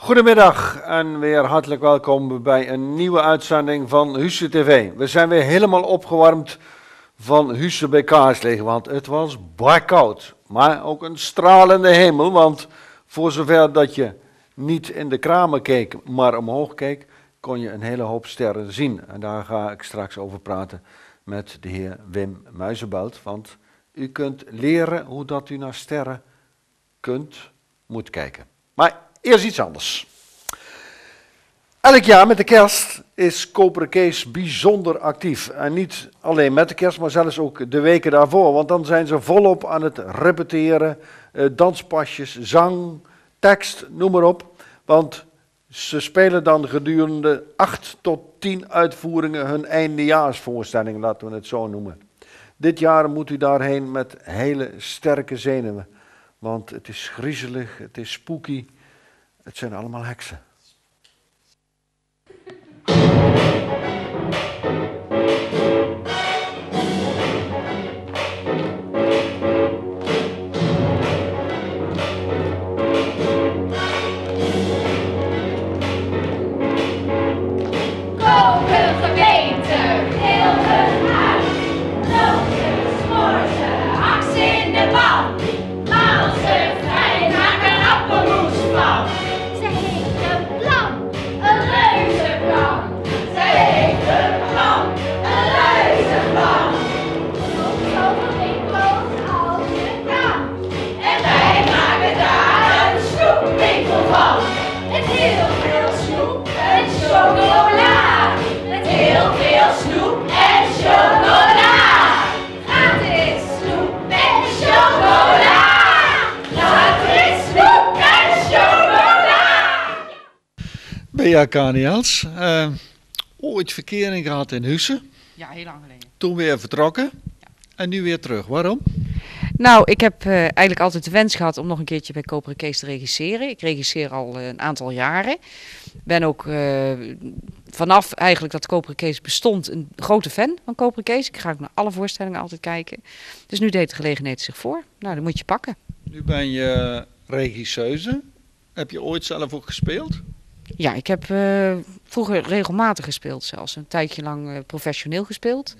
Goedemiddag en weer hartelijk welkom bij een nieuwe uitzending van Husse TV. We zijn weer helemaal opgewarmd van Husse bij Kaarsleeg, want het was koud. Maar ook een stralende hemel, want voor zover dat je niet in de kramen keek, maar omhoog keek, kon je een hele hoop sterren zien. En daar ga ik straks over praten met de heer Wim Muizenbelt, want u kunt leren hoe dat u naar sterren moet kijken. Maar eerst iets anders. Elk jaar met de kerst is Koperen Kees bijzonder actief. En niet alleen met de kerst, maar zelfs ook de weken daarvoor. Want dan zijn ze volop aan het repeteren, danspasjes, zang, tekst, noem maar op. Want ze spelen dan gedurende 8 tot 10 uitvoeringen hun eindejaarsvoorstelling, laten we het zo noemen. Dit jaar moet u daarheen met hele sterke zenuwen. Want het is griezelig, het is spooky, het zijn allemaal heksen. Ja, Kaniels. Ooit verkering gehad in Husse. Ja, heel lang geleden. Toen weer vertrokken. Ja. En nu weer terug. Waarom? Nou, ik heb eigenlijk altijd de wens gehad om nog een keertje bij Koperen Kees te regisseren. Ik regisseer al een aantal jaren. Ben ook vanaf eigenlijk dat Koperen Kees bestond een grote fan van Koperen Kees. Ik ga ook naar alle voorstellingen altijd kijken. Dus nu deed de gelegenheid zich voor. Nou, dan moet je pakken. Nu ben je regisseuse. Heb je ooit zelf ook gespeeld? Ja, ik heb vroeger regelmatig gespeeld zelfs. Een tijdje lang professioneel gespeeld.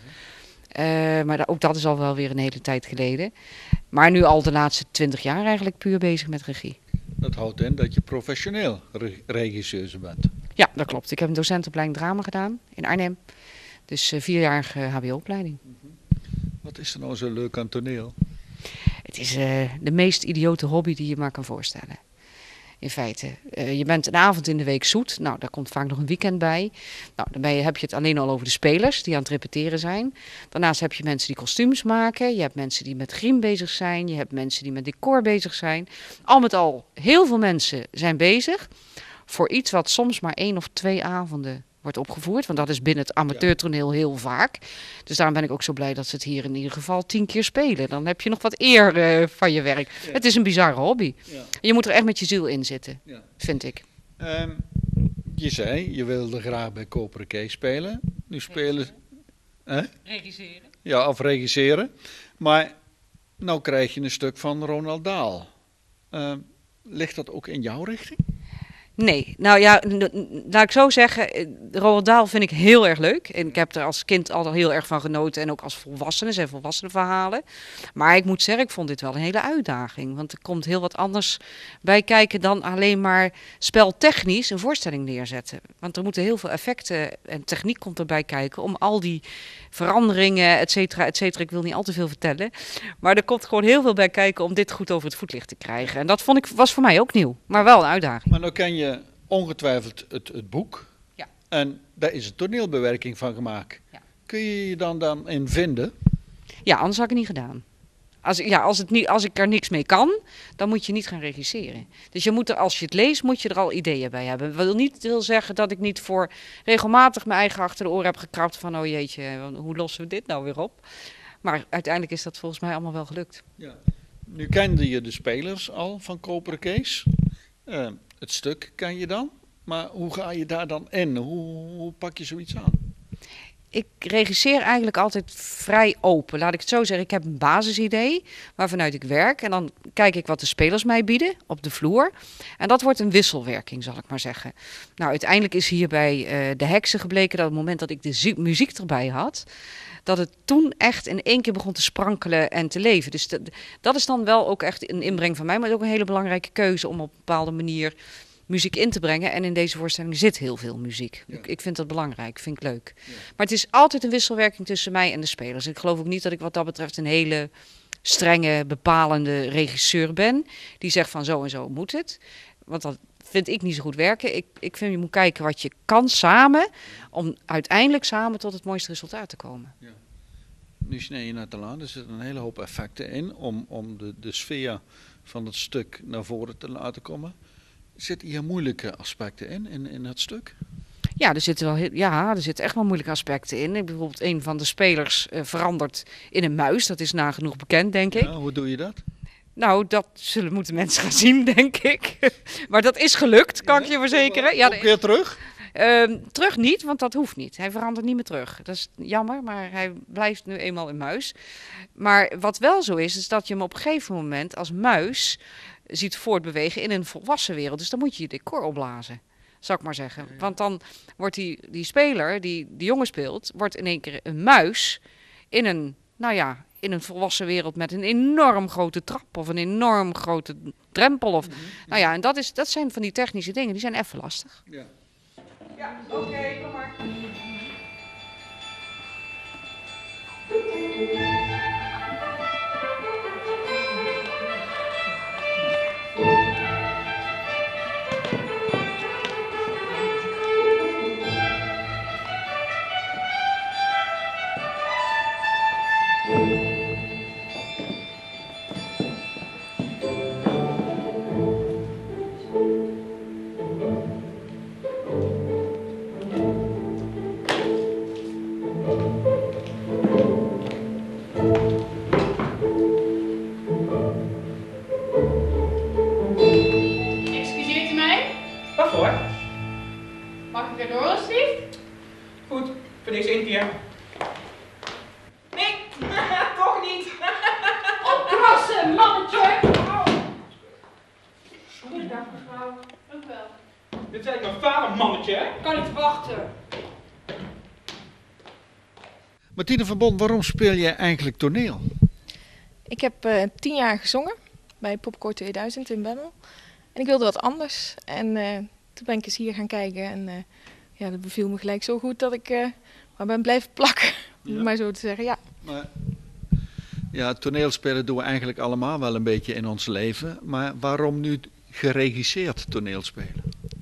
Maar ook dat is al wel weer een hele tijd geleden. Maar nu al de laatste 20 jaar eigenlijk puur bezig met regie. Dat houdt in dat je professioneel regisseuse bent. Ja, dat klopt. Ik heb een docentenopleiding drama gedaan in Arnhem. Dus 4-jarige hbo-opleiding. Wat is er nou zo leuk aan toneel? Het is de meest idiote hobby die je maar kan voorstellen. In feite, je bent een avond in de week zoet. Nou, daar komt vaak nog een weekend bij. Nou, dan heb je het alleen al over de spelers die aan het repeteren zijn. Daarnaast heb je mensen die kostuums maken. Je hebt mensen die met griem bezig zijn. Je hebt mensen die met decor bezig zijn. Al met al, heel veel mensen zijn bezig voor iets wat soms maar 1 of 2 avonden wordt opgevoerd. Want dat is binnen het amateurtoneel heel vaak. Dus daarom ben ik ook zo blij dat ze het hier in ieder geval 10 keer spelen. Dan heb je nog wat eer van je werk. Ja. Het is een bizarre hobby. Ja. Je moet er echt met je ziel in zitten, vind ik. Je zei, je wilde graag bij Koperen Kees spelen. Nu spelen... Regisseren. Ja, of regisseren. Maar nou krijg je een stuk van Ronald Dahl. Ligt dat ook in jouw richting? Nee, nou ja, laat ik zo zeggen, Roald Dahl vind ik heel erg leuk. En ik heb er als kind al heel erg van genoten en ook als volwassene, zijn volwassene verhalen. Maar ik moet zeggen, ik vond dit wel een hele uitdaging. Want er komt heel wat anders bij kijken dan alleen maar speltechnisch een voorstelling neerzetten. Want er moeten heel veel effecten en techniek komt erbij kijken om al die veranderingen, et cetera, et cetera. Ik wil niet al te veel vertellen. Maar er komt gewoon heel veel bij kijken om dit goed over het voetlicht te krijgen. En dat was voor mij ook nieuw, maar wel een uitdaging. Maar nou ken je ongetwijfeld het boek. Ja. En daar is een toneelbewerking van gemaakt. Ja. Kun je je dan in vinden? Ja, anders had ik het niet gedaan. Als ik er niks mee kan, dan moet je niet gaan regisseren. Dus je moet er, als je het leest, moet je er al ideeën bij hebben. Dat wil niet zeggen dat ik niet voor regelmatig mijn eigen achter de oren heb gekrapt van oh jeetje, hoe lossen we dit nou weer op? Maar uiteindelijk is dat volgens mij allemaal wel gelukt. Ja. Nu kende je de spelers al van Koperen Kees. Het stuk ken je dan. Maar hoe ga je daar dan in? Hoe pak je zoiets aan? ik regisseer eigenlijk altijd vrij open. Laat ik het zo zeggen. Ik heb een basisidee waarvanuit ik werk. En dan kijk ik wat de spelers mij bieden op de vloer. En dat wordt een wisselwerking, zal ik maar zeggen. Nou, uiteindelijk is hier bij de Heksen gebleken dat op het moment dat ik de muziek erbij had, dat het toen echt in één keer begon te sprankelen en te leven. Dus dat is dan wel ook echt een inbreng van mij. Maar het is ook een hele belangrijke keuze om op een bepaalde manier muziek in te brengen. En in deze voorstelling zit heel veel muziek. Ja. Ik vind dat belangrijk, vind ik leuk. Ja. Maar het is altijd een wisselwerking tussen mij en de spelers. Ik geloof ook niet dat ik wat dat betreft een hele strenge, bepalende regisseur ben. Die zegt van zo en zo moet het. Want dat vind ik niet zo goed werken. Ik vind je moet kijken wat je kan samen, om uiteindelijk samen tot het mooiste resultaat te komen. Ja. Nu snij je net al aan, er zitten een hele hoop effecten in om de sfeer van het stuk naar voren te laten komen. Zitten hier moeilijke aspecten in het stuk? Ja, er zitten echt wel moeilijke aspecten in. Bijvoorbeeld een van de spelers verandert in een muis. Dat is nagenoeg bekend, denk ik. Ja, hoe doe je dat? Nou, dat moeten mensen gaan zien, denk ik. Maar dat is gelukt, kan ik je verzekeren. Ja, ook weer terug? Terug niet, want dat hoeft niet. Hij verandert niet meer terug. Dat is jammer, maar hij blijft nu eenmaal een muis. Maar wat wel zo is dat je hem op een gegeven moment als muis ziet voortbewegen in een volwassen wereld. Dus dan moet je je decor opblazen, zou ik maar zeggen. Want dan wordt die speler, die de jongen speelt, wordt in één keer een muis in een volwassen wereld met een enorm grote trap of een enorm grote drempel. Of, en dat zijn van die technische dingen, die zijn even lastig. Ja. Ja, oké, kom maar. Excuseert u mij? Waarvoor? Mag ik erdoor alsjeblieft? Goed, voor deze één keer. Nee, toch niet. Oppassen, mannetje! Goedendag, mevrouw. Ook wel. Dit is eigenlijk mijn vader, mannetje. Hè? Kan niet wachten. Martine van Bon, waarom speel jij eigenlijk toneel? Ik heb 10 jaar gezongen bij Popcorn 2000 in Bemmel. En ik wilde wat anders. En toen ben ik eens hier gaan kijken. En dat beviel me gelijk zo goed dat ik maar ben blijven plakken. Om het maar zo te zeggen, ja. Maar, ja, toneelspelen doen we eigenlijk allemaal wel een beetje in ons leven. Maar waarom nu geregisseerd toneelspelen?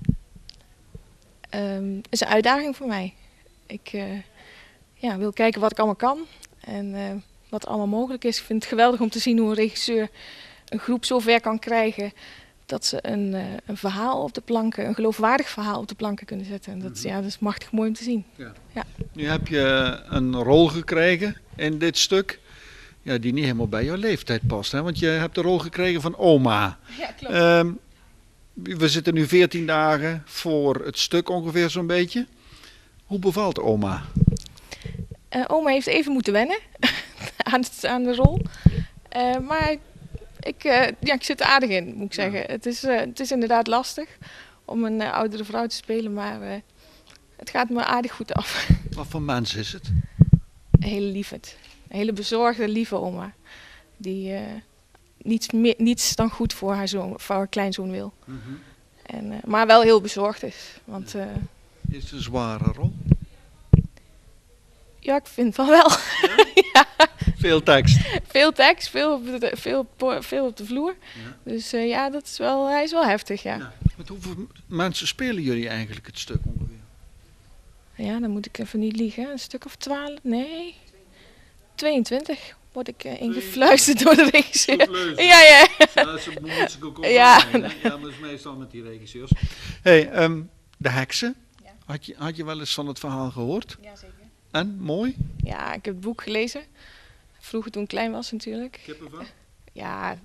Het is een uitdaging voor mij. Ik wil kijken wat ik allemaal kan. En wat allemaal mogelijk is. Ik vind het geweldig om te zien hoe een regisseur een groep zo ver kan krijgen dat ze een verhaal op de planken, een geloofwaardig verhaal op de planken kunnen zetten. En dat is machtig mooi om te zien. Ja. Ja. Nu heb je een rol gekregen in dit stuk, die niet helemaal bij jouw leeftijd past. Hè? Want je hebt de rol gekregen van oma. Ja, klopt. We zitten nu 14 dagen voor het stuk ongeveer zo'n beetje. Hoe bevalt oma? Oma heeft even moeten wennen aan de rol. Maar ik zit er aardig in, moet ik zeggen. Het is inderdaad lastig om een oudere vrouw te spelen, maar het gaat me aardig goed af. Wat voor mens is het? Een hele lieverd. Een hele bezorgde, lieve oma. Die niets dan goed voor haar kleinzoon wil. Maar wel heel bezorgd is. Want, is het een zware rol? Ja, ik vind van wel. Ja. Veel tekst. Veel tekst, veel op de vloer. Ja. Dus hij is wel heftig, ja. Met hoeveel mensen spelen jullie eigenlijk het stuk ongeveer? Ja, dan moet ik even niet liegen. Een stuk of 12? Nee. 22 word ik ingefluisterd door de regisseur. Ja. Ja, ze moeten zich ook ja, maar dat is meestal met die regisseurs. Hey, de Heksen. Ja. Had je wel eens van het verhaal gehoord? Ja, zeker. En, mooi? Ja, ik heb het boek gelezen. Vroeger toen ik klein was natuurlijk. Kippenvel? Ja,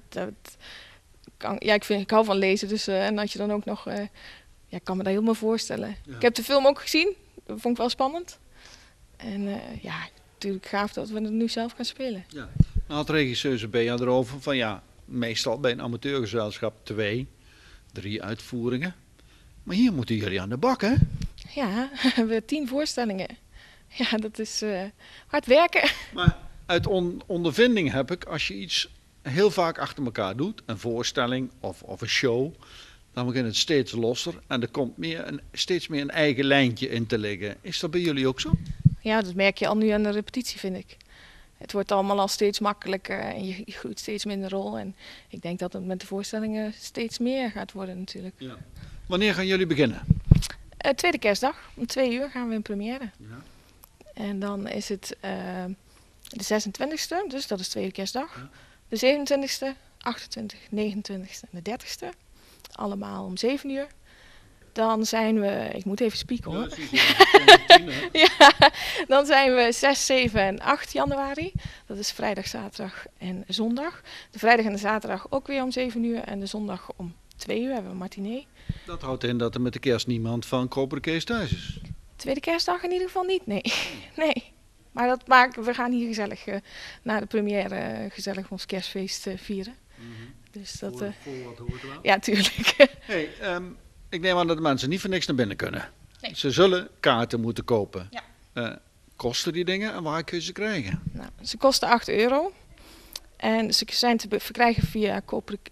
ik hou van lezen. Dus, en dat je dan ook nog... ik kan me dat helemaal voorstellen. Ja. Ik heb de film ook gezien. Dat vond ik wel spannend. En ja, natuurlijk gaaf dat we het nu zelf gaan spelen. Nou had regisseur Bea erover van ja, meestal bij een amateurgezelschap 2, 3 uitvoeringen. Maar hier moeten jullie aan de bak, hè? Ja, we hebben 10 voorstellingen. Ja, dat is hard werken. Maar uit ondervinding heb ik, als je iets heel vaak achter elkaar doet, een voorstelling of een show, dan begint het steeds losser en er komt steeds meer een eigen lijntje in te liggen. Is dat bij jullie ook zo? Ja, dat merk je al nu aan de repetitie, vind ik. Het wordt allemaal al steeds makkelijker en je groeit steeds minder rol. En ik denk dat het met de voorstellingen steeds meer gaat worden natuurlijk. Ja. Wanneer gaan jullie beginnen? Tweede kerstdag, om 2 uur gaan we in première. Ja. En dan is het de 26e, dus dat is tweede kerstdag. Ja. De 27e, 28e, 29e en de 30e. Allemaal om 7 uur. Dan zijn we, ik moet even spieken hoor. Ja, dan zijn we 6, 7 en 8 januari. Dat is vrijdag, zaterdag en zondag. De vrijdag en de zaterdag ook weer om 7 uur. En de zondag om 2 uur hebben we een matinee. Dat houdt in dat er met de kerst niemand van Koperen Kees thuis is. Tweede kerstdag in ieder geval niet, nee. Nee. Maar dat maken we gaan hier gezellig na de première gezellig ons kerstfeest vieren. Dus dat, Voor wat hoort er wel? ja, tuurlijk. Hey, ik neem aan dat de mensen niet voor niks naar binnen kunnen. Nee. Ze zullen kaarten moeten kopen. Ja. Kosten die dingen en waar kun je ze krijgen? Nou, ze kosten €8. En ze zijn te verkrijgen via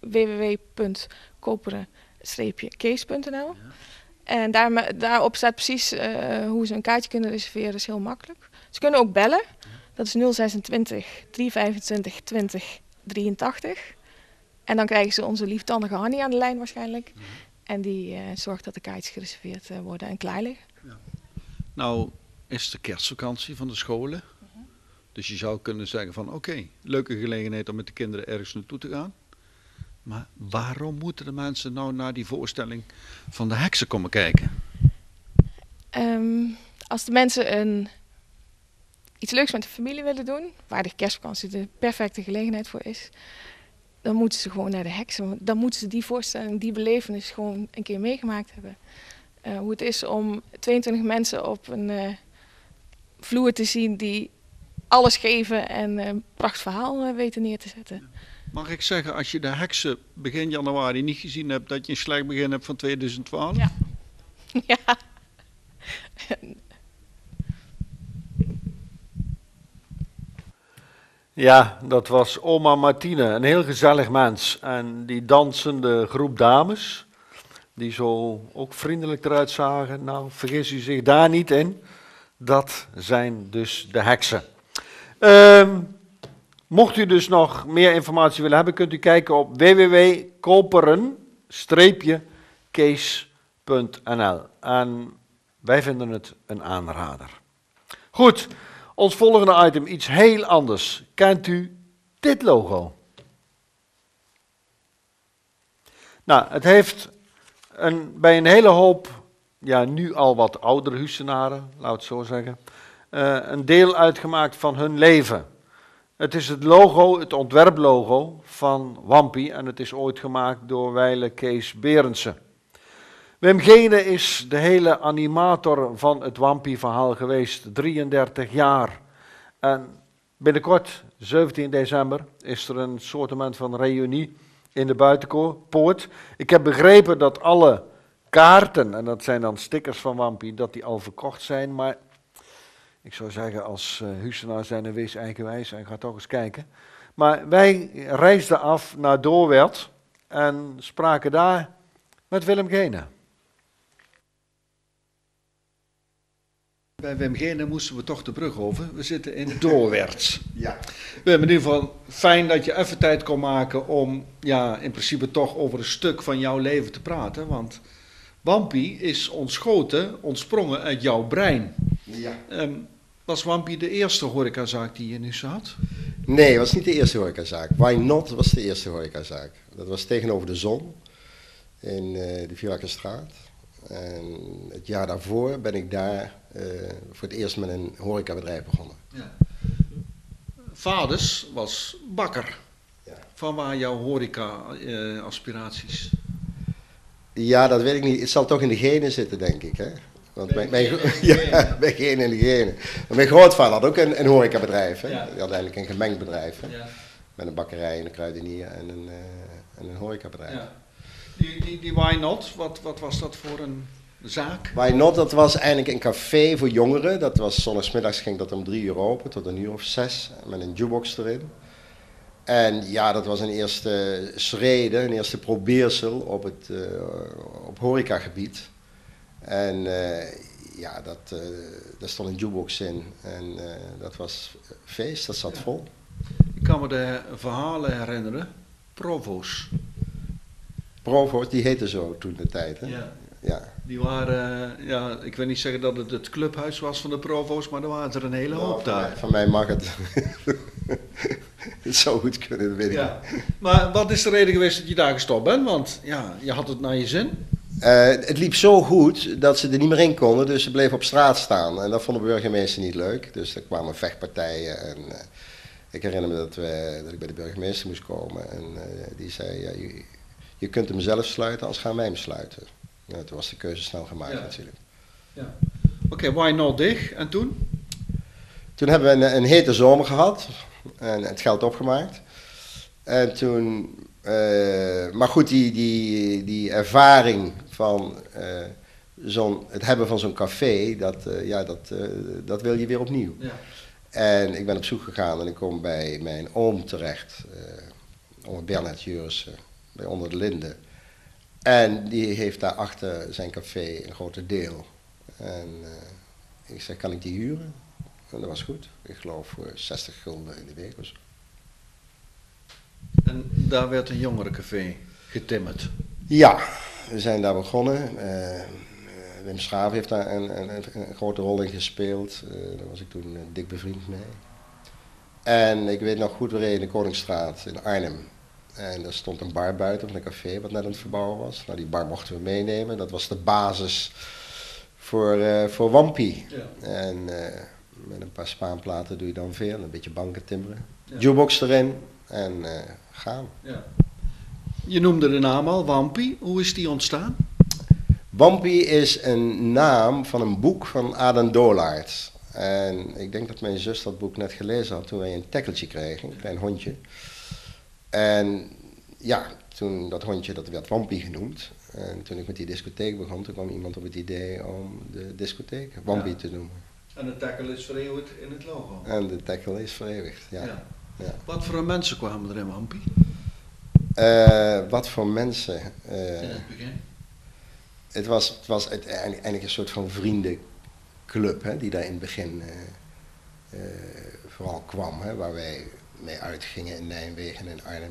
www.koperen-kees.nl. Ja. En daarop staat precies hoe ze een kaartje kunnen reserveren. Dat is heel makkelijk. Ze kunnen ook bellen. Dat is 026 325 20 83. En dan krijgen ze onze lieftandige Hanny aan de lijn waarschijnlijk. En die zorgt dat de kaartjes gereserveerd worden en klaar liggen. Nou is de kerstvakantie van de scholen. Dus je zou kunnen zeggen van oké, leuke gelegenheid om met de kinderen ergens naartoe te gaan. Maar waarom moeten de mensen nou naar die voorstelling van de heksen komen kijken? Als de mensen iets leuks met de familie willen doen, waar de kerstvakantie de perfecte gelegenheid voor is, dan moeten ze gewoon naar de heksen. Dan moeten ze die voorstelling, die belevenis gewoon een keer meegemaakt hebben. Hoe het is om 22 mensen op een vloer te zien die alles geven en een prachtig verhaal weten neer te zetten. Mag ik zeggen, als je de heksen begin januari niet gezien hebt, dat je een slecht begin hebt van 2012? Ja. Ja. Ja, dat was oma Martine, een heel gezellig mens. En die dansende groep dames, die zo ook vriendelijk eruit zagen, nou vergis u zich daar niet in, dat zijn dus de heksen. Mocht u dus nog meer informatie willen hebben, kunt u kijken op www.koperen-kees.nl. En wij vinden het een aanrader. Goed, ons volgende item, iets heel anders. Kent u dit logo? Nou, het heeft bij een hele hoop, ja nu al wat oudere Huissenaren, laat het zo zeggen, een deel uitgemaakt van hun leven. Het is het logo, het ontwerplogo van Wampie en het is ooit gemaakt door wijle Kees Berendsen. Wim Gene is de hele animator van het Wampie-verhaal geweest, 33 jaar. En binnenkort, 17 december, is er een soortement van reunie in de buitenpoort. Ik heb begrepen dat alle kaarten, en dat zijn dan stickers van Wampie, dat die al verkocht zijn, maar ik zou zeggen, als Huissenaar zijn en wees eigenwijs en ga toch eens kijken. Maar wij reisden af naar Doorwerth en spraken daar met Willem Gene. Bij Wim Gene moesten we toch de brug over. We zitten in Doorwerth. Ja. Wim, in ieder geval fijn dat je even tijd kon maken om ja, in principe toch over een stuk van jouw leven te praten. Want Wampie is ontschoten, ontsprongen uit jouw brein. Ja. Was Wampie de eerste horecazaak die je nu had? Nee, het was niet de eerste horecazaak. Why Not was de eerste horecazaak. Dat was tegenover de Zon in de Vierlakkerstraat. En het jaar daarvoor ben ik daar voor het eerst met een horecabedrijf begonnen. Ja. Vaders was bakker. Ja. Van waar jouw horeca-aspiraties? Ja, dat weet ik niet. Het zal toch in de genen zitten, denk ik. Hè? Want ja, bij geen en gene. Mijn grootvader had ook een horecabedrijf. Hè? Ja. Die had eigenlijk een gemengd bedrijf. Hè? Ja. Met een bakkerij, een kruidenier en een horecabedrijf. Ja. Die Why Not, wat was dat voor een zaak? Why Not, dat was eigenlijk een café voor jongeren. Dat was zondagsmiddags ging dat om 3 uur open, tot 1 uur of 6, met een jukebox erin. En ja, dat was een eerste schrede, een eerste probeersel op horecagebied. En ja, daar stond een jukebox in en dat was feest, dat zat vol. Ik kan me de verhalen herinneren. Provo's. Provo's, die heette zo toen de tijd. Hè? Ja. Ja. Die waren, ja, ik wil niet zeggen dat het clubhuis was van de Provo's, maar er waren er een hele hoop daar. Van mij mag het. Het zou goed kunnen, dat weet ik Ja. Maar wat is de reden geweest dat je daar gestopt bent? Want ja, je had het naar je zin. Het liep zo goed dat ze er niet meer in konden, dus ze bleven op straat staan. En dat vond de burgemeester niet leuk, dus er kwamen vechtpartijen. En ik herinner me dat ik bij de burgemeester moest komen. En die zei, ja, je kunt hem zelf sluiten, als gaan wij hem sluiten. Ja, toen was de keuze snel gemaakt natuurlijk. Ja. Oké, Why Not dicht. En toen? Toen hebben we een hete zomer gehad en het geld opgemaakt. En toen, maar goed, die ervaring van het hebben van zo'n café, dat wil je weer opnieuw. Ja. En ik ben op zoek gegaan en ik kom bij mijn oom terecht, oom Bernhard Jurissen, bij Onder de Linden. En die heeft daar achter zijn café een grote deel. En ik zei, kan ik die huren? En dat was goed. Ik geloof voor 60 gulden in de week of zo. En daar werd een jongerencafé getimmerd. Ja, we zijn daar begonnen. Wim Schaaf heeft daar een grote rol in gespeeld. Daar was ik toen dik bevriend mee. En ik weet nog goed, we reden in de Koningsstraat in Arnhem. En daar stond een bar buiten van een café wat net aan het verbouwen was. Nou, die bar mochten we meenemen. Dat was de basis voor Wampie. Ja. En met een paar spaanplaten doe je dan veel. Een beetje banken timmeren. Ja. Jukebox erin en gaan. Ja. Je noemde de naam al, Wampie. Hoe is die ontstaan? Wampie is een naam van een boek van Adam Dolaert. En ik denk dat mijn zus dat boek net gelezen had toen wij een tackeltje kregen, een klein hondje. En ja, toen dat hondje, dat werd Wampie genoemd. En toen ik met die discotheek begon, toen kwam iemand op het idee om de discotheek Wampie te noemen. En de tackle is vereeuwigd in het logo. En de tackle is vereeuwigd, ja. Ja. Ja. Wat voor mensen kwamen er in Wampie? Wat voor mensen? In het begin? Het was eigenlijk een soort van vriendenclub, hè, die daar in het begin vooral kwam, hè, waar wij mee uitgingen in Nijmegen en Arnhem.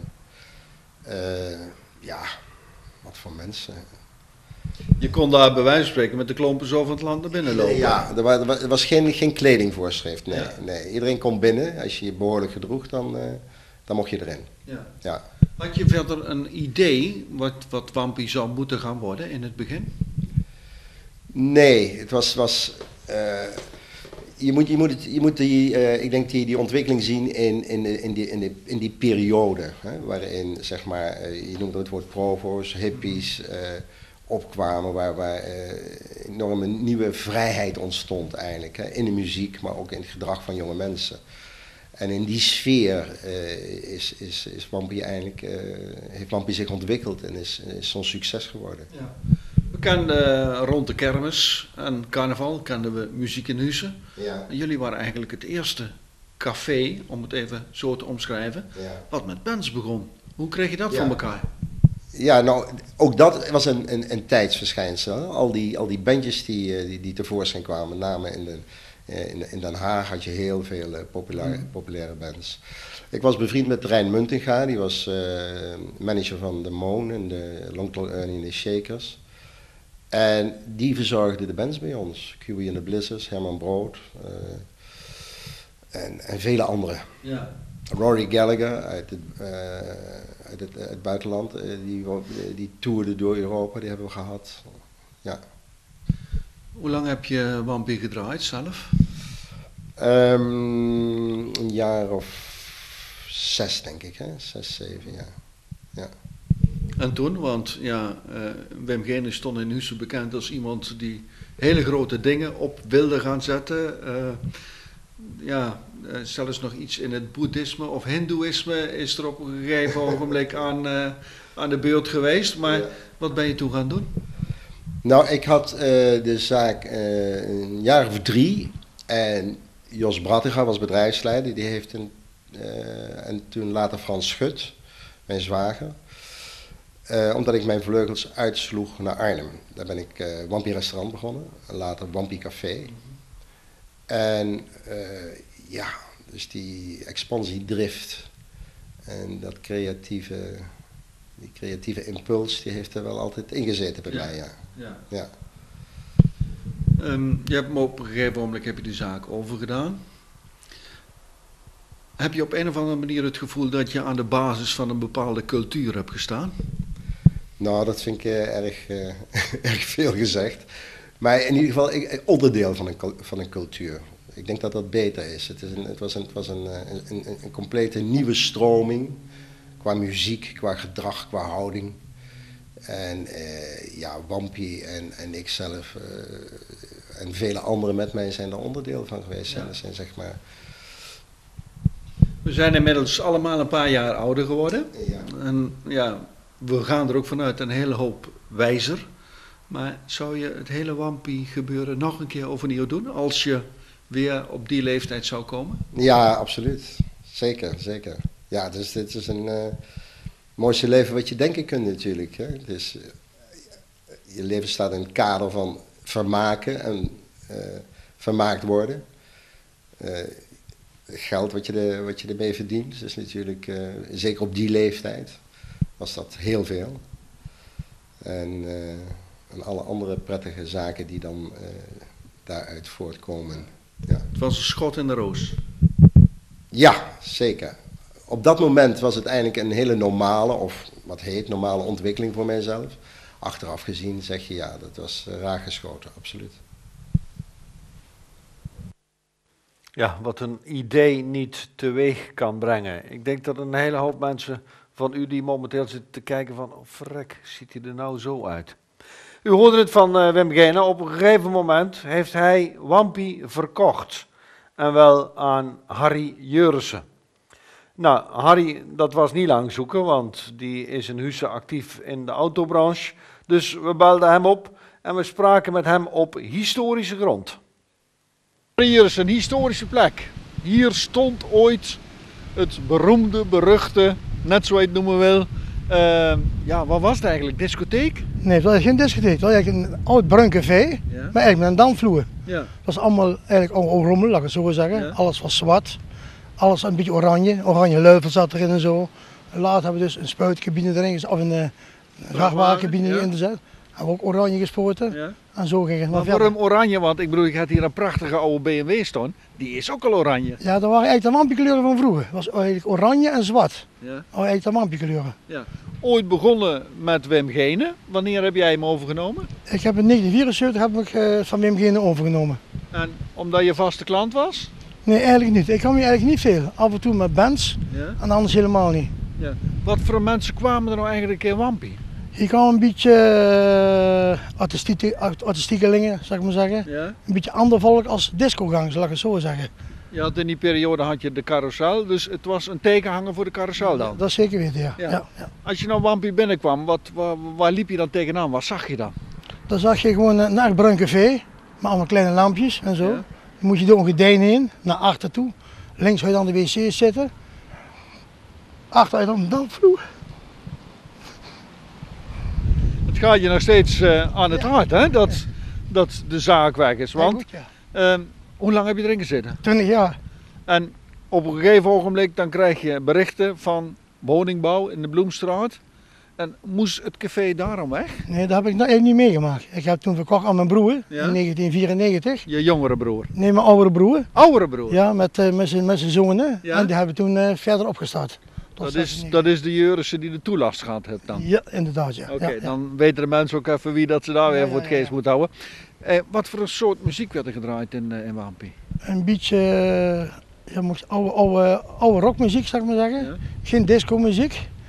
Ja, wat voor mensen. Je kon daar bij wijze van spreken met de klompen zo van het land naar binnen lopen. Ja, er was geen kledingvoorschrift, nee, Ja. nee. Iedereen kon binnen, als je je behoorlijk gedroeg, dan mocht je erin. Ja. Ja. Had je verder een idee wat Wampie zou moeten gaan worden in het begin? Nee, het was je moet ik denk die ontwikkeling zien in die periode, hè, waarin, zeg maar, je noemt het woord provo's, hippies opkwamen, waar enorme nieuwe vrijheid ontstond eigenlijk, hè, in de muziek, maar ook in het gedrag van jonge mensen. En in die sfeer is Wampie eigenlijk, heeft Wampie zich ontwikkeld en is zo'n succes geworden. Ja. We kenden rond de kermis en carnaval kenden we muziek in Huissen. Ja. En jullie waren eigenlijk het eerste café, om het even zo te omschrijven, Ja. wat met bands begon. Hoe kreeg je dat Ja. voor elkaar? Ja, nou, ook dat was een tijdsverschijnsel. Hè? Al die bandjes die tevoorschijn kwamen, met name in Den Haag had je heel veel populaire bands. Ik was bevriend met Rein Muntinga, die was manager van de Moon en de Long Tall Ernie en de Shakers. En die verzorgde de bands bij ons. Cuey and the Blizzards, Herman Brood en vele anderen. Ja. Rory Gallagher uit het buitenland, die toerde door Europa, die hebben we gehad. Ja. Hoe lang heb je Wampie gedraaid zelf? Een jaar of 6 denk ik, hè? 6, 7 jaar. Ja. En toen, want ja, Wim Genen stond in Husse bekend als iemand die hele grote dingen op wilde gaan zetten. Zelfs nog iets in het boeddhisme of hindoeïsme is er op een gegeven ogenblik aan de beurt geweest. Maar wat ben je toen gaan doen? Nou, ik had de zaak een jaar of 3 en Jos Brattiga was bedrijfsleider. Die heeft en toen later Frans Schut, mijn zwager. Omdat ik mijn vleugels uitsloeg naar Arnhem. Daar ben ik Wampie Restaurant begonnen, en later Wampie Café. En dus die expansiedrift en die creatieve impuls, die heeft er wel altijd ingezeten bij mij, ja. Je hebt me op een gegeven moment heb je die zaak overgedaan. Heb je op een of andere manier het gevoel dat je aan de basis van een bepaalde cultuur hebt gestaan? Nou, dat vind ik erg veel gezegd. Maar in ieder geval onderdeel van een cultuur. Ik denk dat dat beter is. Het was een complete nieuwe stroming. Qua muziek, qua gedrag, qua houding. En Wampie en ik zelf en vele anderen met mij zijn er onderdeel van geweest. Ja. Dat zijn zeg maar... We zijn inmiddels allemaal een paar jaar ouder geworden. Ja. En we gaan er ook vanuit een hele hoop wijzer. Maar zou je het hele Wampie gebeuren nog een keer overnieuw doen als je weer op die leeftijd zou komen? Ja, absoluut. Zeker. Ja, dus dit is een mooiste leven wat je denken kunt natuurlijk. Hè. Dus, je leven staat in het kader van vermaken en vermaakt worden. Geld wat je ermee verdient, dus natuurlijk, zeker op die leeftijd, was dat heel veel. En alle andere prettige zaken die dan daaruit voortkomen. Ja. Het was een schot in de roos. Ja, zeker. Op dat moment was het eigenlijk een hele normale, of wat heet normale ontwikkeling voor mijzelf. Achteraf gezien zeg je ja, dat was raar geschoten, absoluut. Ja, wat een idee niet teweeg kan brengen. Ik denk dat een hele hoop mensen van u die momenteel zitten te kijken van, oh verrek, ziet hij er nou zo uit? U hoorde het van Wim Genen, op een gegeven moment heeft hij Wampie verkocht. En wel aan Harry Jurissen. Nou, Harry, dat was niet lang zoeken, want die is in Husse actief in de autobranche. Dus we belden hem op en we spraken met hem op historische grond. Hier is een historische plek. Hier stond ooit het beroemde, beruchte, net zo je het noemen wil. Wat was het eigenlijk? Discotheek? Nee, het was geen discotheek. Het was eigenlijk een oud bruin café, maar eigenlijk met een dansvloer. Ja. Het was allemaal eigenlijk rommel, laat ik het zo zeggen. Ja. Alles was zwart, alles een beetje oranje leuvel zat erin en zo. En later hebben we dus een spuitcabine erin, of een vrachtwagencabine in gezet. Hebben we ook oranje gespoten. Ja. En zo ging het maar waarom oranje? Want ik bedoel, ik had hier een prachtige oude BMW staan. Die is ook al oranje. Ja, dat waren eigenlijk de wampiekleuren van vroeger. Het was eigenlijk oranje en zwart. Ja. Eigenlijk de wampiekleuren. Ja. Ooit begonnen met Wim Genen. Wanneer heb jij hem overgenomen? Ik heb in 1974 van Wim Genen overgenomen. En omdat je vaste klant was? Nee, eigenlijk niet. Ik kwam hier eigenlijk niet veel. Af en toe met bands en anders helemaal niet. Ja. Wat voor mensen kwamen er nou eigenlijk in Wampie? Ik kwam een beetje artistiekelingen, zou ik maar zeggen. Ja? Een beetje ander volk als discogangers, laat ik het zo zeggen. Je had in die periode had je de carousel, dus het was een tekenhanger voor de carousel dan? Dat is zeker weten, ja. Ja. Als je naar Wampie binnenkwam, waar liep je dan tegenaan? Wat zag je dan? Dan zag je gewoon een echt bruin café, met allemaal kleine lampjes en zo. Ja. Dan moet je door een gordijn heen, naar achter toe. Links ga je dan de wc's zitten. Achter je dan de dansvloer. Het gaat je nog steeds aan het hart, hè? Dat de zaak weg is. Want hoe lang heb je erin gezeten? 20 jaar. En op een gegeven ogenblik dan krijg je berichten van woningbouw in de Bloemstraat. En moest het café daarom weg? Nee, dat heb ik eigenlijk niet meegemaakt. Ik heb toen verkocht aan mijn broer in 1994. Je jongere broer? Nee, mijn oudere broer. Oudere broer? Ja, met zijn zonen. Ja? En die hebben toen verder opgestart. Dat is de Jurissen die de toelast gehad heeft dan? Ja, inderdaad. Ja. Oké, dan weten de mensen ook even wie dat ze daar weer voor het geest moeten houden. Wat voor een soort muziek werd er gedraaid in Wampie? Een beetje oude rockmuziek, zou ik maar zeggen. Ja. Geen disco-muziek.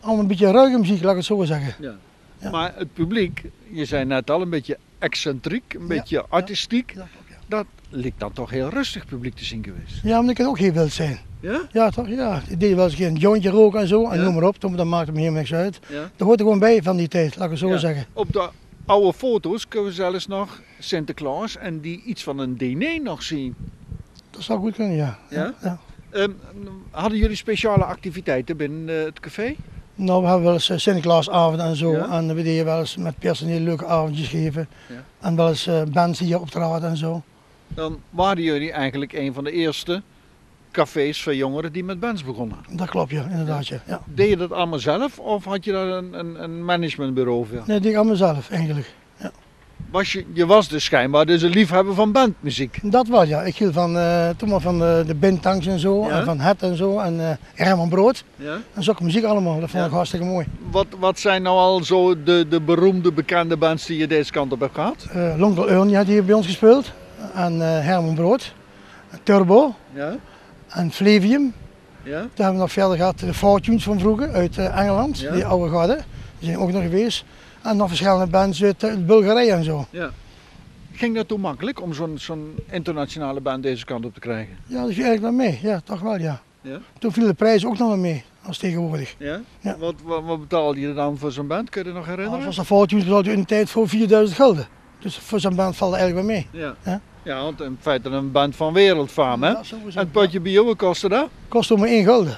allemaal een beetje ruige muziek, laat ik het zo zeggen. Ja. Ja. Maar het publiek, je zei net al, een beetje excentriek, een beetje artistiek. Ja, klopt, ja. Dat lijkt dan toch heel rustig publiek te zien geweest. Ja, maar dat kan ook heel wild zijn. Ja? Ja, toch? Ja. Ik deed wel eens een keer een jointje roken en zo, en Ja. noem maar op. Dat maakt hem helemaal niks uit. Ja. Dat hoort er gewoon bij van die tijd, laat ik het zo Ja. zeggen. Op de oude foto's kunnen we zelfs nog Sinterklaas en die iets van een diner nog zien. Dat zou goed kunnen, ja. Ja? Ja. Hadden jullie speciale activiteiten binnen het café? Nou, we hebben wel eens Sinterklaasavond en zo. Ja. En we deden wel eens met personeel leuke avondjes geven. Ja. En wel eens bands hier optraden en zo. Dan waren jullie eigenlijk een van de eerste cafés voor jongeren die met bands begonnen. Dat klopt, ja, inderdaad. Ja. Ja. Deed je dat allemaal zelf of had je daar een managementbureau voor? Nee, dat deed ik aan mezelf eigenlijk. Je was dus schijnbaar dus een liefhebber van bandmuziek. Dat wel, ja. Ik hield van, toen maar van de Bintangs en zo. Ja. En van Het en zo. En Herman Brood. Ja? En zulke muziek allemaal. Dat vond Ja. ik hartstikke mooi. Wat zijn nou al zo de beroemde, bekende bands die je deze kant op hebt gehad? Lonkel Urn had hier bij ons gespeeld. En Herman Brood. Turbo. Ja? En Flavium. Ja? Toen hebben we nog verder gehad de Fortunes van vroeger uit Engeland, Ja. die oude garde. Die zijn ook nog geweest. En nog verschillende bands uit Bulgarije en zo. Ja. Ging dat toen makkelijk om zo'n internationale band deze kant op te krijgen? Ja, dat viel eigenlijk wel mee. Ja, toch wel, ja. Ja? Toen viel de prijs ook nog wel mee, als tegenwoordig. Ja? Ja. Wat betaalde je dan voor zo'n band? Kun je je nog herinneren? Als de Fortunes betaalde in de tijd voor 4000 gulden. Dus voor zo'n band valt het eigenlijk wel mee. Ja. Ja. Ja, want in feite een band van wereldfaam, hè? Ja, sowieso. En het potje bier, wat kostte dat? Kost ook maar 1 gulden.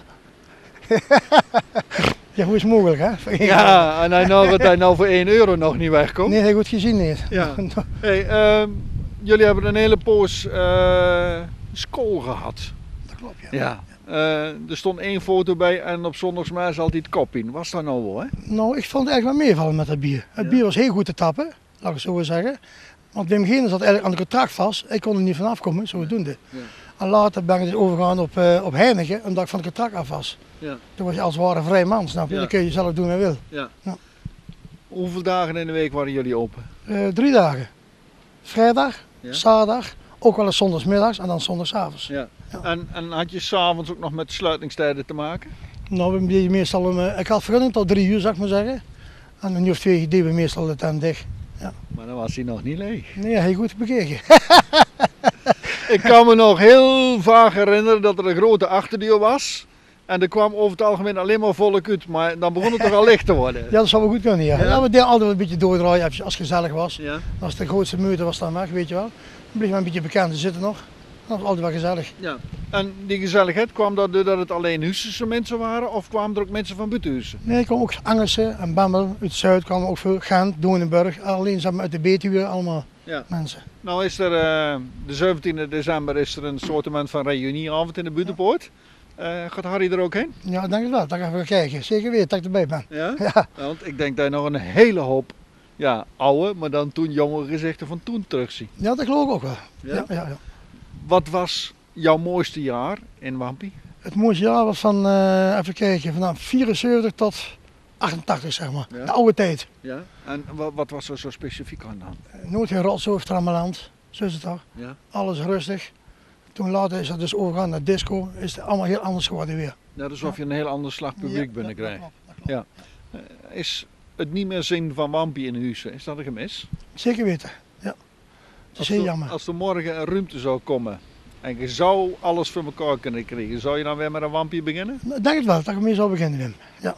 Ja, hoe is het mogelijk, hè? Voor 1 gulden. Ja, en dat hij nou voor 1 euro nog niet wegkomt. Nee, dat heb ik goed gezien, nee. Ja. Hey, jullie hebben een hele poos school gehad. Dat klopt, ja. Ja. Er stond 1 foto bij en op zondagsmiddag altijd kop in. Was dat nou wel, hè? Nou, ik vond het eigenlijk wel meevallen met dat bier. Het Ja. bier was heel goed te tappen, laat ik het zo zeggen. Want Wim Geens zat eigenlijk aan het contract vast. Ik kon er niet vanaf komen, zodoende. Ja. En later ben ik dus overgegaan op Heineken, omdat ik van het contract af was. Ja. Toen was je als het ware vrij man, snap je? Ja. Dan kun je zelf doen wat je wil. Ja. Ja. Hoeveel dagen in de week waren jullie open? 3 dagen. Vrijdag, Ja. zaterdag, ook wel eens zondagsmiddags en dan zondagsavonds. Ja. Ja. En had je s'avonds ook nog met sluitingstijden te maken? Nou, we deden meestal ik had vergunning tot 3 uur, zou ik maar zeggen. En een uur of 2 deden we meestal de tent dicht. Maar dan was hij nog niet leeg. Nee, heel goed bekeken. Ik kan me nog heel vaag herinneren dat er een grote achterdeur was. En er kwam over het algemeen alleen maar volk uit. Maar dan begon het toch al licht te worden. Ja, dat zou wel goed kunnen, ja. Ja? Ja, we deden altijd een beetje doordraaien als het gezellig was. Ja. Als de grootste meute was dan weg, weet je wel. Dan bleef maar een beetje bekend te zitten nog. Dat was altijd wel gezellig. Ja. En die gezelligheid, kwam dat doordat het alleen Huissense mensen waren? Of kwamen er ook mensen van Buitenhuizen? Nee, er kwamen ook Angelsen en Bemmel. Uit het zuid kwamen ook veel. Gent, Doornenburg. Alleen zeg maar, uit de Betuwe allemaal Ja. mensen. Nou is er de 17e december is er een soortement van reunieavond in de Buitenpoort. Gaat Harry er ook heen? Ja, ik denk het wel. Dan gaan we kijken. Zeker weten dat ik erbij ben. Ja? Ja, Want ik denk dat je nog een hele hoop oude, maar dan toen jonge gezichten van toen terugziet. ja, dat geloof ik ook wel. Ja? Ja, ja, ja. Wat was jouw mooiste jaar in Wampie? Het mooiste jaar was van, even kijken, vanaf 74 tot 88 zeg maar. Ja. De oude tijd. Ja. En wat was er zo specifiek aan dan? Nooit geen rotzooi trammeland. Zo is het toch. Ja. Alles rustig. Toen later is het dus overgegaan naar disco. Is het allemaal heel anders geworden weer. Net alsof je een heel ander slag publiek Ja, binnenkrijgt. dat klopt. Ja. Is het niet meer zien van Wampie in Huizen, is dat een gemis? Zeker weten. Ja. Het is heel jammer. Als er morgen een ruimte zou komen en je zou alles voor elkaar kunnen krijgen, zou je dan weer met een Wampie beginnen? Ik denk het wel, dat ik ermee zou beginnen, Wim. Ja.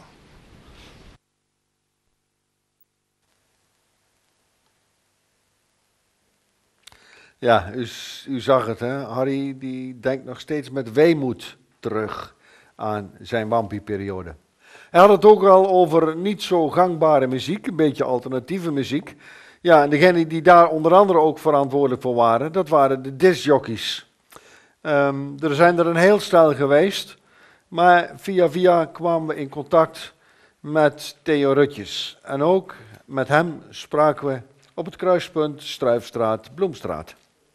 Ja, u zag het, hè? Harry die denkt nog steeds met weemoed terug aan zijn Wampie-periode. Hij had het ook al over niet zo gangbare muziek, een beetje alternatieve muziek. Ja, en degenen die daar onder andere ook verantwoordelijk voor waren, dat waren de discjockeys. Er zijn er een heel stel geweest, maar via kwamen we in contact met Theo Rutjes. En ook met hem spraken we op het kruispunt Struifstraat-Bloemstraat.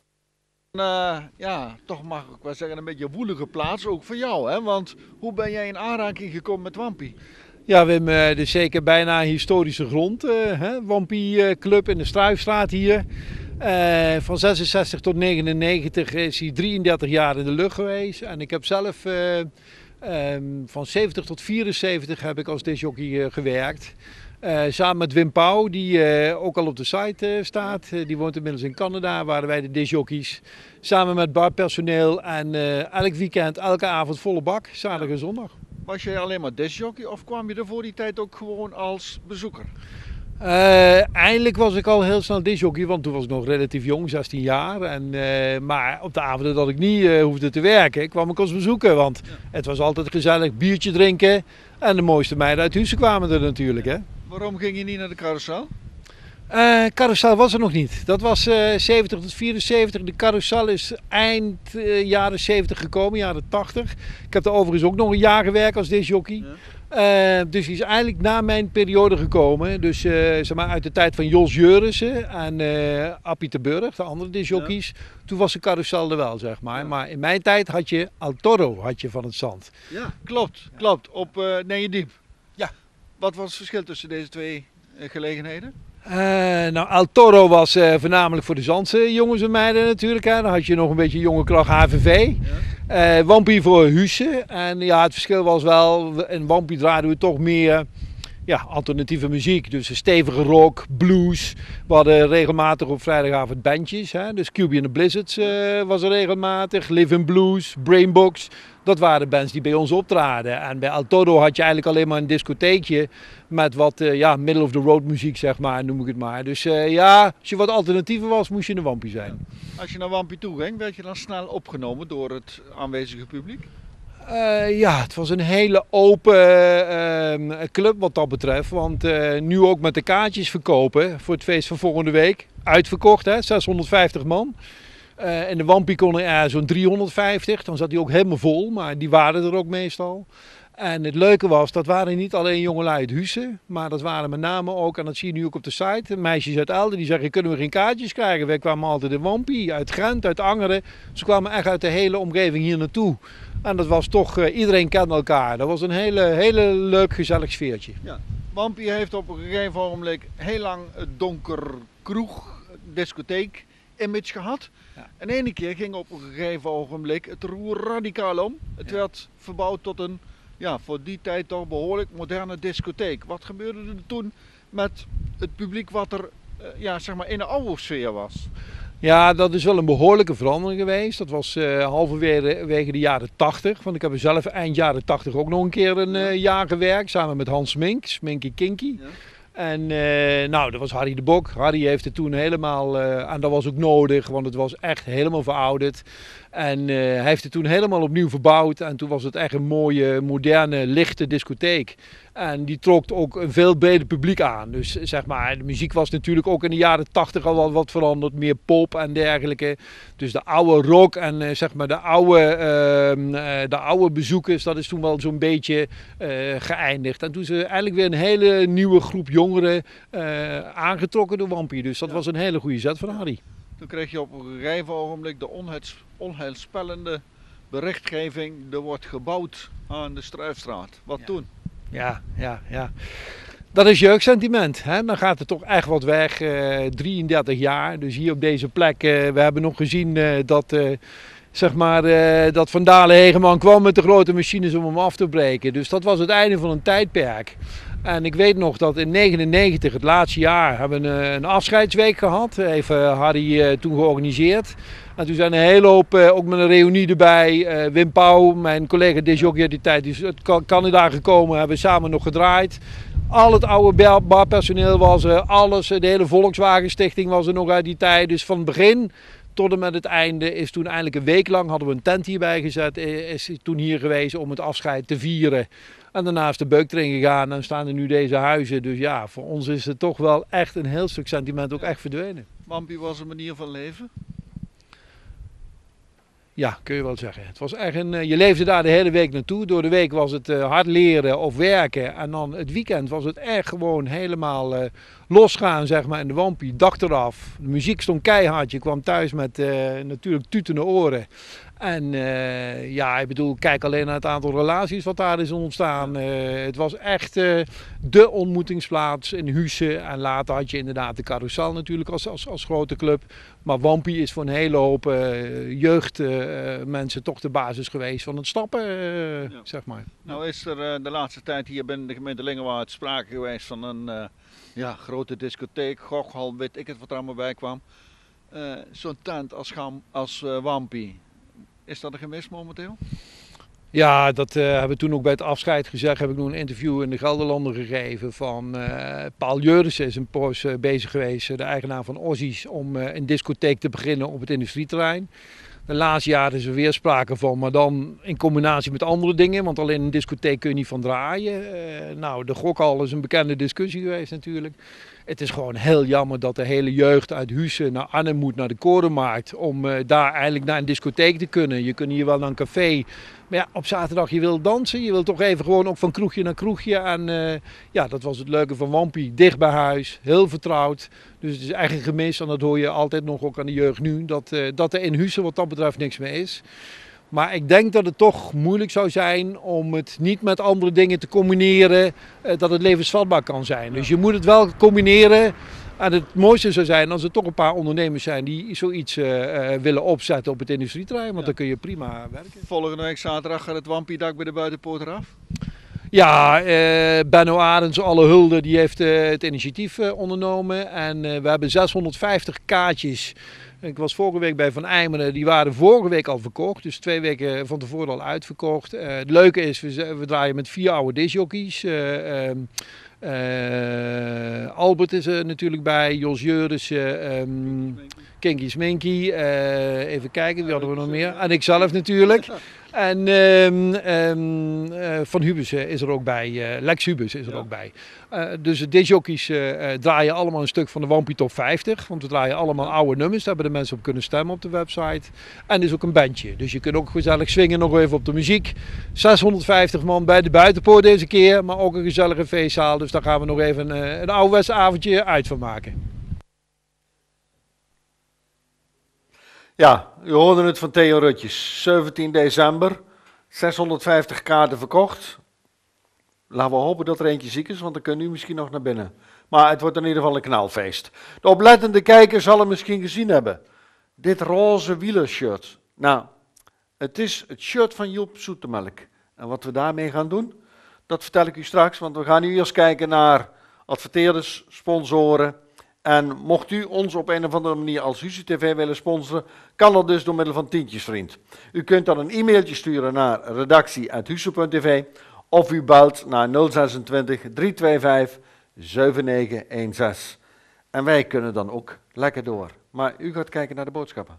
Toch mag ik wel zeggen een beetje een woelige plaats, ook voor jou. Hè? Want hoe ben jij in aanraking gekomen met Wampie? Ja, we hebben dus zeker bijna historische grond. Wampie Club in de Struifstraat hier. Van 66 tot 99 is hij 33 jaar in de lucht geweest. En ik heb zelf Van 70 tot 74 heb ik als discjockey gewerkt. Samen met Wim Pauw, die ook al op de site staat. Die woont inmiddels in Canada, waren wij de discjockeys. Samen met barpersoneel en elk weekend, elke avond volle bak, zaterdag en zondag. Was jij alleen maar discjockey of kwam je er voor die tijd ook gewoon als bezoeker? Eindelijk was ik al heel snel discjockey, want toen was ik nog relatief jong, 16 jaar. Maar op de avonden dat ik niet hoefde te werken, kwam ik als bezoeker. Want het was altijd gezellig, biertje drinken. En de mooiste meiden uit Huissen kwamen er natuurlijk. Hè. Waarom ging je niet naar de carousel? Carousel was er nog niet. Dat was 70 tot 74. De carousel is eind jaren 70 gekomen, jaren 80. Ik heb er overigens ook nog een jaar gewerkt als discjockey. Ja. Dus die is eigenlijk na mijn periode gekomen. Dus zeg maar uit de tijd van Jos Jurissen en Appie de Burg, de andere discjockeys. Ja. Toen was de carousel er wel, zeg maar. Ja. Maar in mijn tijd had je El Toro van het zand. Ja, klopt. Op Nijendiep. Ja. Wat was het verschil tussen deze twee gelegenheden? Nou, El Toro was voornamelijk voor de Zandse jongens en meiden natuurlijk. Hè. Dan had je nog een beetje jonge kracht HVV. Ja. Wampie voor Huissen. En ja, het verschil was wel, in Wampie draaiden we toch meer alternatieve muziek. Dus een stevige rock, blues. We hadden regelmatig op vrijdagavond bandjes. Hè. Dus QB and the Blizzards was er regelmatig. Live in Blues, Brainbox. Dat waren de bands die bij ons optraden. En bij El Toro had je eigenlijk alleen maar een discotheekje met wat middle of the road muziek, zeg maar, noem ik het maar. Dus als je wat alternatiever was, moest je een Wampie zijn. Ja. Als je naar Wampie toe ging, werd je dan snel opgenomen door het aanwezige publiek? Het was een hele open club wat dat betreft. Want nu ook met de kaartjes verkopen voor het feest van volgende week. Uitverkocht, hè, 650 man. In de Wampie kon er zo'n 350. Dan zat hij ook helemaal vol, maar die waren er ook meestal. En het leuke was, dat waren niet alleen jongelui uit Huissen, maar dat waren met name ook, en dat zie je nu ook op de site, meisjes uit Elden die zeggen, kunnen we geen kaartjes krijgen? Wij kwamen altijd in Wampie, uit Gent, uit Angeren. Ze kwamen echt uit de hele omgeving hier naartoe. En dat was toch, iedereen kende elkaar. Dat was een hele leuk, gezellig sfeertje. Ja. Wampie heeft op een gegeven moment heel lang het donker kroeg, discotheek image gehad. Ja. En ene keer ging op een gegeven ogenblik het roer radicaal om. Het werd verbouwd tot een, voor die tijd toch behoorlijk moderne discotheek. Wat gebeurde er toen met het publiek wat er in de oude sfeer was? Ja, dat is wel een behoorlijke verandering geweest. Dat was halverwege de jaren 80. Want ik heb er zelf eind jaren 80 ook nog een keer een jaar gewerkt. Samen met Hans Smink, Sminky Kinky. Ja. En dat was Harry de Bok. Harry heeft het toen helemaal, en dat was ook nodig, want het was echt helemaal verouderd. En hij heeft het toen helemaal opnieuw verbouwd en toen was het echt een mooie, moderne, lichte discotheek. En die trok ook een veel breder publiek aan. Dus zeg maar, de muziek was natuurlijk ook in de jaren 80 al wat veranderd, meer pop en dergelijke. Dus de oude rock en zeg maar de oude bezoekers, dat is toen wel zo'n beetje geëindigd. En toen ze eigenlijk weer een hele nieuwe groep jongeren aangetrokken door Wampie. Dus dat was een hele goede zet van Harry. Toen kreeg je op een gegeven ogenblik de onheilspellende berichtgeving, er wordt gebouwd aan de Struifstraat. Wat toen? Ja. Dat is jeugdsentiment. Hè? Dan gaat er toch echt wat weg. 33 jaar. Dus hier op deze plek. We hebben nog gezien dat Van Dalen Hegeman kwam met de grote machines om hem af te breken. Dus dat was het einde van een tijdperk. En ik weet nog dat in 1999, het laatste jaar, hebben we een afscheidsweek gehad. Heeft Harry toen georganiseerd. En toen zijn een hele hoop, ook met een reunie erbij. Wim Pauw, mijn collega discjockey uit die tijd, is uit Canada gekomen. Hebben samen nog gedraaid. Al het oude barpersoneel was er. Alles, de hele Volkswagen Stichting was er nog uit die tijd. Dus van het begin tot en met het einde is toen eindelijk een week lang, hadden we een tent hierbij gezet, is toen hier geweest om het afscheid te vieren. En daarna is de beuk erin gegaan en staan er nu deze huizen. Dus ja, voor ons is het toch wel echt een heel stuk sentiment ook echt verdwenen. Wampie was een manier van leven? Ja, kun je wel zeggen. Het was echt je leefde daar de hele week naartoe. Door de week was het hard leren of werken. En dan het weekend was het echt gewoon helemaal losgaan, zeg maar, in de Wampie. Dak eraf. De muziek stond keihard. Je kwam thuis met natuurlijk tutende oren. En ja, ik bedoel, kijk alleen naar het aantal relaties wat daar is ontstaan. Het was echt de ontmoetingsplaats in Huissen. En later had je inderdaad de Carousel natuurlijk als grote club. Maar Wampie is voor een hele hoop jeugdmensen toch de basis geweest van het stappen, zeg maar. Nou is er de laatste tijd hier binnen de gemeente Lingewaard sprake geweest van een grote discotheek, gokhal, weet ik het wat er allemaal bij kwam. Zo'n tent als Wampie, is dat een gemis momenteel? Ja, dat hebben we toen ook bij het afscheid gezegd. Heb ik nog een interview in de Gelderlander gegeven van Paul Jurissen is een poos bezig geweest, de eigenaar van Ozzie's, om een discotheek te beginnen op het industrieterrein. De laatste jaren is er weer sprake van, maar dan in combinatie met andere dingen, want alleen een discotheek kun je niet van draaien. Nou, de gokhal is een bekende discussie geweest natuurlijk. Het is gewoon heel jammer dat de hele jeugd uit Huissen naar Arnhem moet, naar de Korenmarkt, om daar eigenlijk naar een discotheek te kunnen. Je kunt hier wel naar een café, maar ja, op zaterdag je wil dansen, je wil toch even gewoon ook van kroegje naar kroegje. En ja, dat was het leuke van Wampie, dicht bij huis, heel vertrouwd. Dus het is echt een gemis en dat hoor je altijd nog ook aan de jeugd nu, dat er in Huissen wat dat betreft niks meer is. Maar ik denk dat het toch moeilijk zou zijn om het niet met andere dingen te combineren, dat het levensvatbaar kan zijn. Dus je moet het wel combineren. En het mooiste zou zijn als er toch een paar ondernemers zijn die zoiets willen opzetten op het industrieterrein, want dan kun je prima werken. Volgende week zaterdag gaat het Wampie-dak bij de buitenpoort eraf? Ja, Benno Arends, alle hulde, die heeft het initiatief ondernomen. En we hebben 650 kaartjes. Ik was vorige week bij Van Eimeren, die waren vorige week al verkocht. Dus 2 weken van tevoren al uitverkocht. Het leuke is, we draaien met 4 oude discjockeys. Albert is er natuurlijk bij, Jos Jurissen, Kinky Sminky, even kijken, wie hadden we nog meer? En ikzelf natuurlijk. En Van Hubes is er ook bij, Lex Hubes is er ook bij. Dus de discjockeys draaien allemaal een stuk van de Wampie Top 50. Want we draaien allemaal oude nummers, daar hebben de mensen op kunnen stemmen op de website. En er is ook een bandje, dus je kunt ook gezellig swingen nog even op de muziek. 650 man bij de buitenpoort deze keer, maar ook een gezellige feestzaal. Dus daar gaan we nog even een ouderwets avondje uit van maken. Ja, u hoorde het van Theo Rutjes. 17 december, 650 kaarten verkocht. Laten we hopen dat er eentje ziek is, want dan kunnen u misschien nog naar binnen. Maar het wordt in ieder geval een knalfeest. De oplettende kijker zal hem misschien gezien hebben. Dit roze wielershirt. Nou, het is het shirt van Joep Zoetemelk. En wat we daarmee gaan doen, dat vertel ik u straks. Want we gaan nu eerst kijken naar adverteerders, sponsoren. En mocht u ons op een of andere manier als Huissen TV willen sponsoren, kan dat dus door middel van Tientjesvriend. U kunt dan een e-mailtje sturen naar redactie@huissen.tv of u belt naar 026 325 7916. En wij kunnen dan ook lekker door. Maar u gaat kijken naar de boodschappen.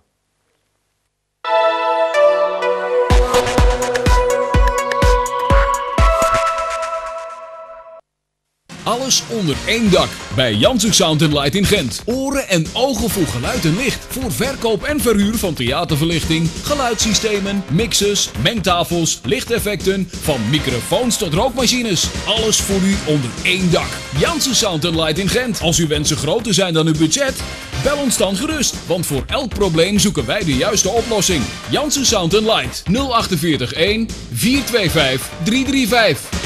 Alles onder één dak bij Janssen Sound & Light in Gent. Oren en ogen voor geluid en licht. Voor verkoop en verhuur van theaterverlichting, geluidssystemen, mixers, mengtafels, lichteffecten, van microfoons tot rookmachines. Alles voor u onder één dak. Janssen Sound & Light in Gent. Als uw wensen groter zijn dan uw budget, bel ons dan gerust. Want voor elk probleem zoeken wij de juiste oplossing. Janssen Sound & Light 048 1 425 335.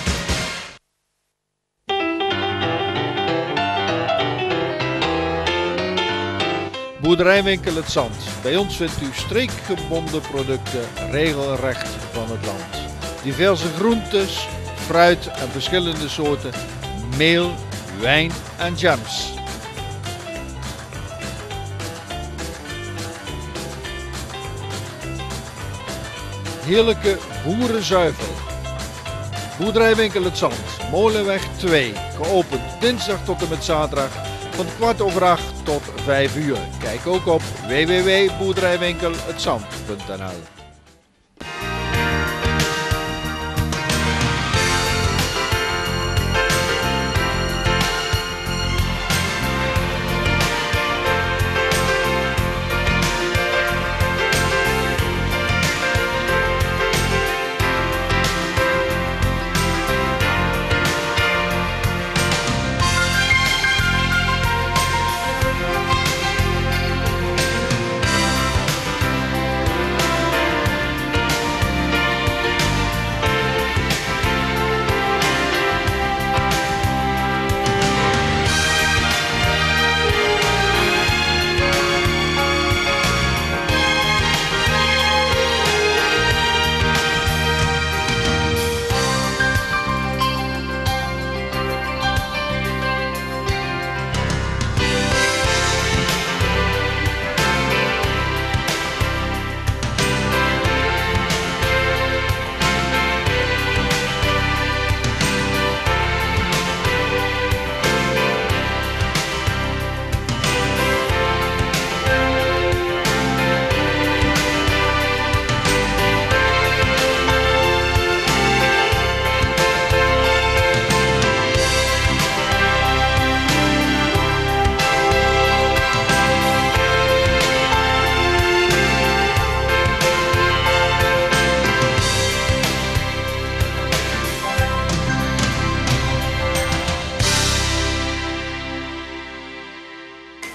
Boerderijwinkel Het Zand. Bij ons vindt u streekgebonden producten regelrecht van het land. Diverse groentes, fruit en verschillende soorten meel, wijn en jams. Heerlijke boerenzuivel. Boerderijwinkel Het Zand, Molenweg 2. Geopend dinsdag tot en met zaterdag van 7:15 tot 5 uur. Kijk ook op www.boerderijwinkelhetzand.nl.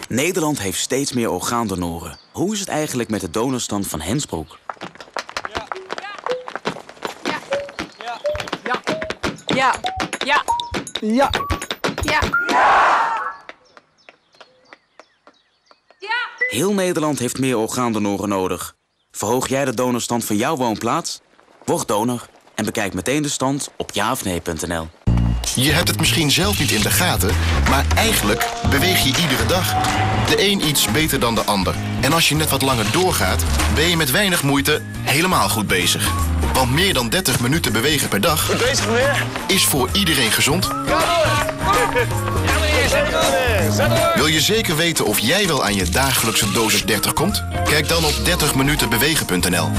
Nederland heeft steeds meer orgaandonoren. Hoe is het eigenlijk met de donorstand van Hensbroek? Ja. Ja. Ja. Ja. Heel Nederland heeft meer orgaandonoren nodig. Verhoog jij de donorstand van jouw woonplaats? Word donor en bekijk meteen de stand op jaofnee.nl. Je hebt het misschien zelf niet in de gaten, maar eigenlijk beweeg je iedere dag. De een iets beter dan de ander. En als je net wat langer doorgaat, ben je met weinig moeite helemaal goed bezig. Want meer dan 30 minuten bewegen per dag is voor iedereen gezond. Wil je zeker weten of jij wel aan je dagelijkse dosis 30 komt? Kijk dan op 30minutenbewegen.nl.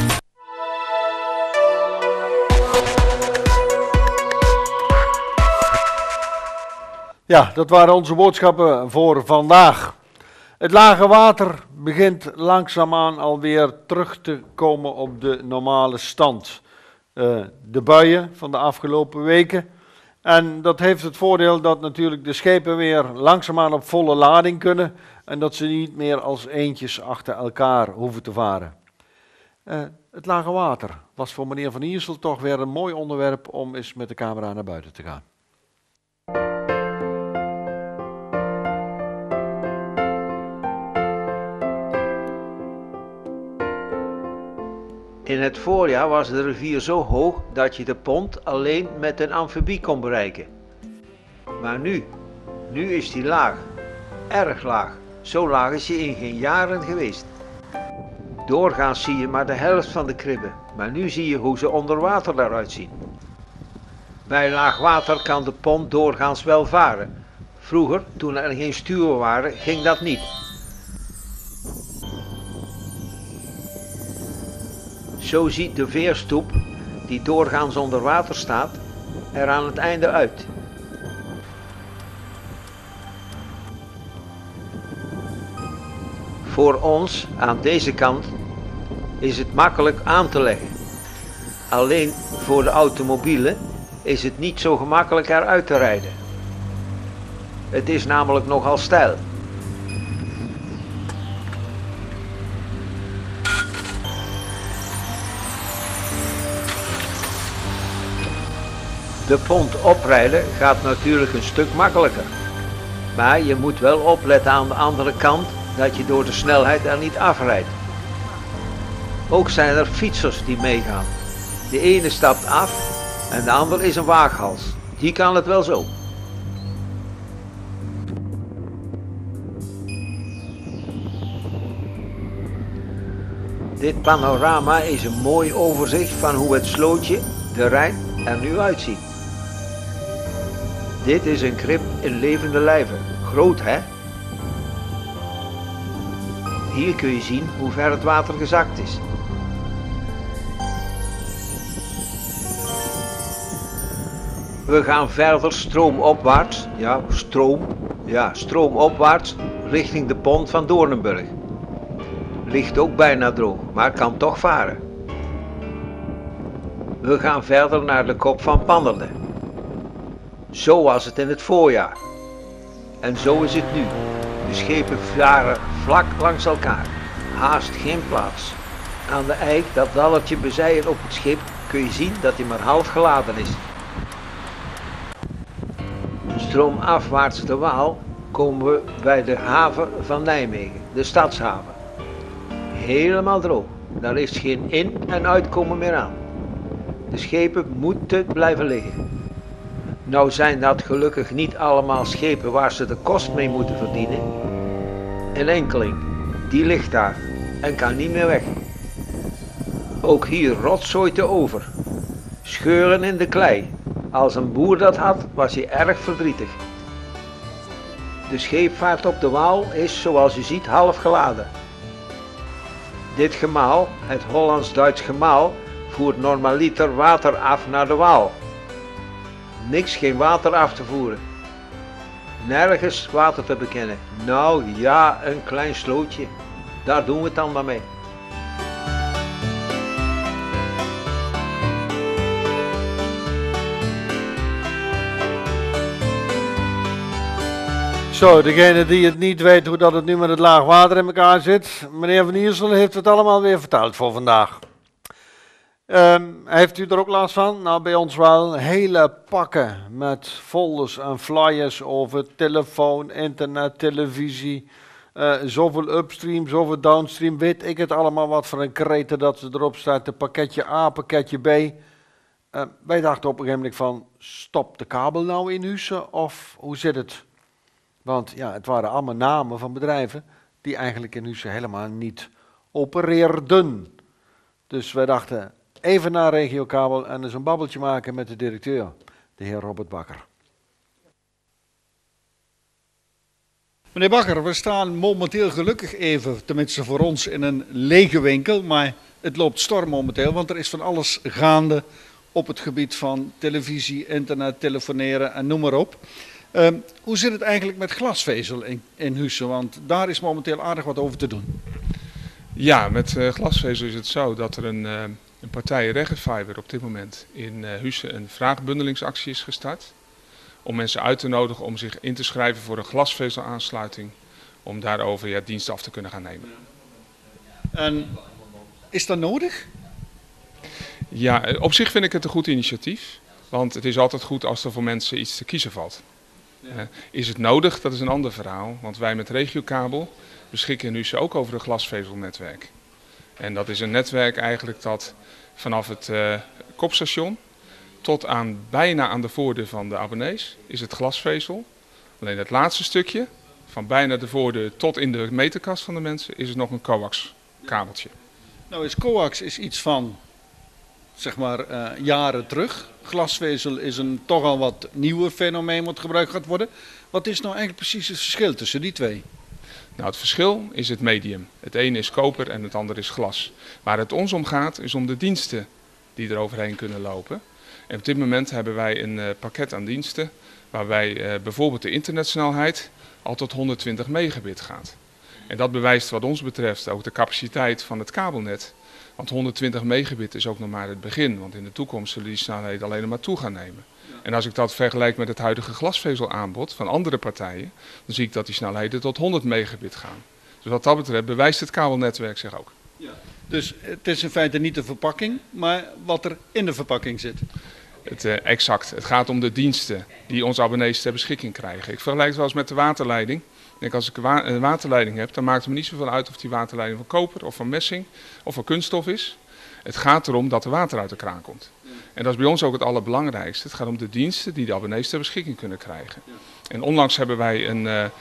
Ja, dat waren onze boodschappen voor vandaag. Het lage water begint langzaamaan alweer terug te komen op de normale stand. De buien van de afgelopen weken. En dat heeft het voordeel dat natuurlijk de schepen weer langzaamaan op volle lading kunnen. En dat ze niet meer als eentjes achter elkaar hoeven te varen. Het lage water was voor meneer Van Iersel toch weer een mooi onderwerp om eens met de camera naar buiten te gaan. In het voorjaar was de rivier zo hoog dat je de pont alleen met een amfibie kon bereiken. Maar nu is die laag, erg laag. Zo laag is hij in geen jaren geweest. Doorgaans zie je maar de helft van de kribben, maar nu zie je hoe ze onder water eruit zien. Bij laag water kan de pont doorgaans wel varen. Vroeger, toen er geen stuwen waren, ging dat niet. Zo ziet de veerstoep, die doorgaans onder water staat, er aan het einde uit. Voor ons, aan deze kant, is het makkelijk aan te leggen. Alleen voor de automobielen is het niet zo gemakkelijk eruit te rijden. Het is namelijk nogal steil. De pont oprijden gaat natuurlijk een stuk makkelijker. Maar je moet wel opletten aan de andere kant dat je door de snelheid er niet afrijdt. Ook zijn er fietsers die meegaan. De ene stapt af en de ander is een waaghals. Die kan het wel zo. Dit panorama is een mooi overzicht van hoe het slootje, de Rijn, er nu uitziet. Dit is een krib in levende lijven. Groot, hè? Hier kun je zien hoe ver het water gezakt is. We gaan verder stroomopwaarts, stroomopwaarts richting de pont van Doornenburg. Ligt ook bijna droog, maar kan toch varen. We gaan verder naar de kop van Pannerden. Zo was het in het voorjaar. En zo is het nu. De schepen varen vlak langs elkaar. Haast geen plaats. Aan de eik, dat dalletje bezijen op het schip, kun je zien dat hij maar half geladen is. Stroomafwaarts de Waal komen we bij de haven van Nijmegen, de stadshaven. Helemaal droog. Daar is geen in- en uitkomen meer aan. De schepen moeten blijven liggen. Nou zijn dat gelukkig niet allemaal schepen waar ze de kost mee moeten verdienen. Een enkeling, die ligt daar en kan niet meer weg. Ook hier rotzooit de over. Scheuren in de klei. Als een boer dat had, was hij erg verdrietig. De scheepvaart op de Waal is, zoals u ziet, half geladen. Dit gemaal, het Hollands-Duits gemaal, voert normaliter water af naar de Waal. Niks geen water af te voeren. Nergens water te bekennen. Nou ja, een klein slootje. Daar doen we het dan maar mee. Zo, degene die het niet weet hoe dat het nu met het laagwater in elkaar zit. Meneer Van Iersel heeft het allemaal weer verteld voor vandaag. Heeft u er ook last van? Nou, bij ons wel. Hele pakken met folders en flyers over telefoon, internet, televisie. Zoveel upstream, zoveel downstream. Weet ik het allemaal wat voor een kreten dat ze erop staat. Een pakketje A, pakketje B. Wij dachten op een gegeven moment van, stop de kabel nou in Husse of hoe zit het? Want ja, het waren allemaal namen van bedrijven die eigenlijk in Husse helemaal niet opereerden. Dus wij dachten even naar regiokabel en eens een babbeltje maken met de directeur, de heer Robert Bakker. Meneer Bakker, we staan momenteel gelukkig even, tenminste voor ons, in een lege winkel. Maar het loopt storm momenteel, want er is van alles gaande op het gebied van televisie, internet, telefoneren en noem maar op. Hoe zit het eigenlijk met glasvezel in Husse? Want daar is momenteel aardig wat over te doen. Ja, met glasvezel is het zo dat er een partij Reggefiber op dit moment in Husse een vraagbundelingsactie is gestart. Om mensen uit te nodigen om zich in te schrijven voor een glasvezelaansluiting. Om daarover dienst af te kunnen gaan nemen. En is dat nodig? Ja, op zich vind ik het een goed initiatief. Want het is altijd goed als er voor mensen iets te kiezen valt. Is het nodig? Dat is een ander verhaal. Want wij met regiokabel beschikken in Husse ook over een glasvezelnetwerk. En dat is een netwerk eigenlijk dat vanaf het kopstation tot bijna aan de voordeur van de abonnees is het glasvezel. Alleen het laatste stukje, van bijna de voordeur tot in de meterkast van de mensen, is het nog een coax kabeltje. Nou is coax iets van, zeg maar, jaren terug. Glasvezel is een toch al wat nieuwer fenomeen wat gebruikt gaat worden. Wat is nou eigenlijk precies het verschil tussen die twee? Nou, het verschil is het medium. Het ene is koper en het andere is glas. Waar het ons om gaat is om de diensten die er overheen kunnen lopen. En op dit moment hebben wij een pakket aan diensten waarbij bijvoorbeeld de internetsnelheid al tot 120 megabit gaat. En dat bewijst wat ons betreft ook de capaciteit van het kabelnet. Want 120 megabit is ook nog maar het begin, want in de toekomst zullen die snelheden alleen maar toe gaan nemen. En als ik dat vergelijk met het huidige glasvezelaanbod van andere partijen, dan zie ik dat die snelheden tot 100 megabit gaan. Dus wat dat betreft bewijst het kabelnetwerk zich ook. Ja. Dus het is in feite niet de verpakking, maar wat er in de verpakking zit. Exact. Het gaat om de diensten die onze abonnees ter beschikking krijgen. Ik vergelijk het wel eens met de waterleiding. Ik denk, als ik een waterleiding heb, dan maakt het me niet zoveel uit of die waterleiding van koper of van messing of van kunststof is. Het gaat erom dat er water uit de kraan komt. En dat is bij ons ook het allerbelangrijkste. Het gaat om de diensten die de abonnees ter beschikking kunnen krijgen. En onlangs hebben wij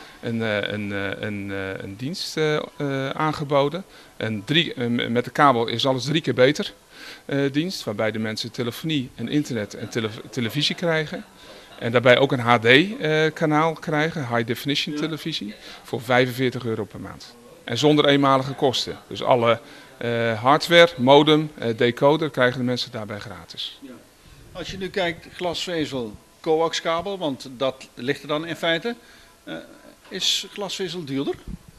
een dienst aangeboden. Met de kabel is alles 3 keer beter dienst. Waarbij de mensen telefonie en internet en televisie krijgen. En daarbij ook een HD-kanaal krijgen, high definition televisie, voor €45 per maand. En zonder eenmalige kosten. Dus alle hardware, modem, decoder krijgen de mensen daarbij gratis. Ja. Als je nu kijkt, glasvezel, coaxkabel, want dat ligt er dan in feite. Is glasvezel duurder?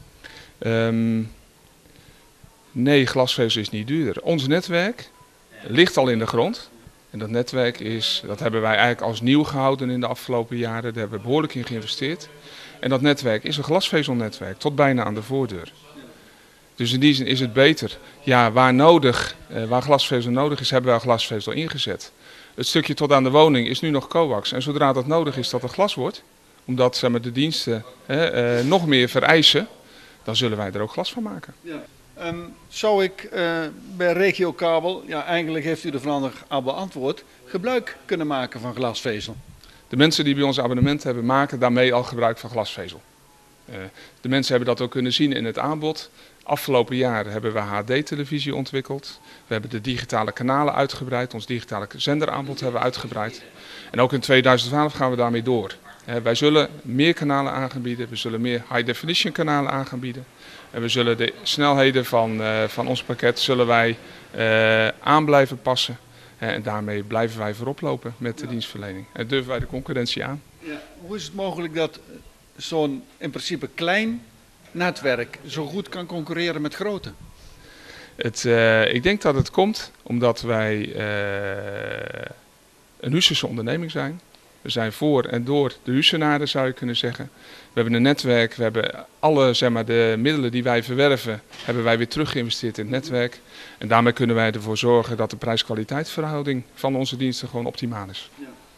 Nee, glasvezel is niet duurder. Ons netwerk ligt al in de grond. En dat netwerk dat hebben wij eigenlijk als nieuw gehouden in de afgelopen jaren. Daar hebben we behoorlijk in geïnvesteerd. En dat netwerk is een glasvezelnetwerk, tot bijna aan de voordeur. Dus in die zin is het beter. Ja, waar glasvezel nodig is, hebben we glasvezel ingezet. Het stukje tot aan de woning is nu nog coax. En zodra dat nodig is dat er glas wordt, omdat de diensten nog meer vereisen, dan zullen wij er ook glas van maken. Ja. Zou ik bij regiokabel, ja eigenlijk heeft u de vraag al beantwoord, gebruik kunnen maken van glasvezel? De mensen die bij ons abonnement hebben, maken daarmee al gebruik van glasvezel. De mensen hebben dat ook kunnen zien in het aanbod. Afgelopen jaren hebben we HD-televisie ontwikkeld. We hebben de digitale kanalen uitgebreid. Ons digitale zenderaanbod hebben we uitgebreid. En ook in 2012 gaan we daarmee door. Wij zullen meer kanalen aanbieden. We zullen meer high-definition kanalen aanbieden. En we zullen de snelheden van ons pakket zullen wij aan blijven passen. En daarmee blijven wij voorop lopen met de dienstverlening. En durven wij de concurrentie aan. Ja. Hoe is het mogelijk dat zo'n in principe klein netwerk zo goed kan concurreren met grote? Ik denk dat het komt omdat wij een Hussische onderneming zijn. We zijn voor en door de Huissenaren, zou je kunnen zeggen. We hebben een netwerk, we hebben alle de middelen die wij verwerven, hebben wij weer teruggeïnvesteerd in het netwerk. En daarmee kunnen wij ervoor zorgen dat de prijs-kwaliteitsverhouding van onze diensten gewoon optimaal is.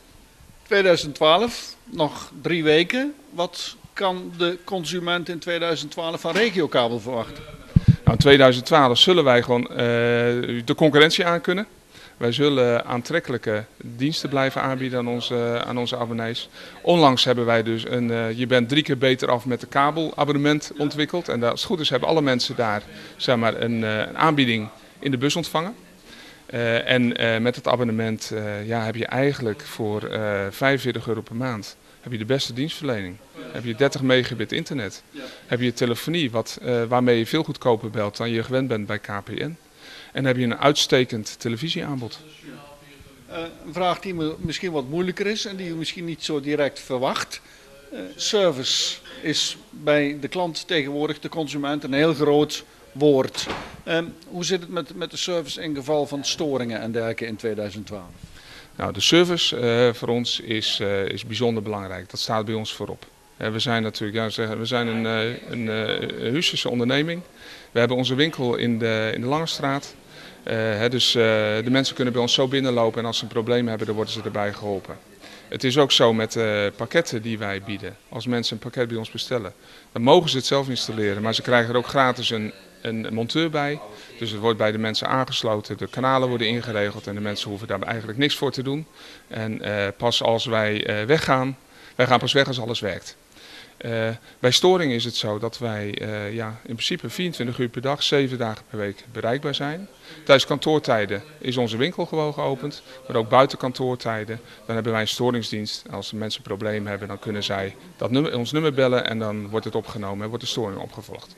2012, nog 3 weken. Wat kan de consument in 2012 van regiokabel verwachten? Nou, in 2012 zullen wij gewoon de concurrentie aankunnen. Wij zullen aantrekkelijke diensten blijven aanbieden aan onze abonnees. Onlangs hebben wij dus je bent 3 keer beter af met de kabelabonnement ontwikkeld. En als het goed is hebben alle mensen daar een aanbieding in de bus ontvangen. Met het abonnement heb je eigenlijk voor €45 per maand heb je de beste dienstverlening. Heb je 30 megabit internet. Heb je telefonie waarmee je veel goedkoper belt dan je gewend bent bij KPN. En heb je een uitstekend televisieaanbod. Een vraag die misschien wat moeilijker is en die u misschien niet zo direct verwacht. Service is bij de klant tegenwoordig, de consument, een heel groot woord. Hoe zit het met de service in geval van storingen en dergelijke in 2012? Nou, de service voor ons is bijzonder belangrijk. Dat staat bij ons voorop. We zijn natuurlijk een Huissense onderneming. We hebben onze winkel in de Lange Straat. Dus de mensen kunnen bij ons zo binnenlopen en als ze een probleem hebben, dan worden ze erbij geholpen. Het is ook zo met pakketten die wij bieden. Als mensen een pakket bij ons bestellen, dan mogen ze het zelf installeren. Maar ze krijgen er ook gratis een monteur bij. Dus het wordt bij de mensen aangesloten, de kanalen worden ingeregeld en de mensen hoeven daar eigenlijk niks voor te doen. En pas als wij weggaan, wij gaan pas weg als alles werkt. Bij storing is het zo dat wij in principe 24 uur per dag, 7 dagen per week bereikbaar zijn. Tijdens kantoortijden is onze winkel gewoon geopend, maar ook buiten kantoortijden. Dan hebben wij een storingsdienst. Als mensen problemen hebben, dan kunnen zij ons nummer bellen en dan wordt het opgenomen en wordt de storing opgevolgd.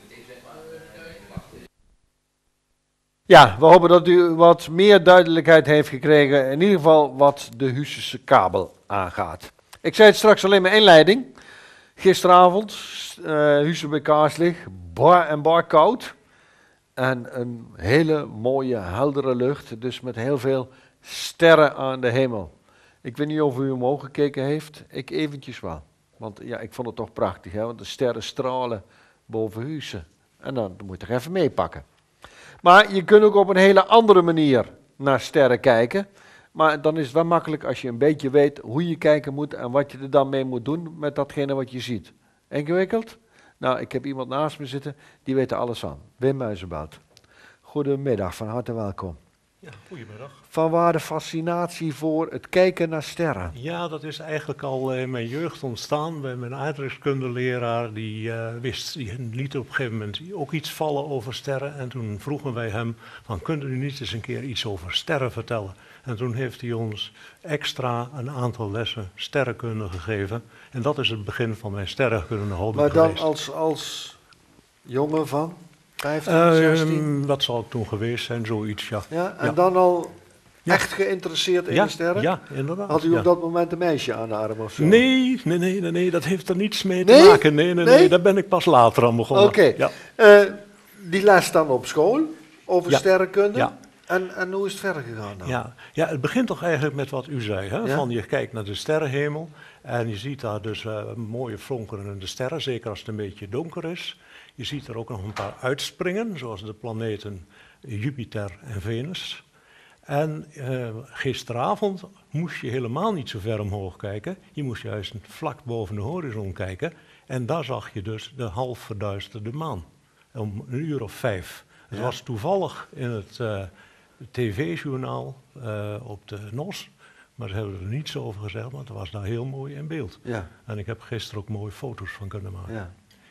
Ja, we hopen dat u wat meer duidelijkheid heeft gekregen, in ieder geval wat de Huissense kabel aangaat. Ik zei het straks alleen maar inleiding. Gisteravond, Huissen bij Kaarslicht, bar en bar koud. En een hele mooie, heldere lucht, dus met heel veel sterren aan de hemel. Ik weet niet of u omhoog gekeken heeft, ik eventjes wel. Want ja, ik vond het toch prachtig, hè? Want de sterren stralen boven Huissen. En dan moet je toch even meepakken. Maar je kunt ook op een hele andere manier naar sterren kijken. Maar dan is het wel makkelijk als je een beetje weet hoe je kijken moet en wat je er dan mee moet doen met datgene wat je ziet. Ingewikkeld? Nou, ik heb iemand naast me zitten, die weet er alles van. Wim Muizenbout. Goedemiddag, van harte welkom. Ja, goedemiddag. Vanwaar de fascinatie voor het kijken naar sterren? Ja, dat is eigenlijk al in mijn jeugd ontstaan bij mijn aardrijkskundeleraar. Die liet op een gegeven moment ook iets vallen over sterren. En toen vroegen wij hem, kunt u niet eens een keer iets over sterren vertellen? En toen heeft hij ons extra een aantal lessen sterrenkunde gegeven. En dat is het begin van mijn sterrenkunde hobby maar dan geweest. als jongen van 15, 16? Wat zal het toen geweest zijn, zoiets, ja. Ja, en dan al echt geïnteresseerd in de sterren? Ja, inderdaad. Had u op dat moment een meisje aan de arm of zo? Nee, dat heeft er niets mee te maken. Nee, daar ben ik pas later aan begonnen. Oké. Ja. Die les dan op school over sterrenkunde? Ja. En hoe is het verder gegaan dan? Ja, het begint toch eigenlijk met wat u zei. Hè? Ja? Van je kijkt naar de sterrenhemel en je ziet daar dus mooie flonkerende sterren, zeker als het een beetje donker is. Je ziet er ook nog een paar uitspringen, zoals de planeten Jupiter en Venus. En gisteravond moest je helemaal niet zo ver omhoog kijken. Je moest juist vlak boven de horizon kijken. En daar zag je dus de half verduisterde maan, om 5:00. Het was toevallig in het tv-journaal op de NOS, maar ze hebben er niets over gezegd, want het was daar heel mooi in beeld. Ja. En ik heb gisteren ook mooie foto's van kunnen maken. Ja.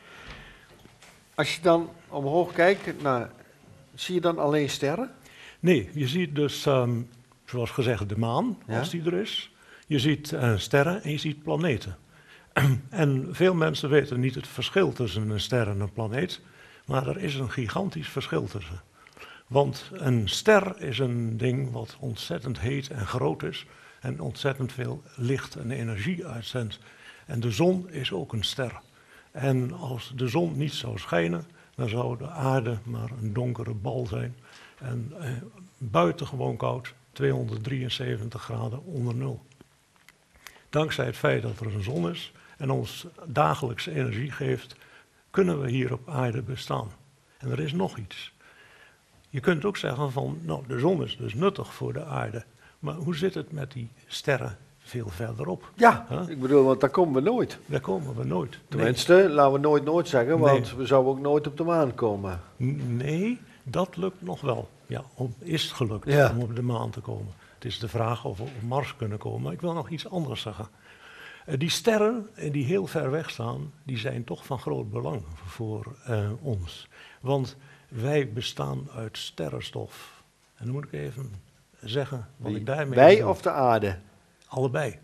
Als je dan omhoog kijkt, zie je dan alleen sterren? Nee, je ziet dus, zoals gezegd, de maan, als die er is. Je ziet sterren en je ziet planeten. En veel mensen weten niet het verschil tussen een ster en een planeet, maar er is een gigantisch verschil tussen. Want een ster is een ding wat ontzettend heet en groot is en ontzettend veel licht en energie uitzendt. En de zon is ook een ster. En als de zon niet zou schijnen, dan zou de aarde maar een donkere bal zijn. En buitengewoon koud, 273 graden onder nul. dankzij het feit dat er een zon is en ons dagelijks energie geeft, kunnen we hier op aarde bestaan. En er is nog iets. Je kunt ook zeggen van, nou, de zon is dus nuttig voor de aarde. Maar hoe zit het met die sterren veel verderop? Ja, ik bedoel, want daar komen we nooit. Daar komen we nooit. Tenminste, laten we nooit zeggen, want we zouden ook nooit op de maan komen. Nee, dat lukt nog wel. Ja, is het gelukt om op de maan te komen. Het is de vraag of we op Mars kunnen komen. Maar ik wil nog iets anders zeggen. Die sterren die heel ver weg staan, die zijn toch van groot belang voor ons. Want wij bestaan uit sterrenstof. En dan moet ik even zeggen wat ik daarmee Wij bedoel. of de aarde? Allebei.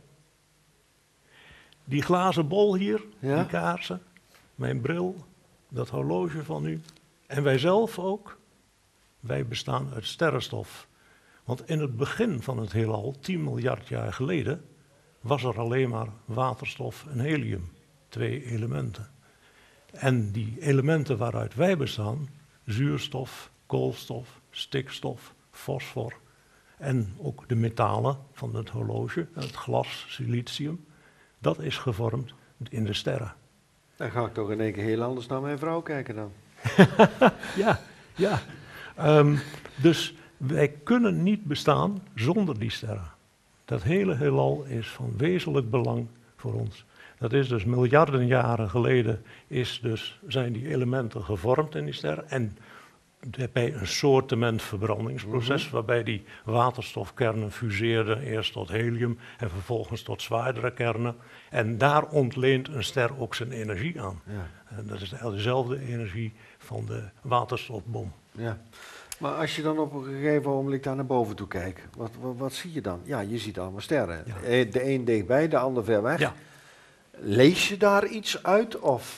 Die glazen bol hier, die kaarsen, mijn bril, dat horloge van u en wij zelf ook, wij bestaan uit sterrenstof. Want in het begin van het heelal, 10 miljard jaar geleden, was er alleen maar waterstof en helium, 2 elementen. En die elementen waaruit wij bestaan, zuurstof, koolstof, stikstof, fosfor en ook de metalen van het horloge, het glas, silicium, dat is gevormd in de sterren. Dan ga ik toch in één keer heel anders naar mijn vrouw kijken dan. Ja. Dus wij kunnen niet bestaan zonder die sterren. Dat hele heelal is van wezenlijk belang voor ons. Dat is dus miljarden jaren geleden zijn die elementen gevormd in die sterren. En bij een soortement verbrandingsproces, waarbij die waterstofkernen fuseerden eerst tot helium en vervolgens tot zwaardere kernen. En daar ontleent een ster ook zijn energie aan. Ja. En dat is dezelfde energie van de waterstofbom. Ja. Maar als je dan op een gegeven moment daar naar boven toe kijkt, wat zie je dan? Ja, je ziet allemaal sterren. Ja. De een dichtbij, de ander ver weg. Ja. Lees je daar iets uit?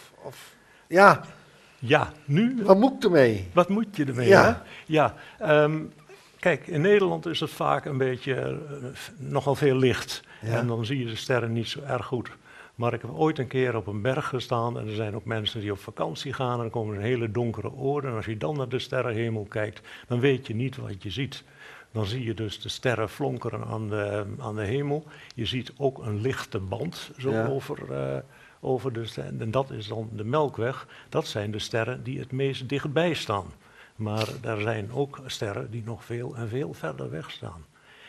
Ja, nu... Wat moet ik ermee? Wat moet je ermee? Ja. Kijk, in Nederland is het vaak een beetje nogal veel licht. Ja. En dan zie je de sterren niet zo erg goed. Maar ik heb ooit een keer op een berg gestaan en er zijn ook mensen die op vakantie gaan en dan komen een hele donkere oorden. En als je dan naar de sterrenhemel kijkt, dan weet je niet wat je ziet. Dan zie je dus de sterren flonkeren aan de hemel. Je ziet ook een lichte band zo over de sterren. En dat is dan de Melkweg. Dat zijn de sterren die het meest dichtbij staan. Maar er zijn ook sterren die nog veel en veel verder weg staan.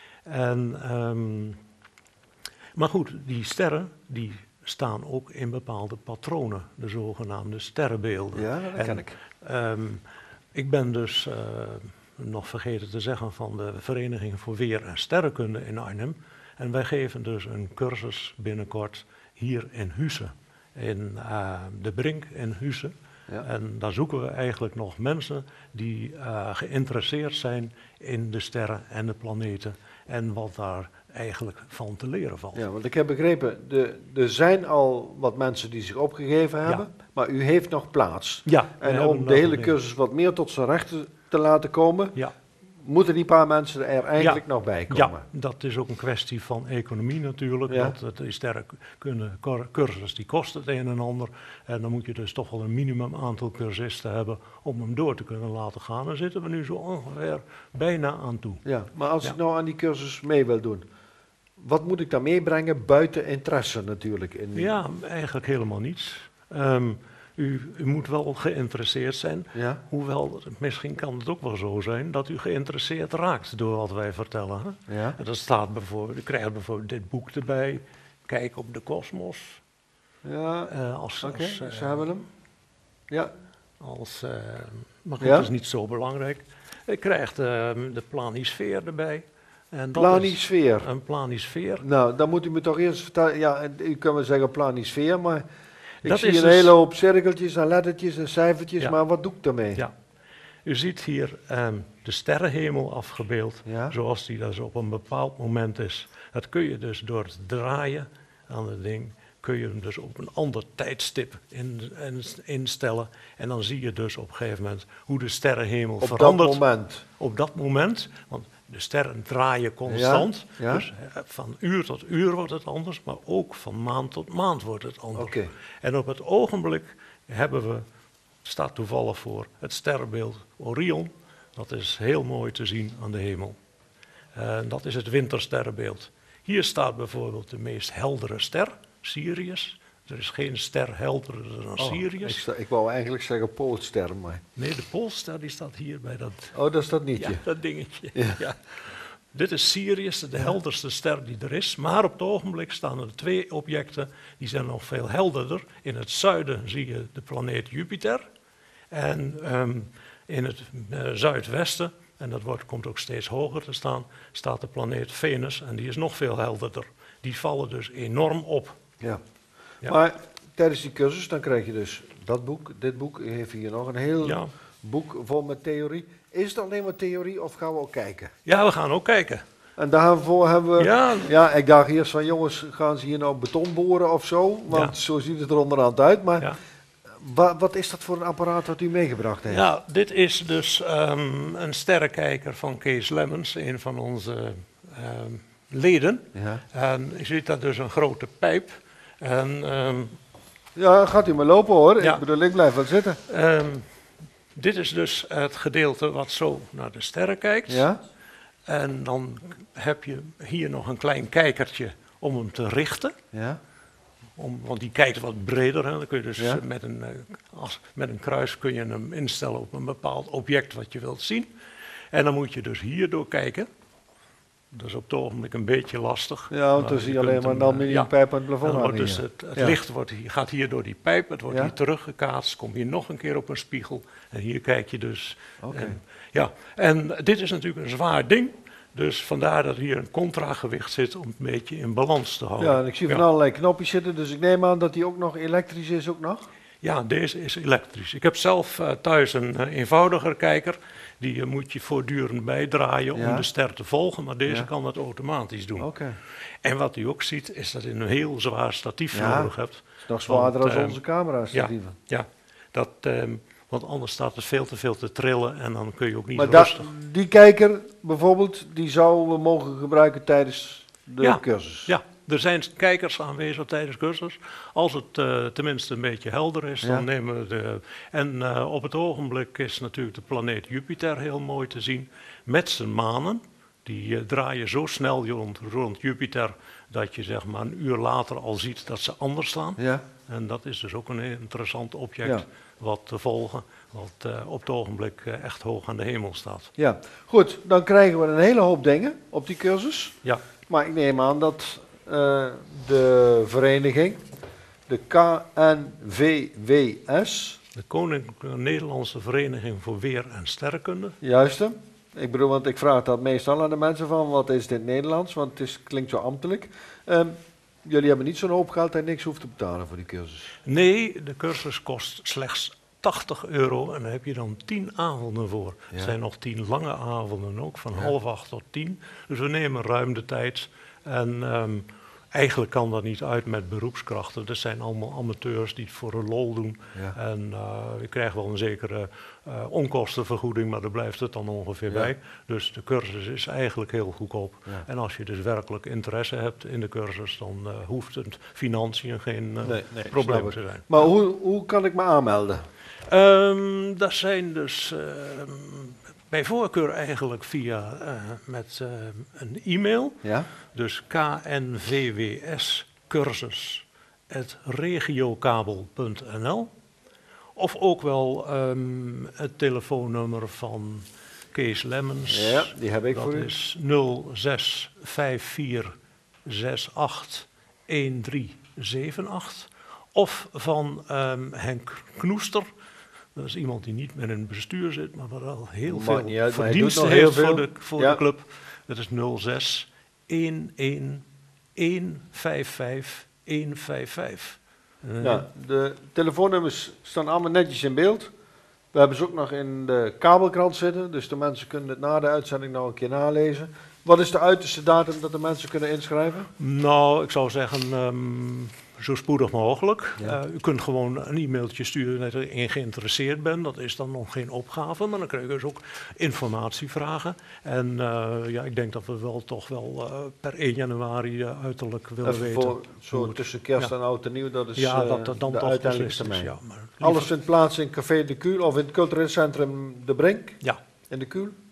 Maar goed, die sterren die staan ook in bepaalde patronen, de zogenaamde sterrenbeelden. Ja, dat ken ik. Ik ben dus nog vergeten te zeggen van de Vereniging voor Weer- en Sterrenkunde in Arnhem. En wij geven dus een cursus binnenkort hier in Husse, in de Brink in Husse. Ja. En daar zoeken we eigenlijk nog mensen die geïnteresseerd zijn in de sterren en de planeten en wat daar eigenlijk van te leren valt. Ja, want ik heb begrepen, er zijn al wat mensen die zich opgegeven hebben, maar u heeft nog plaats. Ja. En om de hele cursus wat meer tot zijn recht te laten komen, moeten die paar mensen er eigenlijk nog bij komen. Ja, dat is ook een kwestie van economie natuurlijk. Ja. Dat die sterrencursus die kost het een en ander. En dan moet je dus toch wel een minimum aantal cursisten hebben om hem door te kunnen laten gaan. Dan zitten we nu zo ongeveer bijna aan toe. Ja, maar als ik nou aan die cursus mee wil doen, wat moet ik dan meebrengen buiten interesse natuurlijk? Ja, eigenlijk helemaal niets. U moet wel geïnteresseerd zijn, hoewel misschien kan het ook wel zo zijn dat u geïnteresseerd raakt door wat wij vertellen. Hè? Ja. Dat staat bijvoorbeeld, u krijgt bijvoorbeeld dit boek erbij, Kijk op de kosmos. Ja, oké, ze hebben hem. Ja. Maar goed, dat is niet zo belangrijk. U krijgt de planisfeer erbij. En dat planisfeer? Een planisfeer. Nou, dan moet u me toch eerst vertellen, ja, u kunt wel zeggen planisfeer, maar ik zie een hele hoop cirkeltjes en lettertjes en cijfertjes, maar wat doe ik daarmee? Ja. U ziet hier de sterrenhemel afgebeeld, zoals die dus op een bepaald moment is. Dat kun je dus door het draaien aan het ding, kun je hem dus op een ander tijdstip instellen. En dan zie je dus op een gegeven moment hoe de sterrenhemel verandert. Op dat moment? Op dat moment, want de sterren draaien constant. Ja, ja. Dus van uur tot uur wordt het anders, maar ook van maand tot maand wordt het anders. Okay. En op het ogenblik staat toevallig voor het sterrenbeeld Orion. Dat is heel mooi te zien aan de hemel. Dat is het wintersterrenbeeld. Hier staat bijvoorbeeld de meest heldere ster, Sirius. Er is geen ster helderder dan Sirius. Ik wou eigenlijk zeggen Poolster, maar... Nee, de Poolster die staat hier bij dat... Oh, dat is dat nietje. Ja, dat dingetje. Ja. Ja. Dit is Sirius, de helderste ster die er is. Maar op het ogenblik staan er 2 objecten, die zijn nog veel helderder. In het zuiden zie je de planeet Jupiter. En in het zuidwesten, en dat komt ook steeds hoger te staan, staat de planeet Venus. En die is nog veel helderder. Die vallen dus enorm op. Ja. Ja. Maar tijdens die cursus dan krijg je dus dat boek, dit boek. U heeft hier nog een heel boek vol met theorie. Is het alleen maar theorie of gaan we ook kijken? Ja, we gaan ook kijken. En daarvoor hebben we... Ja, ik dacht eerst van jongens, gaan ze hier nou beton boren of zo? Want zo ziet het er onderhand uit. Maar wat is dat voor een apparaat wat u meegebracht heeft? Ja, dit is dus een sterrenkijker van Kees Lemmens, een van onze leden. Ja. En je ziet daar dus een grote pijp. En, ja, gaat u maar lopen hoor. Ja. Ik bedoel, ik blijf wel zitten. Dit is dus het gedeelte wat zo naar de sterren kijkt. Ja. En dan heb je hier nog een klein kijkertje om hem te richten. Ja. Want die kijkt wat breder. Hè. Dan kun je dus Ja. met een kruis kun je hem instellen op een bepaald object wat je wilt zien. En dan moet je dus hierdoor kijken. Dat is op het ogenblik een beetje lastig. Ja, want dan zie je alleen maar een aluminiumpijp aan het plafond dan wordt hangen. dus het licht gaat hier door die pijp, het wordt hier teruggekaatst, komt hier nog een keer op een spiegel. En hier kijk je dus. En dit is natuurlijk een zwaar ding. Dus vandaar dat hier een contragewicht zit om het een beetje in balans te houden. Ja, en ik zie van allerlei knopjes zitten, dus ik neem aan dat die ook nog elektrisch is ook nog? Ja, deze is elektrisch. Ik heb zelf thuis een eenvoudiger kijker. Die moet je voortdurend bijdraaien om de ster te volgen, maar deze kan dat automatisch doen. En wat u ook ziet, is dat je een heel zwaar statief nodig hebt. Het is nog zwaarder dan onze camera-statieven. Ja, want anders staat het veel te veel te trillen en dan kun je ook niet maar rustig. Die kijker bijvoorbeeld, die zouden we mogen gebruiken tijdens de cursus? Ja, er zijn kijkers aanwezig tijdens cursus. Als het tenminste een beetje helder is, dan nemen we de... En op het ogenblik is natuurlijk de planeet Jupiter heel mooi te zien. Met zijn manen. Die draaien zo snel rond Jupiter dat je zeg maar een uur later al ziet dat ze anders staan. Ja. En dat is dus ook een heel interessant object wat te volgen. Wat op het ogenblik echt hoog aan de hemel staat. Ja, goed. Dan krijgen we een hele hoop dingen op die cursus. Ja. Maar ik neem aan dat de vereniging, de KNVWS... De Koninklijke Nederlandse Vereniging voor Weer- en Sterrenkunde. Juist. Ik bedoel, want ik vraag dat meestal aan de mensen van, wat is dit Nederlands? Want het klinkt zo ambtelijk. Jullie hebben niet zo'n hoop geld en niks hoeft te betalen voor die cursus. Nee, de cursus kost slechts €80 en daar heb je dan 10 avonden voor. Ja. Er zijn nog 10 lange avonden ook, van 7:30 tot 10. Dus we nemen ruim de tijd. En eigenlijk kan dat niet uit met beroepskrachten. Dat zijn allemaal amateurs die het voor een lol doen. Ja. En je krijgt wel een zekere onkostenvergoeding, maar daar blijft het dan ongeveer bij. Dus de cursus is eigenlijk heel goedkoop. Ja. En als je dus werkelijk interesse hebt in de cursus, dan hoeft het financiën geen probleem te zijn. Maar hoe kan ik me aanmelden? Dat zijn dus bij voorkeur eigenlijk via met een e-mail. Ja. Dus knvws@regiokabel.nl. Of ook wel het telefoonnummer van Kees Lemmens. Ja, die heb ik voor u. Dat is 0654681378. Of van Henk Knoester. Dat is iemand die niet met een bestuur zit, maar wel heel veel verdiensten heeft voor de club. Dat is 06 11 155 155. Ja, de telefoonnummers staan allemaal netjes in beeld. We hebben ze ook nog in de kabelkrant zitten, dus de mensen kunnen het na de uitzending nog een keer nalezen. Wat is de uiterste datum dat de mensen kunnen inschrijven? Nou, ik zou zeggen zo spoedig mogelijk. Ja. U kunt gewoon een e-mailtje sturen dat je in geïnteresseerd bent. Dat is dan nog geen opgave, maar dan krijg je dus ook informatievragen. En ik denk dat we wel toch wel per 1 januari uiterlijk willen weten. Voor, zo tussen kerst en oud en nieuw, dat is dat dan de toch uiteindelijke termijn. Ja, alles vindt plaats in Café de Kuul of in het cultureel centrum De Brink? Ja. In de Kuul?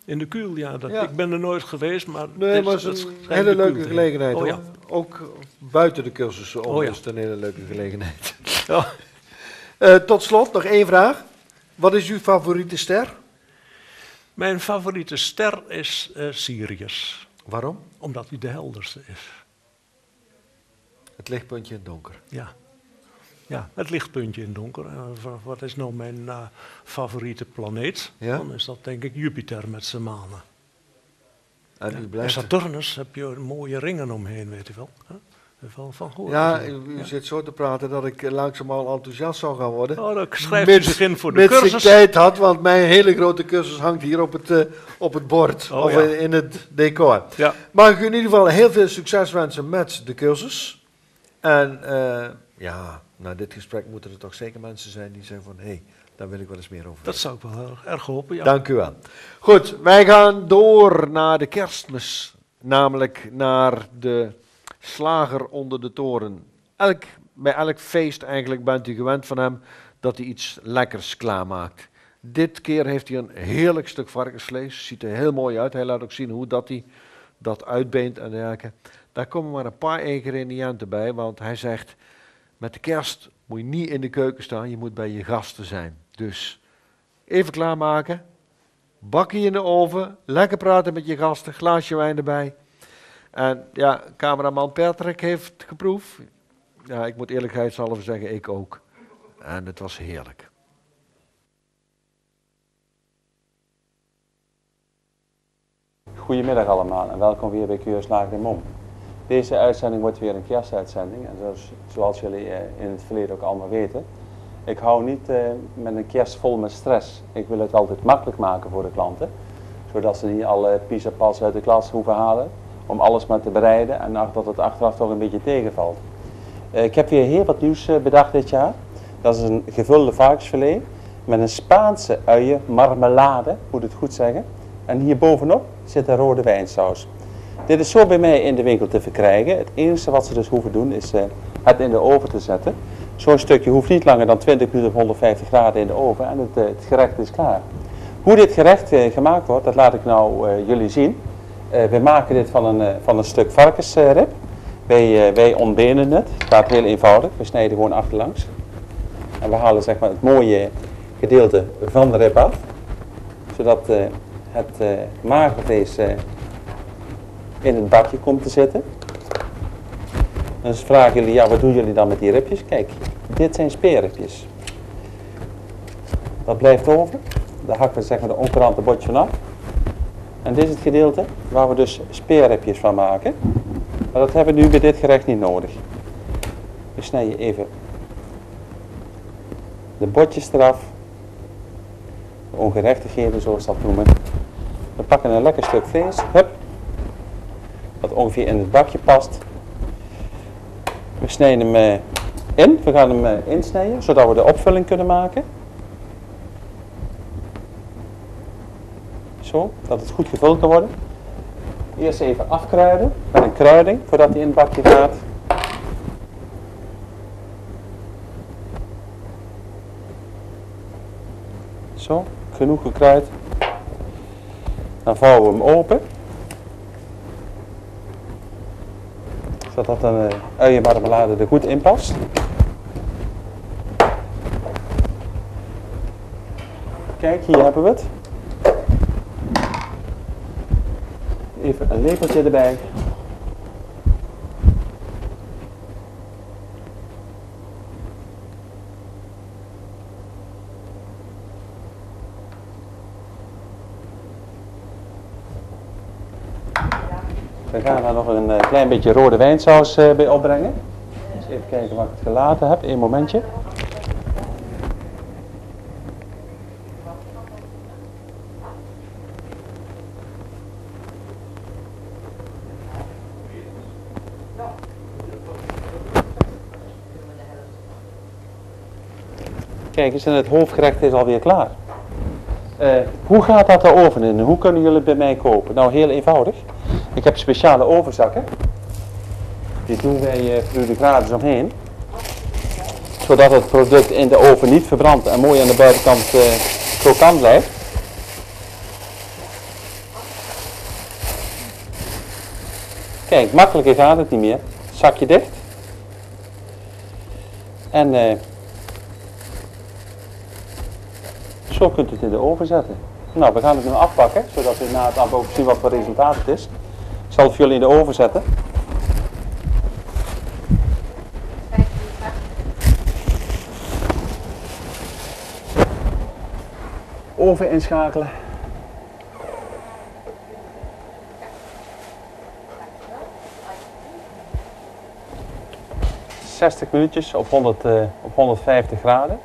In de Kuil, ja. Ja. Ik ben er nooit geweest, maar... Nee, maar het is een hele leuke gelegenheid, hoor. Ja. Ook buiten de cursussen om ja. is het een hele leuke gelegenheid. Tot slot nog één vraag. Wat is uw favoriete ster? Mijn favoriete ster is Sirius. Waarom? Omdat hij de helderste is. Het lichtpuntje in het donker. Ja. Ja, het lichtpuntje in het donker. Wat is nou mijn favoriete planeet? Ja? Dan is dat denk ik Jupiter met zijn manen. En u En blijft... Saturnus heb je mooie ringen omheen, weet u wel. Wel van gehoord. Ja, u zit zo te praten dat ik langzamerhand enthousiast zou gaan worden. Oh, dan schrijft u zich in voor de mits cursus. ik tijd had, want mijn hele grote cursus hangt hier op het bord. Oh, of ja. in het decor. Ja. Mag ik u in ieder geval heel veel succes wensen met de cursus. En ja, na dit gesprek moeten er toch zeker mensen zijn die zeggen van... hé, daar wil ik wel eens meer over. Dat zou ik wel heel erg hopen, ja. Dank u wel. Goed, wij gaan door naar de kerstmis. Namelijk naar de slager onder de toren. Bij elk feest eigenlijk bent u gewend van hem dat hij iets lekkers klaarmaakt. Dit keer heeft hij een heerlijk stuk varkensvlees. Ziet er heel mooi uit. Hij laat ook zien hoe dat hij dat uitbeent en dergelijke. Daar komen maar een paar ingrediënten bij, want hij zegt... met de kerst moet je niet in de keuken staan, je moet bij je gasten zijn. Dus even klaarmaken, bakje in de oven, lekker praten met je gasten, glaasje wijn erbij. En ja, cameraman Patrick heeft geproefd. Ja, ik moet eerlijkheidshalve zeggen, ik ook. En het was heerlijk. Goedemiddag allemaal en welkom weer bij Keurslager in Mom. Deze uitzending wordt weer een kerstuitzending en zoals jullie in het verleden ook allemaal weten. Ik hou niet met een kerst vol met stress. Ik wil het altijd makkelijk maken voor de klanten. Zodat ze niet alle pizzapas uit de klas hoeven halen. Om alles maar te bereiden en dat het achteraf toch een beetje tegenvalt. Ik heb weer heel wat nieuws bedacht dit jaar. Dat is een gevulde varkensfilet met een Spaanse uien marmelade, moet het goed zeggen. En hier bovenop zit een rode wijnsaus. Dit is zo bij mij in de winkel te verkrijgen. Het enige wat ze dus hoeven doen is het in de oven te zetten. Zo'n stukje hoeft niet langer dan 20 minuten op 150 graden in de oven en het gerecht is klaar. Hoe dit gerecht gemaakt wordt, dat laat ik nou jullie zien. We maken dit van een stuk varkensrib. Wij ontbenen het. Het gaat heel eenvoudig. We snijden gewoon achterlangs. En we halen zeg maar het mooie gedeelte van de rib af. Zodat het magervlees in het bakje komt te zitten. En dan vragen jullie, ja, wat doen jullie dan met die ribjes? Kijk, dit zijn speerribjes. Dat blijft over. Daar hakken we zeg maar de onkrante botje van af. En dit is het gedeelte waar we dus speerribjes van maken. Maar dat hebben we nu bij dit gerecht niet nodig. We snijden even de botjes eraf. De ongerechtigheden, zoals we dat noemen. We pakken een lekker stuk vlees. Hup. Wat ongeveer in het bakje past. We snijden hem in. We gaan hem insnijden, zodat we de opvulling kunnen maken. Zo, dat het goed gevuld kan worden. Eerst even afkruiden met een kruiding, voordat hij in het bakje gaat. Zo, genoeg gekruid. Dan vouwen we hem open. Zodat een uienmarmelade er goed in past. Kijk, hier hebben we het. Even een lepeltje erbij. We gaan daar nog een klein beetje rode wijnsaus bij opbrengen. Dus even kijken waar ik het gelaten heb. Eén momentje. Kijk eens, en het hoofdgerecht is alweer klaar. Hoe gaat dat de oven in? Hoe kunnen jullie het bij mij kopen? Nou, heel eenvoudig. Ik heb speciale ovenzakken. Die doen wij voor u gratis omheen. Zodat het product in de oven niet verbrandt en mooi aan de buitenkant krokant blijft. Kijk, makkelijker gaat het niet meer. Zakje dicht. En zo kunt u het in de oven zetten. Nou, we gaan het nu afpakken, zodat we na het afpakken zien wat voor resultaat het is. Ik zal het voor jullie in de oven zetten. Oven inschakelen. ...60 minuutjes op 150 graden.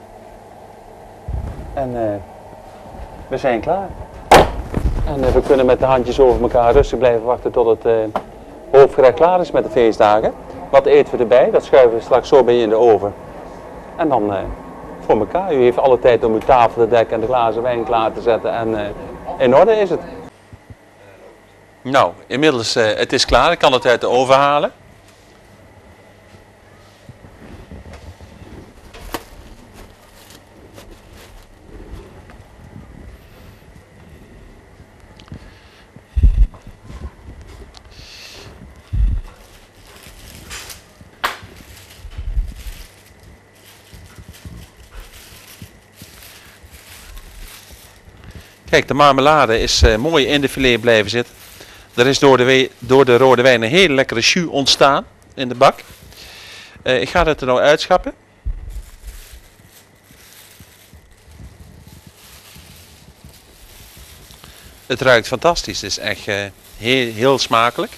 En we zijn klaar. En we kunnen met de handjes over elkaar rustig blijven wachten tot het hoofdgerecht klaar is met de feestdagen. Wat eten we erbij? Dat schuiven we straks zo bij je in de oven. En dan voor elkaar. U heeft alle tijd om uw tafel te dekken en de glazen wijn klaar te zetten. En in orde is het. Nou, inmiddels het is klaar. Ik kan het uit de oven halen. Kijk, de marmelade is mooi in de filet blijven zitten. Er is door de rode wijn een hele lekkere jus ontstaan in de bak. Ik ga het er nou uitschappen. Het ruikt fantastisch. Het is echt heel smakelijk.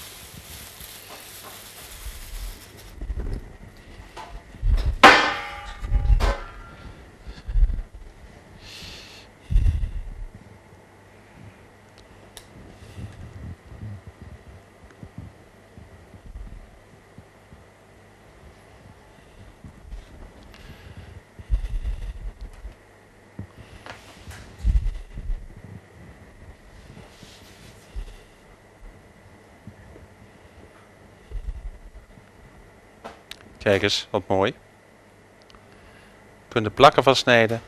Kijk eens, wat mooi. We kunnen de plakken van snijden.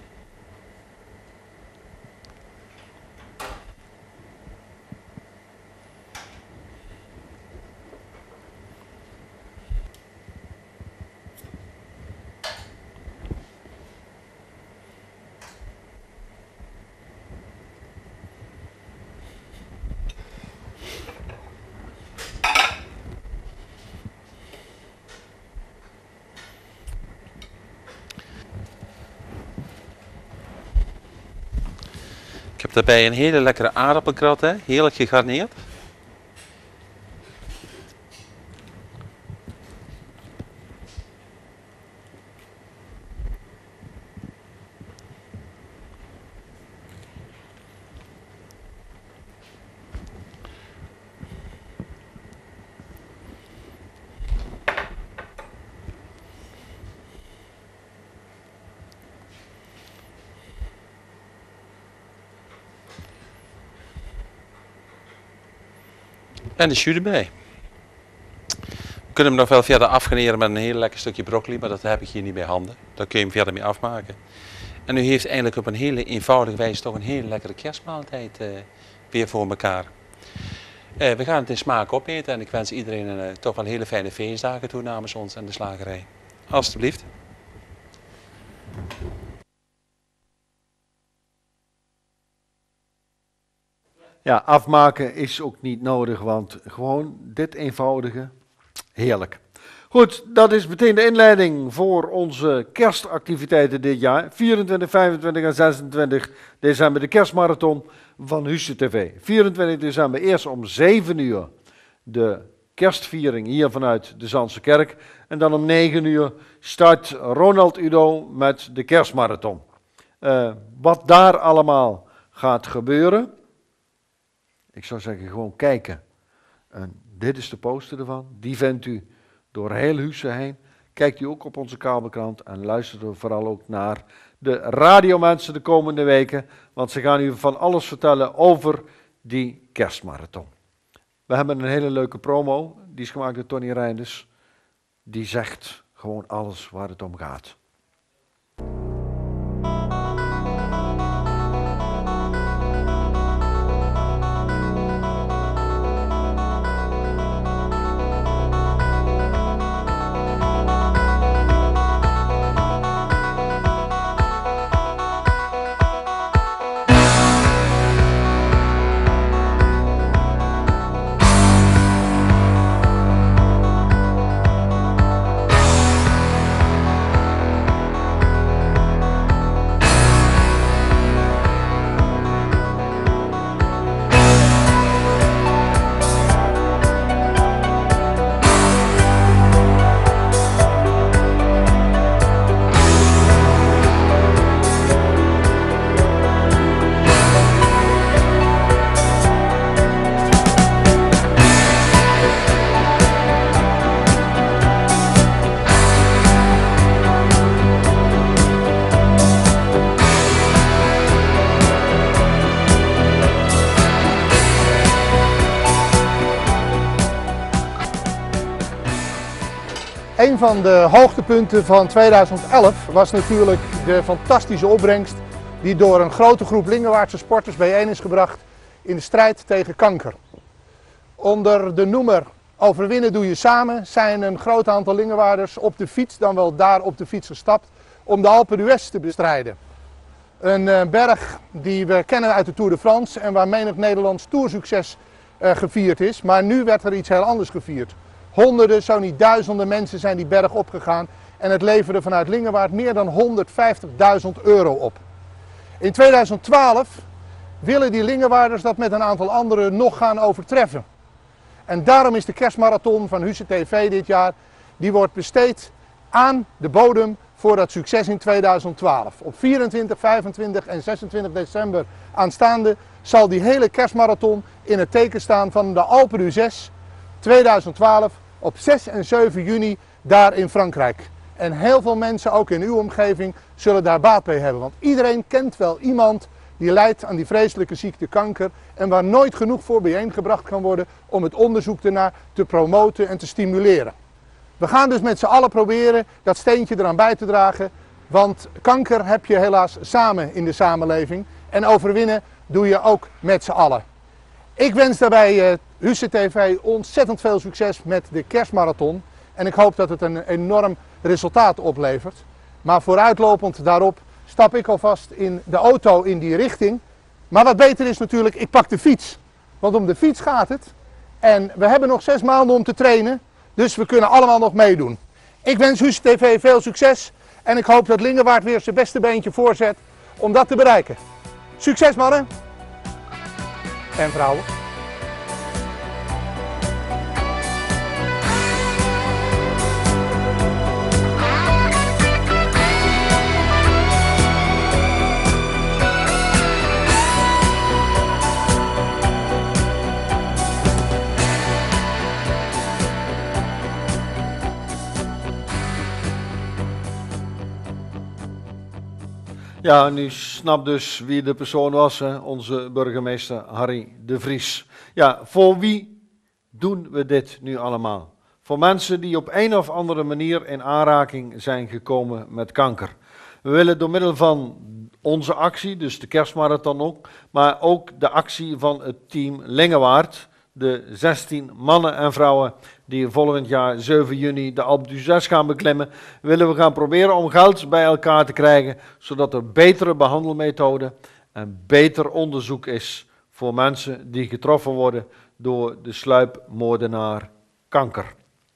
Ik heb daarbij een hele lekkere aardappelgratin, heerlijk gegarneerd. En de jus erbij. We kunnen hem nog wel verder afgarneren met een heel lekker stukje broccoli, maar dat heb ik hier niet bij handen. Daar kun je hem verder mee afmaken. En u heeft eigenlijk op een hele eenvoudige wijze toch een hele lekkere kerstmaaltijd weer voor elkaar. We gaan het in smaak opeten en ik wens iedereen toch wel hele fijne feestdagen toe namens ons en de slagerij. Alsjeblieft. Ja, afmaken is ook niet nodig, want gewoon dit eenvoudige, heerlijk. Goed, dat is meteen de inleiding voor onze kerstactiviteiten dit jaar. 24, 25 en 26 december de kerstmarathon van Husse TV. 24 december eerst om 7 uur de kerstviering hier vanuit de Zandse Kerk. En dan om 9 uur start Ronald Udo met de kerstmarathon. Wat daar allemaal gaat gebeuren, ik zou zeggen gewoon kijken. En dit is de poster ervan, die vindt u door heel Husse heen. Kijkt u ook op onze kabelkrant en luistert er vooral ook naar de radiomensen de komende weken, want ze gaan u van alles vertellen over die kerstmarathon. We hebben een hele leuke promo, die is gemaakt door Tony Reinders. Die zegt gewoon alles waar het om gaat. Een van de hoogtepunten van 2011 was natuurlijk de fantastische opbrengst die door een grote groep Lingewaardse sporters bijeen is gebracht in de strijd tegen kanker. Onder de noemer Overwinnen doe je samen zijn een groot aantal Lingewaarders op de fiets, dan wel daar op de fiets gestapt, om de Alpe d'Huez te bestrijden. Een berg die we kennen uit de Tour de France en waar menig Nederlands toursucces gevierd is. Maar nu werd er iets heel anders gevierd. Honderden, zo niet duizenden mensen zijn die berg opgegaan en het leverde vanuit Lingewaard meer dan 150.000 euro op. In 2012 willen die Lingewaarders dat met een aantal anderen nog gaan overtreffen. En daarom is de kerstmarathon van Husse TV dit jaar, die wordt besteed aan de bodem voor dat succes in 2012. Op 24, 25 en 26 december aanstaande zal die hele kerstmarathon in het teken staan van de Alpe d'Huez 2012 op 6 en 7 juni daar in Frankrijk. En heel veel mensen, ook in uw omgeving, zullen daar baat bij hebben. Want iedereen kent wel iemand die lijdt aan die vreselijke ziekte kanker en waar nooit genoeg voor bijeengebracht kan worden om het onderzoek ernaar te promoten en te stimuleren. We gaan dus met z'n allen proberen dat steentje eraan bij te dragen, want kanker heb je helaas samen in de samenleving en overwinnen doe je ook met z'n allen. Ik wens daarbij Husse TV ontzettend veel succes met de kerstmarathon en ik hoop dat het een enorm resultaat oplevert. Maar vooruitlopend daarop stap ik alvast in de auto in die richting. Maar wat beter is natuurlijk, ik pak de fiets. Want om de fiets gaat het. En we hebben nog 6 maanden om te trainen. Dus we kunnen allemaal nog meedoen. Ik wens Husse TV veel succes. En ik hoop dat Lingewaard weer zijn beste beentje voorzet om dat te bereiken. Succes mannen! En vrouwen. Ja, en u snapt dus wie de persoon was, hè? Onze burgemeester Harry de Vries. Ja, voor wie doen we dit nu allemaal? Voor mensen die op een of andere manier in aanraking zijn gekomen met kanker. We willen door middel van onze actie, dus de kerstmarathon ook, maar ook de actie van het team Lingewaard, de 16 mannen en vrouwen die volgend jaar 7 juni de Alpe d'Huez gaan beklimmen, willen we gaan proberen om geld bij elkaar te krijgen, zodat er betere behandelmethoden en beter onderzoek is voor mensen die getroffen worden door de sluipmoordenaar kanker.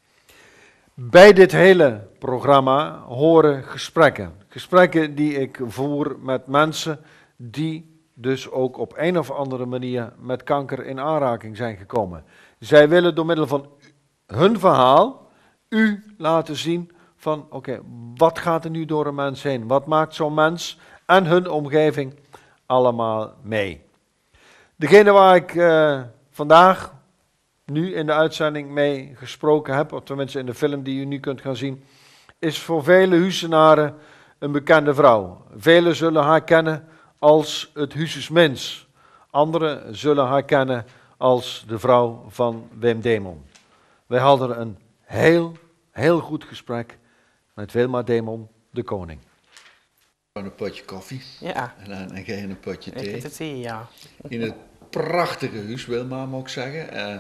Bij dit hele programma horen gesprekken. Gesprekken die ik voer met mensen die dus ook op een of andere manier met kanker in aanraking zijn gekomen. Zij willen door middel van hun verhaal u laten zien van oké, wat gaat er nu door een mens heen? Wat maakt zo'n mens en hun omgeving allemaal mee? Degene waar ik vandaag nu in de uitzending mee gesproken heb, of tenminste in de film die u nu kunt gaan zien, is voor vele Hussenaren een bekende vrouw. Velen zullen haar kennen als het Husses mens. Anderen zullen haar kennen als de vrouw van Wim Demon. Wij hadden een heel goed gesprek met Wilma Demon, de koning. Een potje koffie. Ja. En dan ga je een potje thee. Ik het thee, ja. In het prachtige huis, Wilma, moet ik zeggen.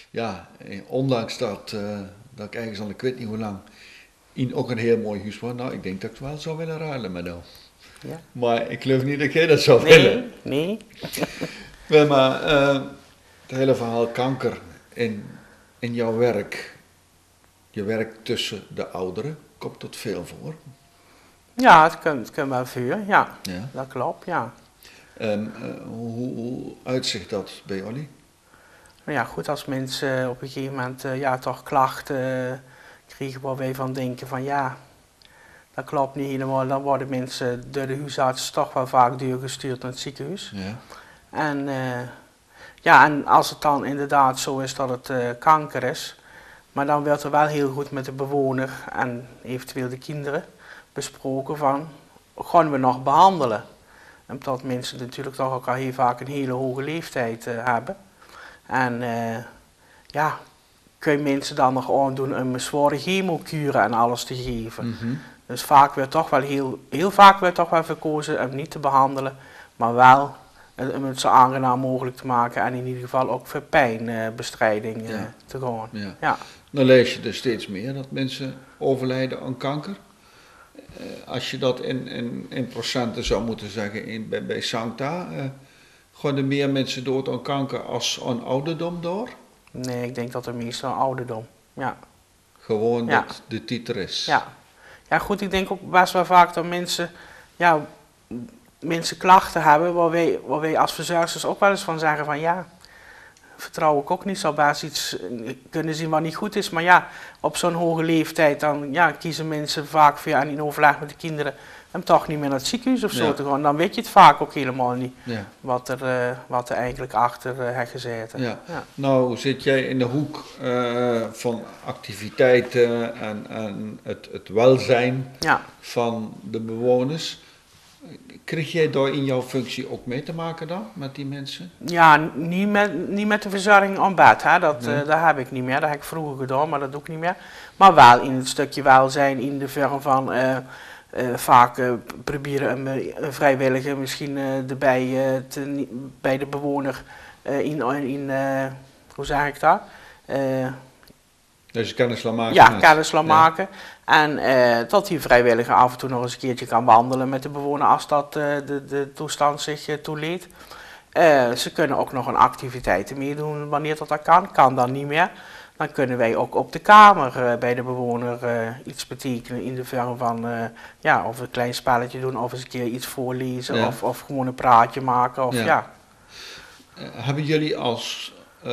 Ondanks dat ik ergens al, ik weet niet hoe lang, in ook een heel mooi huis was. Nou, ik denk dat ik het wel zou willen ruilen met jou. Ja. Maar ik geloof niet dat jij dat zou willen. Nee. Wilma, het hele verhaal kanker in jouw werk. Je werkt tussen de ouderen, komt dat veel voor? Ja, het komt wel voor, ja. Dat klopt, ja. Hoe uitzicht dat bij jullie? Nou ja, goed, als mensen op een gegeven moment toch klachten krijgen waar wij van denken van ja, dat klopt niet helemaal, dan worden mensen door de huisarts toch wel vaak doorgestuurd naar het ziekenhuis. Ja. En als het dan inderdaad zo is dat het kanker is, maar dan wordt er wel heel goed met de bewoner en eventueel de kinderen besproken van, gaan we nog behandelen? Omdat mensen natuurlijk toch ook al heel vaak een hele hoge leeftijd hebben. En kun je mensen dan nog aandoen om een zware chemokuren en alles te geven. Mhm. Dus vaak werd toch wel heel vaak werd toch wel verkozen om niet te behandelen, maar wel om het zo aangenaam mogelijk te maken en in ieder geval ook voor pijnbestrijding te gaan. Ja. Ja. Dan lees je dus steeds meer dat mensen overlijden aan kanker. Als je dat in procenten zou moeten zeggen bij Sancta, gaan er meer mensen dood aan kanker als aan ouderdom door? Nee, ik denk dat er meestal ouderdom. Ja. Gewoon dat de titel is. Ja. Ja, goed, ik denk ook best wel vaak dat mensen klachten hebben waar wij als verzorgers ook wel eens van zeggen van ja, vertrouw ik ook niet, zou best iets kunnen zien wat niet goed is. Maar ja, op zo'n hoge leeftijd dan kiezen mensen vaak voor in overleg met de kinderen om toch niet meer naar het ziekenhuis of zo te gaan. Dan weet je het vaak ook helemaal niet wat er eigenlijk achter heeft gezeten. Ja. Ja. Nou zit jij in de hoek van activiteiten en het welzijn van de bewoners. Kreeg jij daar in jouw functie ook mee te maken dan, met die mensen? Ja, niet met de verzorging aan bed. Hè. Dat heb ik niet meer. Dat heb ik vroeger gedaan, maar dat doe ik niet meer. Maar wel in het stukje welzijn, in de vorm van vaak proberen een vrijwilliger misschien erbij bij de bewoner hoe zeg ik dat? Dus kennis laten maken? Ja, kennis laten maken. En dat die vrijwilliger af en toe nog eens een keertje kan wandelen met de bewoner als dat de toestand zich toelaat. Ze kunnen ook nog een activiteiten meedoen wanneer dat kan. Kan dan niet meer. Dan kunnen wij ook op de kamer bij de bewoner iets betekenen in de vorm van of een klein spelletje doen of eens een keer iets voorlezen of gewoon een praatje maken. Of, Hebben jullie als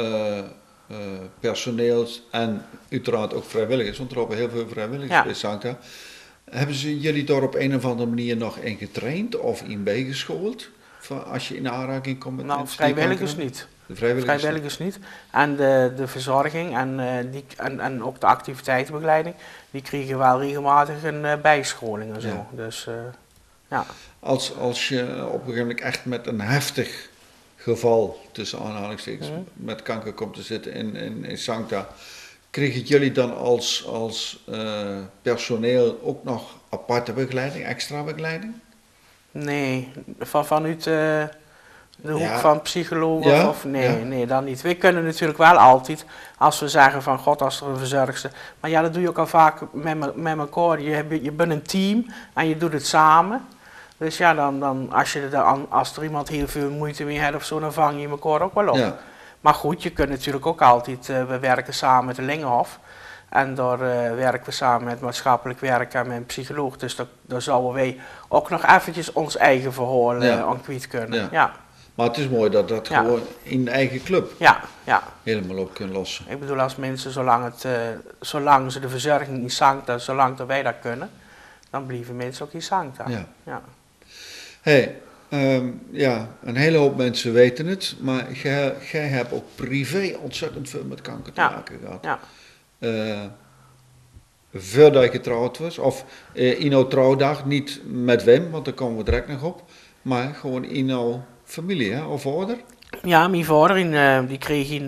personeels en uiteraard ook vrijwilligers, want er lopen heel veel vrijwilligers bij Sancta. Hebben ze jullie daar op een of andere manier nog in getraind of in bijgeschoold? Als je in aanraking komt met mensen? Vrijwilligers niet. De vrijwilligers niet. En de verzorging en ook de activiteitenbegeleiding, die kregen wel regelmatig een bijscholing en zo. Ja. Dus, Als je op een gegeven moment echt met een heftig geval, tussen aanhalingstekens, met kanker komt te zitten in Sancta, kregen jullie dan als personeel ook nog aparte begeleiding, extra begeleiding? Nee, vanuit de hoek van psychologen nee, dan niet. We kunnen natuurlijk wel altijd, als we zeggen van god, als er een verzorgster, maar dat doe je ook al vaak met elkaar. Je bent een team en je doet het samen. Dus dan als er iemand heel veel moeite mee heeft of zo, dan vang je elkaar ook wel op. Ja. Maar goed, je kunt natuurlijk ook altijd, we werken samen met de Lingenhof. En daar werken we samen met maatschappelijk werk en met een psycholoog. Dus daar zouden wij ook nog eventjes ons eigen verhaal aan kwijt kunnen. Ja. Maar het is mooi dat dat gewoon in de eigen club helemaal op kunnen lossen. Ik bedoel, als mensen, zolang ze de verzorging in Sancta, zolang dat wij dat kunnen, dan blijven mensen ook in Sancta. Ja. Hey, een hele hoop mensen weten het, maar jij hebt ook privé ontzettend veel met kanker te maken gehad. Ja. Voordat je getrouwd was, of in jouw trouwdag, niet met Wim, want daar komen we direct nog op, maar gewoon in jouw familie, hè, of vader? Ja, mijn vader die kreeg in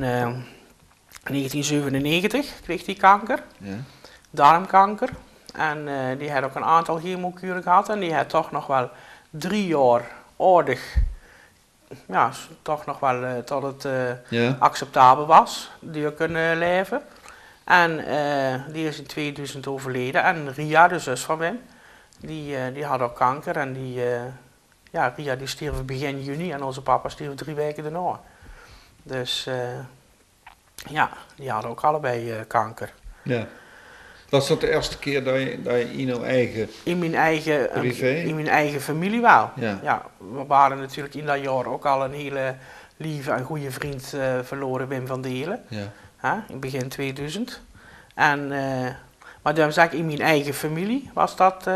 1997 kreeg die kanker, darmkanker. En die had ook een aantal chemokuren gehad en die had toch nog wel 3 jaar aardig, toch nog wel tot het acceptabel was, die kunnen leven. En die is in 2000 overleden. En Ria, de zus van Wim, die had ook kanker. En Ria die stierf begin juni en onze papa stierf 3 weken daarna. Dus die hadden ook allebei kanker. Ja. Was dat de eerste keer dat je in jouw eigen privé? In mijn eigen familie wel. Ja. We waren natuurlijk in dat jaar ook al een hele lieve en goede vriend verloren, Wim van Delen. Ja. In begin 2000. Maar dan zeg ik, in mijn eigen familie was dat,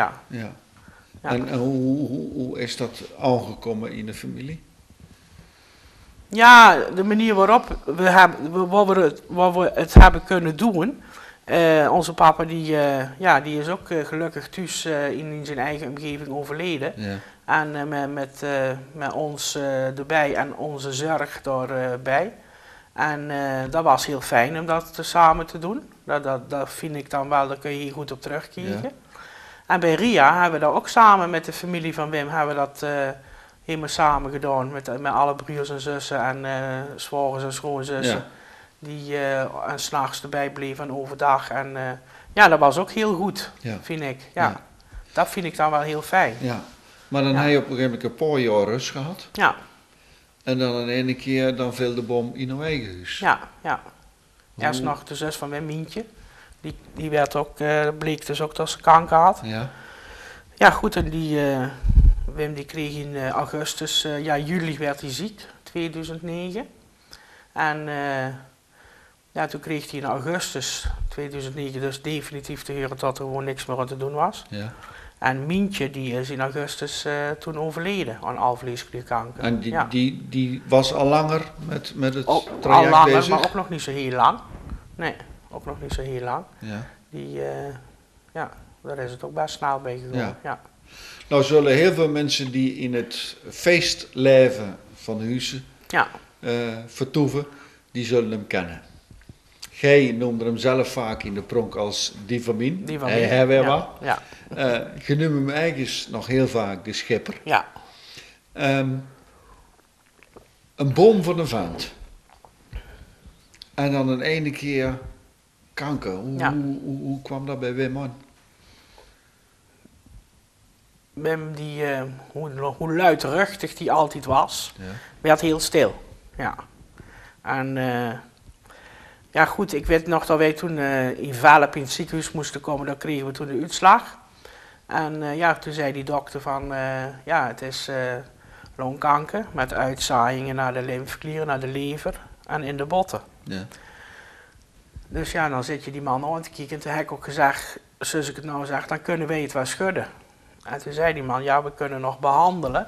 En hoe is dat aangekomen in de familie? Ja, de manier waarop we het hebben kunnen doen. Onze papa die is ook gelukkig thuis in zijn eigen omgeving overleden. Ja. En met ons erbij en onze zorg daarbij. En dat was heel fijn om dat samen te doen. Dat vind ik dan wel, daar kun je hier goed op terugkijken. Ja. En bij Ria hebben we dat ook samen met de familie van Wim, hebben we dat helemaal samen gedaan. Met alle broers en zussen en zwagers en schoonzussen. Ja. Die en 's nachts erbij bleven en overdag. En ja, dat was ook heel goed, vind ik. Ja. Dat vind ik dan wel heel fijn. Ja. Maar dan heb je op een gegeven moment een paar jaar rust gehad. Ja. En dan in ene keer dan viel de bom in een eigen huis. Ja, ja. Eerst nog de zus van Wim, Mientje. Die werd ook, bleek dus ook dat ze kanker had. Ja. Ja goed, en Wim die kreeg in augustus, juli werd hij ziek, 2009. En ja, toen kreeg hij in augustus 2009 dus definitief te horen dat er gewoon niks meer aan te doen was. Ja. En Mientje die is in augustus toen overleden aan alvleesklierkanker. En die was al langer met het traject al langer, bezig? Maar ook nog niet zo heel lang. Nee, ook nog niet zo heel lang. Ja. Ja, daar is het ook best snel bij gegaan. Ja. Ja. Nou zullen heel veel mensen die in het feestleven van Huissen vertoeven, die zullen hem kennen. Gij noemde hem zelf vaak in de pronk als die van Mien. Die van Mien. Hij weer wat. Ja. Je noemt hem eigenlijk nog heel vaak de schipper. Ja. Een boom van een vent. En dan een ene keer kanker. Hoe kwam dat bij Wim aan? Wim, hoe luidruchtig die altijd was, werd heel stil. Ja. En ja goed, ik weet nog dat wij toen in Velp in het ziekenhuis moesten komen, dan kregen we toen de uitslag. En ja, toen zei die dokter van, ja het is longkanker met uitzaaiingen naar de lymfeklieren, naar de lever en in de botten. Ja. Dus ja, dan zit je die man aan te kijken en toen heb ik ook gezegd, zoals ik het nou zeg, dan kunnen wij het wel schudden. En toen zei die man, ja we kunnen nog behandelen.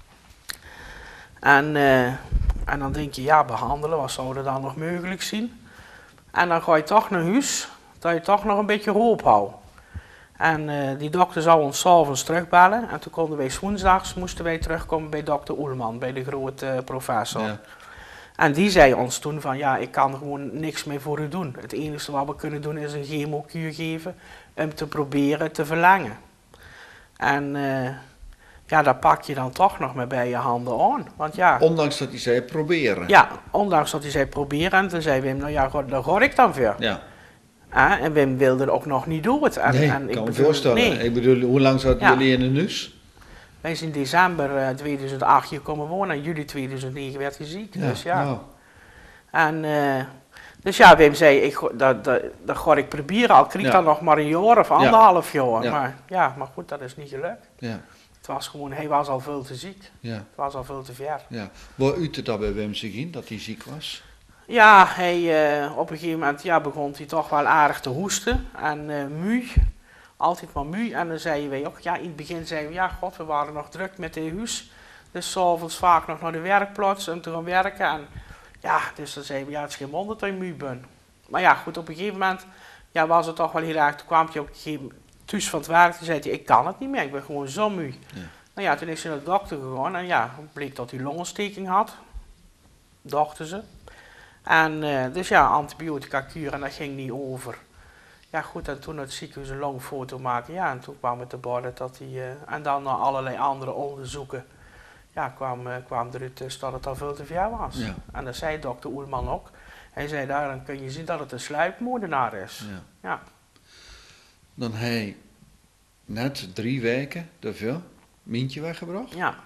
En dan denk je, ja behandelen, wat zou er dan nog mogelijk zijn? En dan ga je toch naar huis, dat je toch nog een beetje hoop houdt. En die dokter zou ons 's avonds terugbellen. En toen konden wij 's woensdags moesten wij terugkomen bij dokter Oelman, bij de grote professor. Ja. En die zei ons toen van, ja, ik kan gewoon niks meer voor u doen. Het enige wat we kunnen doen is een chemokuur geven om te proberen te verlengen. En ja, daar pak je dan toch nog maar bij je handen aan. Want ja, ondanks dat hij zei proberen. Ja, ondanks dat hij zei proberen. En toen zei Wim, nou ja, daar ga ik dan voor. Ja. En Wim wilde ook nog niet dood. En ik kan me voorstellen. Nee. Ik bedoel, hoe lang zaten jullie in een huis? Wij zijn in december 2008 hier komen wonen en juli 2009 werd hij ziek. Ja, dus ja. Wow. En dus ja, Wim zei, dat ga ik proberen. Al kreeg dan nog maar een jaar of anderhalf jaar. Ja. Maar goed, dat is niet gelukt. Ja. Het was gewoon, hij was al veel te ziek. Ja. Het was al veel te ver. Ja. Waar uitte dat bij Wim zich in, dat hij ziek was? Ja, op een gegeven moment begon hij toch wel aardig te hoesten en moe. Altijd maar moe. En dan zeiden wij ook, ja, in het begin zeiden we, ja, god, we waren nog druk met de huis. Dus 's avonds vaak nog naar de werkplaats om te gaan werken. En ja, dus dan zeiden we, ja, het is geen wonder dat je moe bent. Maar ja, goed, op een gegeven moment was het toch wel heel erg. Toen kwam hij op een gegeven moment thuis van het werk, toen zei hij, ik kan het niet meer, ik ben gewoon zo moe. Ja. Nou ja, toen is hij naar de dokter gegaan en ja, bleek dat hij longontsteking had. Dachten ze. En dus ja, antibiotica kuur en dat ging niet over. Ja goed, en toen het ziekenhuis een longfoto maken, ja, en toen kwam het te borden dat hij, en dan na allerlei andere onderzoeken, ja, kwam eruit dus dat het al veel te ver was. Ja. En dat zei dokter Oelman ook. Hij zei, daar dan kun je zien dat het een sluipmoordenaar is. Ja. Ja. Dan hij net 3 weken daarvoor Mientje weggebracht. Ja.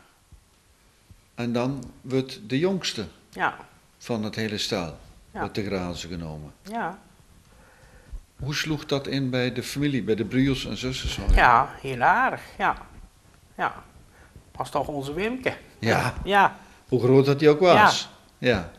En dan wordt de jongste van het hele stel wordt te grazen genomen. Ja. Hoe sloeg dat in bij de familie, bij de broers en zussen? Ja, heel aardig, ja. Ja. Was toch onze Wimke. Ja. Ja. Hoe groot dat hij ook was. Ja.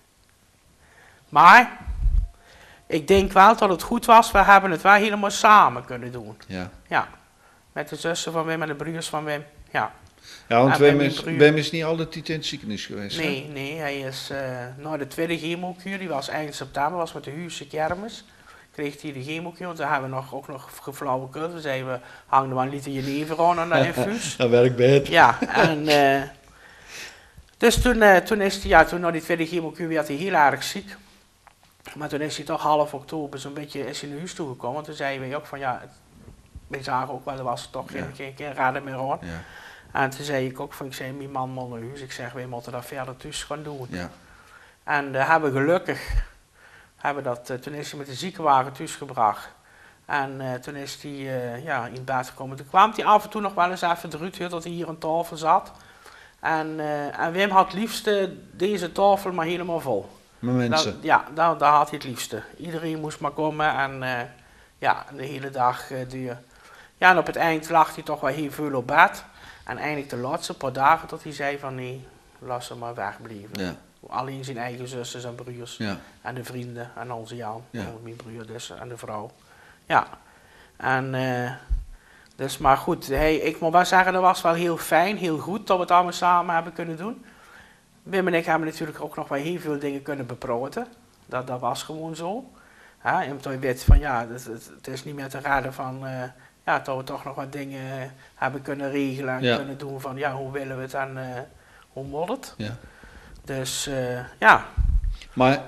Maar ik denk wel dat het goed was, we hebben het wel helemaal samen kunnen doen. Ja. Ja. Met de zussen van Wim en de broers van Wim, ja. Ja, want Wim is niet altijd in het ziekenhuis geweest, Nee, hè? Nee, hij is na de tweede chemokuur, die was eind september, was met de Huisse kermis. Kreeg hij de chemokuur, want toen hebben we ook nog geflauwekuld. Toen zeiden we, hang er maar een liter jenever aan dat infuus. Dat werkt beter. Ja, en Dus toen is hij, toen na die tweede chemokuur werd hij heel erg ziek. Maar toen is hij toch half oktober zo'n beetje is hij naar huis toegekomen. Want toen zeiden we ook van we zagen ook wel, er was toch geen raden meer aan. Ja. En toen zei ik ook van, mijn man moet naar huis. Ik zeg, wij moeten dat verder thuis gaan doen. Ja. En hebben gelukkig, toen is hij met de ziekenwagen thuis gebracht. En toen is hij in bed gekomen. Toen kwam hij af en toe nog wel eens even eruit, dat hij hier aan tafel zat. En Wim had het liefste deze tafel maar helemaal vol. Met mensen? Daar had hij het liefste. Iedereen moest maar komen en de hele dag duur. Ja, en op het eind lag hij toch wel heel veel op bed. En eindelijk de laatste paar dagen dat hij zei van nee, laat ze maar wegblijven. Ja. Alleen zijn eigen zusters en broers. Ja. En de vrienden en onze Jan, Ja. mijn broer dus, en de vrouw. Ja. En dus maar goed, ik moet wel zeggen, dat was wel heel fijn, heel goed dat we het allemaal samen hebben kunnen doen. Wim en ik hebben natuurlijk ook nog wel heel veel dingen kunnen beproten. Dat was gewoon zo. Ja, en toen je weet van het is niet meer te raden van dat we toch nog wat dingen hebben kunnen regelen en kunnen doen van hoe willen we het en hoe moet het. Ja. Dus Maar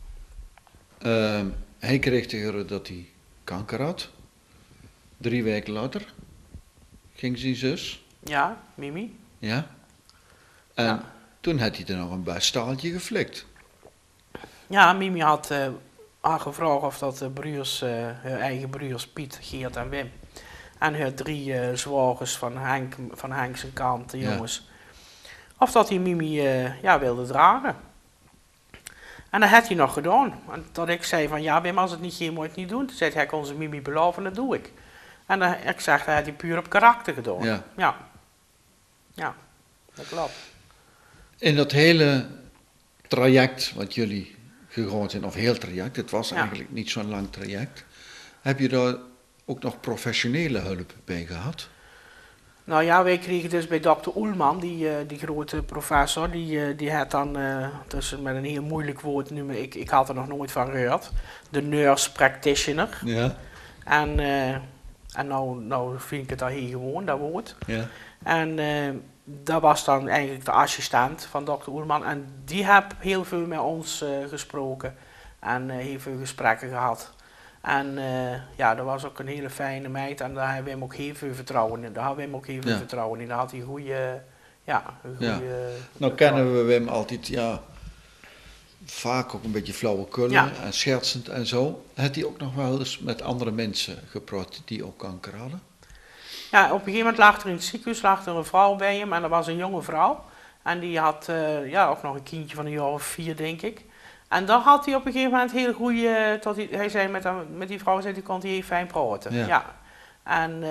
hij kreeg te horen dat hij kanker had. 3 weken later ging zijn zus. Ja, Mimi. Ja. En toen had hij er nog een bestaaltje geflikt. Ja, Mimi had gevraagd of dat de broers, hun eigen broers Piet, Geert en Wim. En hun 3 zwagers van Henk zijn kant, de jongens. Of dat hij Mimi wilde dragen. En dat had hij nog gedaan. En dat ik zei van Wim, als het niet ging, moet je het niet doen. Toen zei hij, ik onze Mimi beloven, dat doe ik. En ik zeg, dat had hij puur op karakter gedaan. Ja, dat klopt. In dat hele traject wat jullie gegaan zijn, of heel traject, het was eigenlijk niet zo'n lang traject. Heb je daar ook nog professionele hulp bij gehad? Nou ja, wij kregen dus bij dokter Oelman, die grote professor, die had dan, dus met een heel moeilijk woord nu, maar ik had er nog nooit van gehoord, de nurse practitioner. Ja. En nou vind ik het al heel gewoon, dat woord. Ja. En dat was dan eigenlijk de assistent van dokter Oelman. En die heeft heel veel met ons gesproken en heel veel gesprekken gehad. En dat was ook een hele fijne meid en daar hebben we hem ook heel veel vertrouwen in. Daar had hij een goede... Nou kennen we Wim altijd, vaak ook een beetje flauwekul en schertsend en zo. Had hij ook nog wel eens met andere mensen gepraat die ook kanker hadden? Ja, op een gegeven moment lag er in het ziekenhuis een vrouw bij hem en dat was een jonge vrouw. En die had ook nog een kindje van een jaar of 4, denk ik. En dan had hij op een gegeven moment heel goede, hij zei met die vrouw die kon hij heel fijn praten. Ja. En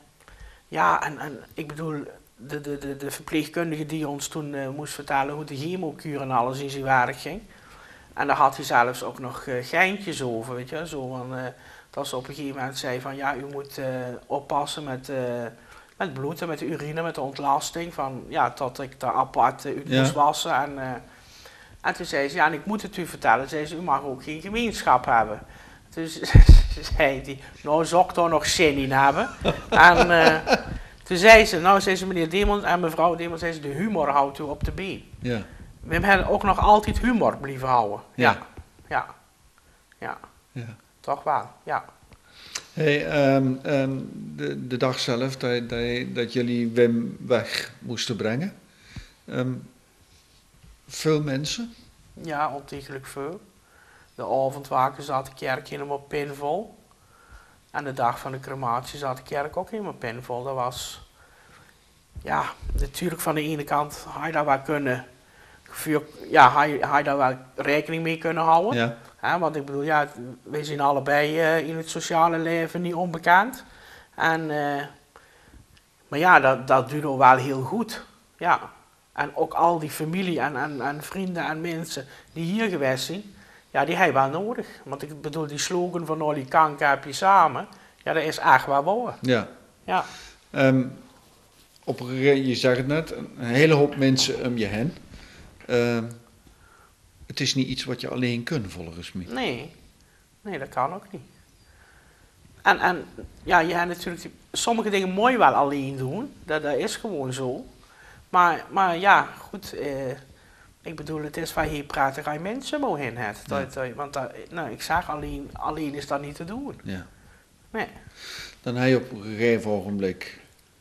ik bedoel, de verpleegkundige die ons toen moest vertellen hoe de chemokuur en alles in zijn werk ging. En daar had hij zelfs ook nog geintjes over, weet je, zo van, dat ze op een gegeven moment zei van u moet oppassen met bloed en met de urine, met de ontlasting, van tot ik daar apart uit moest wassen. En toen zei ze, en ik moet het u vertellen, zei ze, u mag ook geen gemeenschap hebben. Toen zei hij, nou zou ik daar nog zin in hebben. En toen zei ze, meneer Demons en mevrouw Demons, zei ze, de humor houdt u op de been. Ja. We hebben ook nog altijd humor blijven houden. Ja. Toch wel, ja. Hey, de dag zelf dat jullie Wim weg moesten brengen, veel mensen? Ja, ontiegelijk veel. De avondwaken zat de kerk helemaal pinvol. En de dag van de crematie zat de kerk ook helemaal pinvol. Dat was, natuurlijk van de ene kant had je daar wel kunnen, had je daar wel rekening mee kunnen houden. Ja. Want ik bedoel, wij zijn allebei in het sociale leven niet onbekend. Maar dat duurde wel heel goed. Ja. En ook al die familie en vrienden en mensen die hier geweest zijn, die heb je wel nodig. Want ik bedoel, die slogan van al die kanker heb je samen, dat is echt wel waar. Ja. Ja. Je zegt het net, een hele hoop mensen om je heen. Het is niet iets wat je alleen kunt, volgens mij. Nee, dat kan ook niet. En je hebt natuurlijk sommige dingen mooi wel alleen doen, dat is gewoon zo. Maar goed, Ik bedoel, het is wel heel prettig als je mensen mogen in hebt. Want ik zeg, alleen is dat niet te doen. Ja. Nee. Dan heb je op een gegeven ogenblik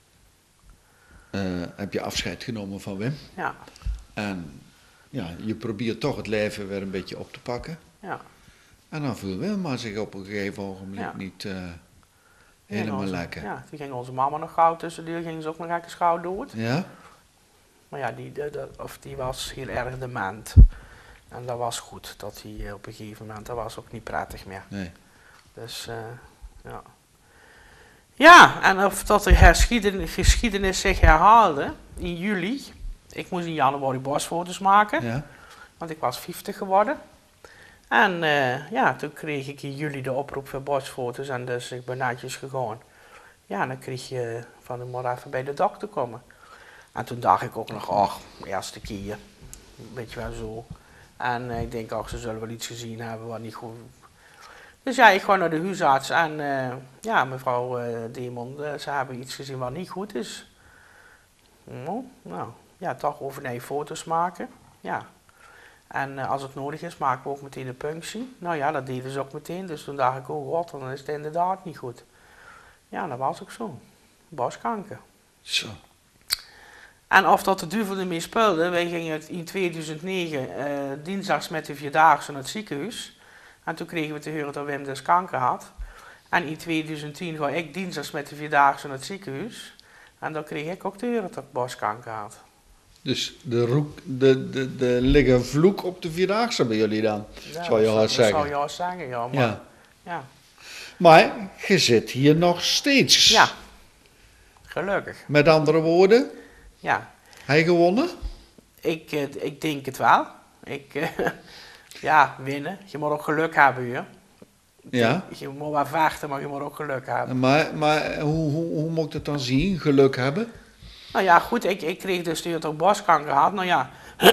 heb je afscheid genomen van Wim. Ja. En ja, je probeert toch het leven weer een beetje op te pakken. Ja. En dan voelde Wim maar zich op een gegeven ogenblik niet helemaal lekker. Ja, toen ging onze mama nog gauw tussendoor, ging ze ook nog eens gauw dood. Ja? Maar ja, die was heel erg dement. En dat was goed, dat hij op een gegeven moment, dat was ook niet prettig meer. Nee. Dus, ja. Ja, en of dat de geschiedenis zich herhaalde in juli. Ik moest in januari bosfoto's maken, Ja. want ik was 50 geworden. En ja, toen kreeg ik in juli de oproep voor bosfoto's en dus ik ben netjes gegaan. Ja, en dan kreeg je van, ik moet even bij de dokter komen. En toen dacht ik ook nog, ach, eerste keer, weet je wel zo. En ik denk, ach, ze zullen wel iets gezien hebben wat niet goed. Dus ja, ik ga naar de huisarts en ja, mevrouw Demon, ze hebben iets gezien wat niet goed is. Nou, ja, toch overnieuw foto's maken, ja. En als het nodig is, maken we ook meteen een punctie. Nou ja, dat deden ze ook meteen, dus toen dacht ik, oh god, dan is het inderdaad niet goed. Ja, dat was ook zo. Borstkanker. Zo. En of dat de duivel ermee speelde, wij gingen in 2009 dinsdags met de Vierdaagse naar het ziekenhuis. En toen kregen we te horen dat Wim dus kanker had. En in 2010 ga ik dinsdags met de Vierdaagse naar het ziekenhuis. En dan kreeg ik ook te horen dat ik borstkanker had. Dus de liggen vloek op de Vierdaagse bij jullie dan, Ja, zou je hard zeggen. Dat zou je hard zeggen, ja. Maar, Ja. Ja. Maar je zit hier nog steeds. Ja, gelukkig. Met andere woorden, Ja. hij gewonnen? Ik denk het wel. Ja, winnen. Je moet ook geluk hebben hier. Ja. Je moet wel vechten, maar je moet ook geluk hebben. Maar hoe moet ik het dan zien, geluk hebben? Nou ja, goed, ik kreeg dus toen ook borstkanker had. Nou ja,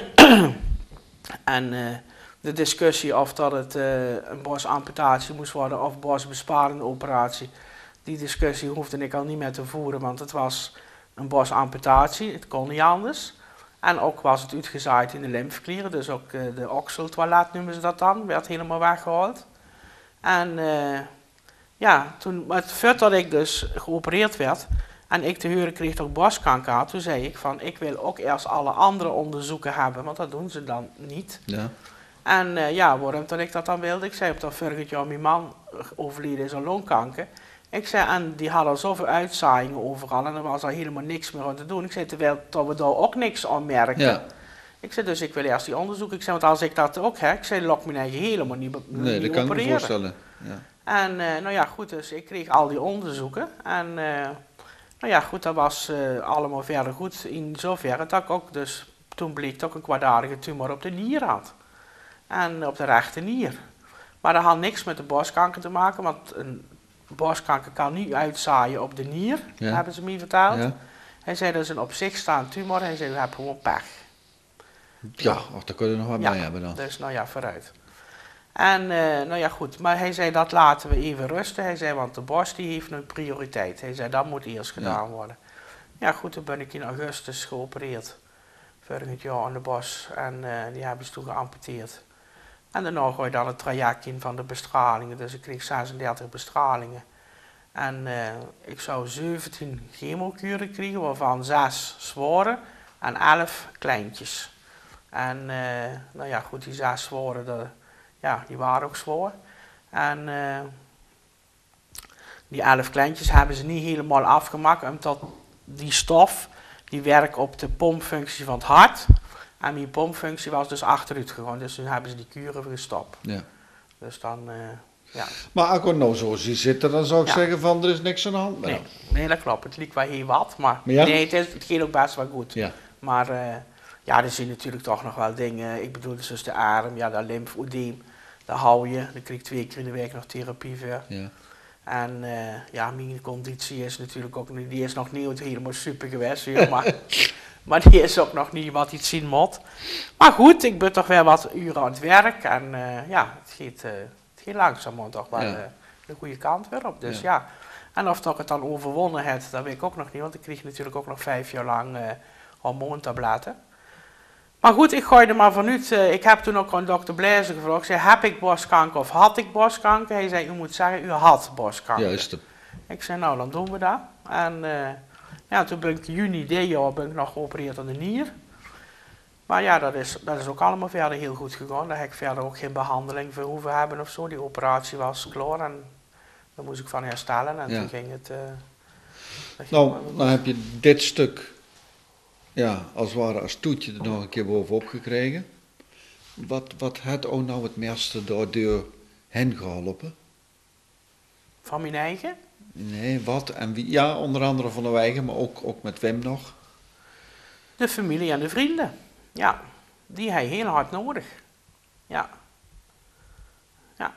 en de discussie of dat het een borstamputatie moest worden of borstbesparende operatie, die discussie hoefde ik al niet meer te voeren, want het was een borstamputatie, het kon niet anders. En ook was het uitgezaaid in de lymfeklieren, dus ook de okseltoilet noemen ze dat dan, werd helemaal weggehaald. En ja, toen, het feit dat ik dus geopereerd werd en ik te horen kreeg dat ik borstkanker had, toen zei ik van, ik wil ook eerst alle andere onderzoeken hebben, want dat doen ze dan niet. Ja. En ja, waarom dat ik dat dan wilde? Ik zei op dat vorig jaar mijn man overleden is aan longkanker. Ik zei, en die hadden zoveel uitzaaiingen overal en er was al helemaal niks meer aan te doen. Ik zei, terwijl dat we daar ook niks aan merkten. Ja. Ik zei, dus ik wil eerst die onderzoeken. Ik zei, want als ik dat ook heb, ik zei, lok me eigen helemaal niet Nee, dat kan ik me voorstellen. Ja. En nou ja, goed, dus ik kreeg al die onderzoeken. En nou ja, goed, dat was allemaal verder goed. In zoverre dat ik ook dus, toen bleek dat ik een kwaadaardige tumor op de nier had. En op de rechte nier. Maar dat had niks met de borstkanker te maken, want een borstkanker kan niet uitzaaien op de nier, Ja. hebben ze me verteld. Ja. Hij zei, dat is een op zich staand tumor. Hij zei, we hebben gewoon pech. Ja, daar kun je nog wat Ja, bij hebben dan. dus nou ja, vooruit. En nou ja, goed. Maar hij zei, dat laten we even rusten. Hij zei, want de borst die heeft nu prioriteit. Hij zei, dat moet eerst gedaan worden. Ja goed, toen ben ik in augustus geopereerd. Vorig jaar aan de borst. En die hebben ze toen geamputeerd. En daarna ga je dan het traject in van de bestralingen. Dus ik kreeg 36 bestralingen. En ik zou 17 chemokuren krijgen, waarvan 6 zware en 11 kleintjes. En nou ja, goed, die 6 zware, ja, die waren ook zwaar. En die 11 kleintjes hebben ze niet helemaal afgemaakt, omdat die stof, die werkt op de pompfunctie van het hart. En die pompfunctie was dus achteruit gegaan, dus toen hebben ze die kuren gestopt. Ja. Dus dan, ja. Maar als ik nou zo zie zitten, dan zou ik Ja. zeggen van, er is niks aan de hand met Nee, hem. nee, dat klopt. Het liep wel heel wat, maar Ja? nee, het ging ook best wel goed. Ja. Maar ja, er zijn natuurlijk toch nog wel dingen. Ik bedoel, dus de adem, ja, dat lymfoedeem, dat hou je. Daar krijg ik 2 keer in de week nog therapie voor. Ja. En ja, mijn conditie is natuurlijk ook, die is nog niet helemaal super geweest, hier, maar die is ook nog niet wat iets zien moet. Maar goed, ik ben toch weer wat uren aan het werk en ja, het gaat langzaam toch wel de goede kant weer op. Dus ja. En of ik het dan overwonnen heb, dat weet ik ook nog niet, want ik kreeg natuurlijk ook nog 5 jaar lang hormoontabletten. Maar goed, ik gooi er maar vanuit. Ik heb toen ook aan dokter Blazer gevraagd. Ik zei, heb ik borstkanker of had ik borstkanker? Hij zei, u moet zeggen, u had borstkanker. Juist. Ik zei, nou, dan doen we dat. En ja, toen ben ik juni dit jaar nog geopereerd aan de nier. Maar ja, dat is ook allemaal verder heel goed gegaan. Daar heb ik verder ook geen behandeling voor hoeven hebben of zo. Die operatie was klaar en daar moest ik van herstellen. En toen ging het... Nou, dan heb je dit stuk, ja, als het ware als toetje er nog een keer bovenop gekregen. Wat had ook nou het meeste door hen geholpen? Van mijn eigen? Nee, wat en wie? Ja, onder andere van de eigen, maar ook met Wim nog. De familie en de vrienden. Ja, die heb je heel hard nodig. Ja. Ja.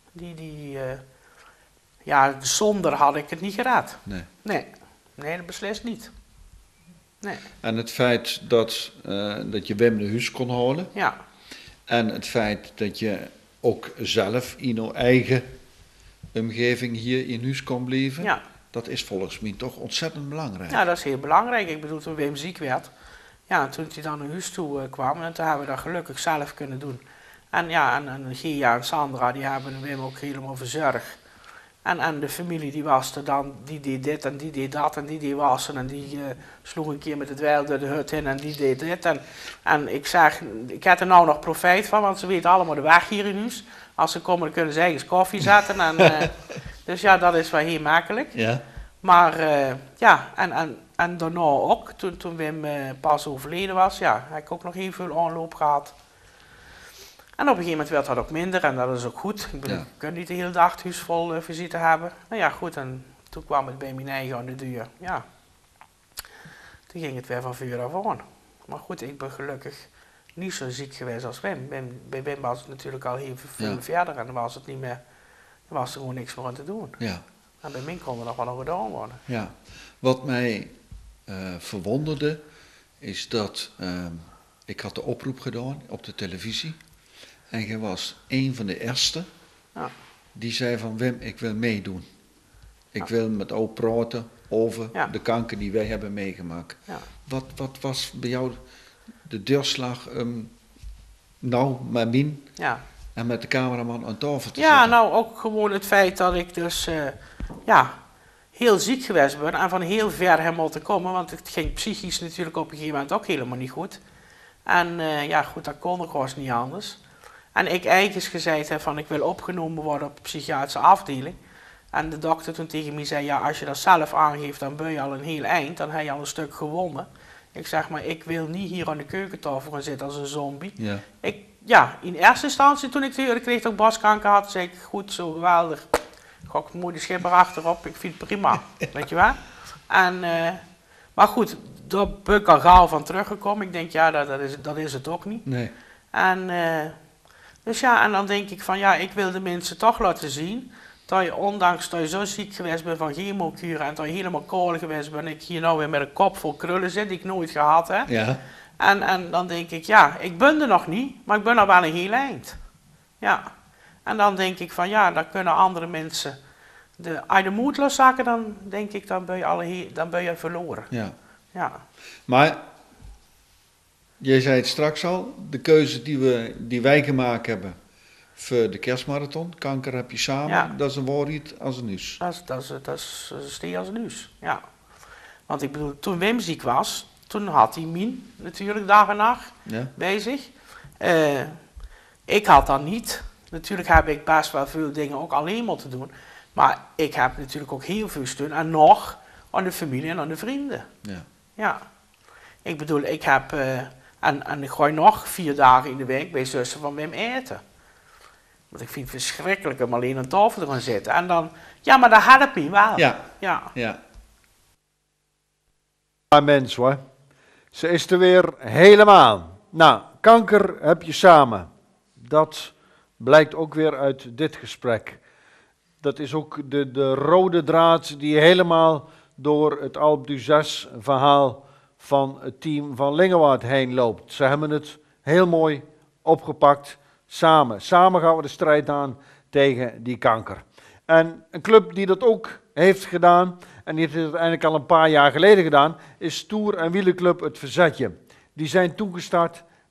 Ja, zonder had ik het niet gered. Nee. Nee, dat beslist niet. Nee. En het feit dat je Wim naar huis kon halen. Ja. En het feit dat je ook zelf in je eigen omgeving hier in huis kon blijven. Ja. Dat is volgens mij toch ontzettend belangrijk. Ja, dat is heel belangrijk. Ik bedoel, toen Wim ziek werd, ja, toen hij dan naar huis toe kwam, en toen hebben we dat gelukkig zelf kunnen doen. En ja, en Gia en Sandra, die hebben Wim ook helemaal verzorgd. En de familie die was er dan, die deed dit en die deed dat en die deed wassen en die sloeg een keer met het wijl door de hut in en die deed dit. En ik zeg, ik heb er nou nog profijt van, want ze weten allemaal de weg hier in huis. Als ze komen, dan kunnen ze ergens koffie zetten. Dus ja, dat is wel heel makkelijk. Ja. Maar ja, en daarna ook, toen Wim pas overleden was, ja, heb ik ook nog heel veel aanloop gehad. En op een gegeven moment werd dat ook minder en dat is ook goed. Ik bedoel, je kunt niet de hele dag het huis vol visite hebben. Nou ja, goed, en toen kwam het bij mijn eigen aan de deur. Ja, toen ging het weer van vuur af aan. Maar goed, ik ben gelukkig niet zo ziek geweest als Wim. Bij Wim was het natuurlijk al heel veel verder en dan was het niet meer, dan was er gewoon niks meer aan te doen. Ja. En bij mij kon er nog wel nog gedaan worden. Ja, wat mij verwonderde is dat ik had de oproep gedaan op de televisie. En je was een van de eerste die zei van Wim, ik wil meedoen. Ik wil met jou praten over de kanker die wij hebben meegemaakt. Ja. Wat was bij jou de deurslag nou met Mien en met de cameraman aan tafel te zitten? Ja, nou ook gewoon het feit dat ik dus heel ziek geweest ben en van heel ver helemaal te komen. Want het ging psychisch natuurlijk op een gegeven moment ook helemaal niet goed. En ja goed, dat kon ook niet anders. En ik eigenlijk gezegd heb van ik wil opgenomen worden op de psychiatrische afdeling. En de dokter toen tegen mij zei, ja als je dat zelf aangeeft dan ben je al een heel eind, dan heb je al een stuk gewonnen. Ik zeg maar, ik wil niet hier aan de keukentafel gaan zitten als een zombie. Ja. In eerste instantie toen ik kreeg dat ik borstkanker had, zei ik goed zo geweldig. Gok ik mooi de schipper achterop, ik vind het prima, weet je wel. En, maar goed, daar ben ik al gauw van teruggekomen. Ik denk ja, dat is het ook niet. Nee. En dus ja, en dan denk ik van ja, ik wil de mensen toch laten zien dat je ondanks dat je zo ziek geweest bent van chemokuren en dat je helemaal kool geweest bent, ik hier nou weer met een kop vol krullen zit die ik nooit gehad heb. Ja. En dan denk ik ja, ik ben er nog niet, maar ik ben al wel een heel eind. Ja. En dan denk ik van ja, dan kunnen andere mensen als je de moed loszakken, dan denk ik dan ben je verloren. Ja. Ja. Maar jij zei het straks al, de keuze die wij gemaakt hebben voor de kerstmarathon, kanker heb je samen, dat is een woord als een nieuws. Dat is stil als een nieuws, ja. Want ik bedoel, toen Wim ziek was, toen had hij Mien natuurlijk dag en nacht bezig. Ik had dat niet. Natuurlijk heb ik best wel veel dingen ook alleen moeten doen. Maar ik heb natuurlijk ook heel veel steun en nog aan de familie en aan de vrienden. Ja. Ja. Ik bedoel, ik heb, en ik ga nog 4 dagen in de week bij zussen van Wim eten. Want ik vind het verschrikkelijk om alleen aan tafel te gaan zitten. En dan, ja, maar dat helpt me wel. Ja. Ja. Ja. Mens hoor. Ze is er weer helemaal. Nou, kanker heb je samen. Dat blijkt ook weer uit dit gesprek. Dat is ook de rode draad die helemaal door het Alpe d'Huez verhaal van het team van Lingewaard heen loopt. Ze hebben het heel mooi opgepakt samen. Samen gaan we de strijd aan tegen die kanker. En een club die dat ook heeft gedaan, en die heeft het uiteindelijk al een paar jaar geleden gedaan, is Tour- en Wielerclub Het Verzetje. Die zijn toegestart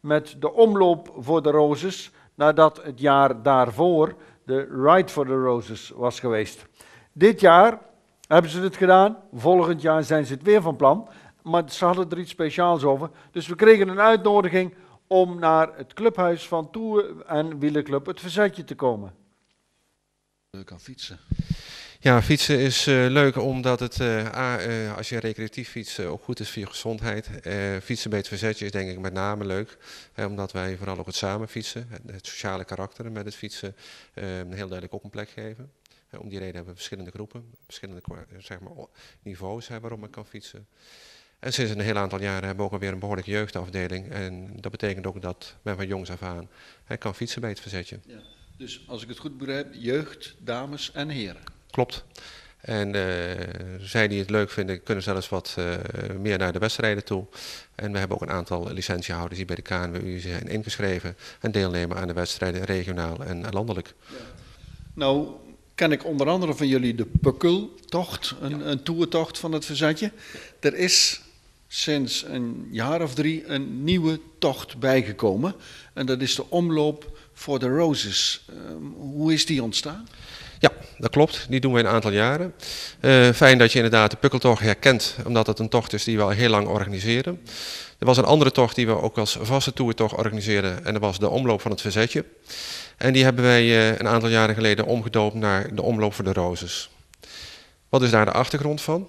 met de omloop voor de Roses, nadat het jaar daarvoor de Ride for the Roses was geweest. Dit jaar hebben ze het gedaan, volgend jaar zijn ze het weer van plan, maar ze hadden er iets speciaals over. Dus we kregen een uitnodiging om naar het clubhuis van Tour- en Wielerclub Het Verzetje te komen. Leuk aan fietsen. Ja, fietsen is leuk omdat het, als je recreatief fietst, ook goed is voor je gezondheid. Fietsen bij het Verzetje is denk ik met name leuk, omdat wij vooral ook het samen fietsen, het sociale karakter met het fietsen, heel duidelijk ook een plek geven. Om die reden hebben we verschillende groepen, verschillende zeg maar, niveaus waarop men kan fietsen. En sinds een heel aantal jaren hebben we ook alweer een behoorlijke jeugdafdeling. En dat betekent ook dat men van jongs af aan kan fietsen bij het Verzetje. Ja. Dus als ik het goed begrijp, jeugd, dames en heren. Klopt. En zij die het leuk vinden, kunnen zelfs wat meer naar de wedstrijden toe. En we hebben ook een aantal licentiehouders die bij de KNWU zijn ingeschreven en deelnemen aan de wedstrijden regionaal en landelijk. Ja. Nou, ken ik onder andere van jullie de Pukkeltocht, een toertocht van het Verzetje. Er is sinds een jaar of 3 een nieuwe tocht bijgekomen. En dat is de omloop voor de Roses. Hoe is die ontstaan? Ja, dat klopt. Die doen we een aantal jaren. Fijn dat je inderdaad de Pukkeltocht herkent, omdat het een tocht is die we al heel lang organiseren. Er was een andere tocht die we ook als vaste toertocht organiseerden en dat was de omloop van het Verzetje. En die hebben wij een aantal jaren geleden omgedoopt naar de omloop voor de Roses. Wat is daar de achtergrond van?